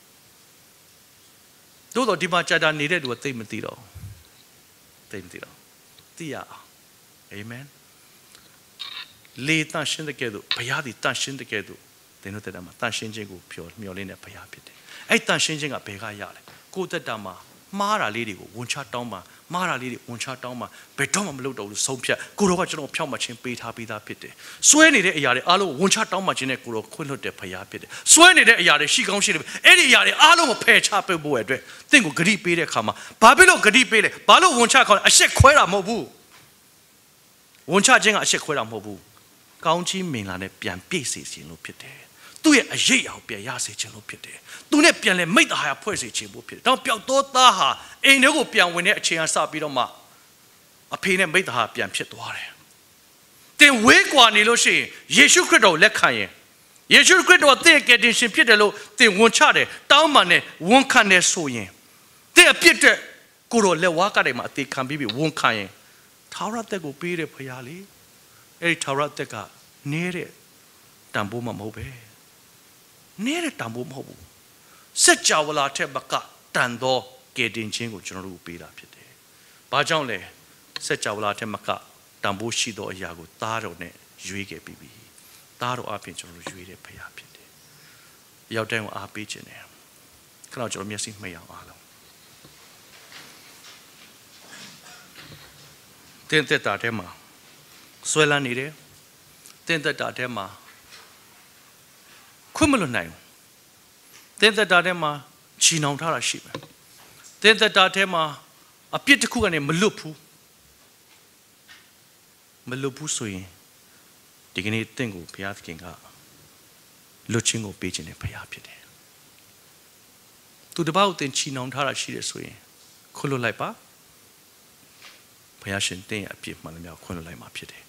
။တို့တော့ဒီမှာကြာတာနေတဲ့သူကသိမသိတော့သိမသိတော့သိရအောင်အာမင်။လေတန့်ရှင်းတဲ့ကဲ့သို့ဘုရားသည်တန့်ရှင်းတဲ့ကဲ့သို့သင်တို့တက်တာမှာတန့်ရှင်းခြင်းကိုပြောမျှော်လင့်တဲ့ဘုရားဖြစ်တယ်။အဲ့တန့်ရှင်းခြင်းကဘယ်ကရလဲ။ကိုယ်တက်တာမှာမှားတာလေးတွေကိုဝန်ချတောင်းပါမှားတာလေးတွေဝန်ချတောင်းပါဘယ်တော့မှမလုပ်တော့ဘူးဆုံးဖြတ်ကိုတော်ကကျွန်တော်ဖြောက်မှချင်းပေးထားပြီးသားဖြစ်တယ်စွဲနေတဲ့အရာတွေအားလုံးဝန်ချတောင်းမှချင်းနဲ့ကိုတော်ခွင့်လွှတ်တဲ့ဖရားဖြစ်တယ်စွဲနေတဲ့အရာတွေရှိကောင်းရှိတယ်အဲ့ဒီအရာတွေအားလုံးကိုဖယ်ချပေးဖို့အတွက်တင့်ကိုဂရုပေးတဲ့အခါမှာဘာဖြစ်လို့ဂရုပေးလဲဘာလို့ဝန်ချခေါ်အရှက်ခွဲတာမဟုတ်ဘူးဝန်ချခြင်းကအရှက်ခွဲတာမဟုတ်ဘူးကောင်းချီးမင်္ဂလာနဲ့ပြန်ပြည့်စေခြင်းလို့ဖြစ်တယ်သူ့ရဲ့အရေးအအောင်ပြန်ရစေခြင်းလို့ဖြစ်တယ်။သူနဲ့ပြန်လဲမိတ္တဟာရဖွဲ့စေခြင်းလို့ဖြစ်တယ်။တော့ပျောက်သောသားဟာအိမ်ထဲကိုပြန်ဝင်တဲ့အချိန်ကစပြီးတော့မှအဖေနဲ့မိတ္တဟာပြန်ဖြစ်သွားတယ်။တင်ဝေးကွာနေလို့ရှိရင်ယေရှုခရစ်တော်လက်ခံရင်ယေရှုခရစ်တော်တင့်ကယ်တင်ရှင်ဖြစ်တယ်လို့တင်ဝန်ချတယ်တောင်းပန်တယ်ဝန်ခံတယ်ဆိုရင်တင်အပြစ်တဲ့ကိုတော်လက်ဝါးကတိုင်မှာအသေးခံပြီးပြီဝန်ခံရင်ထာဝရသက်ကိုပေးတဲ့ဖရားလေအဲ့ဒီထာဝရသက်ကနေတဲ့တန်ဖိုးမှမဟုတ်ပဲနေတဲ့တန်ဖိုးမဟုတ်ဘူးစัจ java လာတဲ့ဘကတန်သောကယ်တင်ခြင်းကိုကျွန်တော်တို့ပေးတာဖြစ်တယ်။ဘာကြောင့်လဲစัจ java လာတဲ့မကတန်ဖိုးရှိသောအရာကိုသားတော်နဲ့ရွေးခဲ့ပြီးပြီ။သားတော်အပြင်ကျွန်တော်တို့ရွေးတဲ့ဖရားဖြစ်တယ်။ရောက်တိုင်းကိုအားပေးခြင်းနဲ့ခဏကျွန်တော်မျက်စိမှိတ်အောင်အားလုံးတင်းသက်တာထဲမှာဆွဲလန်းနေတယ်တင်းသက်တာထဲမှာခွင့်မလွတ်နိုင်ဘူးတင်းသက်တာထဲမှာချီနှောင်ထားတာရှိမယ်တင်းသက်တာထဲမှာအပြစ်တစ်ခုကနေမလွတ်ဘူးမလွတ်ဘူးဆိုရင်ဒီကနေ့တင့်ကိုဘုရားသခင်ကလွတ်ခြင်းကိုပေးခြင်းနဲ့ဘုရားဖြစ်တယ်သူတပတ်ကိုတင်ချီနှောင်ထားတာရှိတယ်ဆိုရင်ခွင့်လွတ်လိုက်ပါဘုရားရှင်တင့်ရဲ့အပြစ်မှန်သမျှခွင့်လွတ်လိုက်မှာဖြစ်တယ်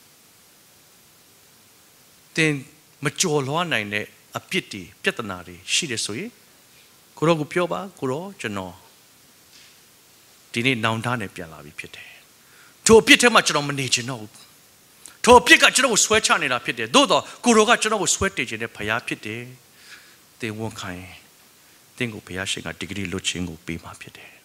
တင်မကြော်လွှားနိုင်တဲ့အပြစ်တွေပြဿနာတွေရှိတယ်ဆိုရင်ကိုရောကိုပြောပါကိုရောကျွန်တော်ဒီနေ့နောင်တနဲ့ပြန်လာပြီဖြစ်တယ်ထိုအပြစ်ထဲမှာကျွန်တော်မနေချင်တော့ဘူးထိုအပြစ်ကကျွန်တော်ကိုဆွဲချနေတာဖြစ်တယ်သို့တော့ကိုရောကကျွန်တော်ကိုဆွဲတင်ခြင်းနဲ့ဖရားဖြစ်တယ်သင်ဝန်ခံရင်သင်ကိုဘုရားရှင်ကဒီဂရီလွတ်ခြင်းကိုပေးမှာဖြစ်တယ်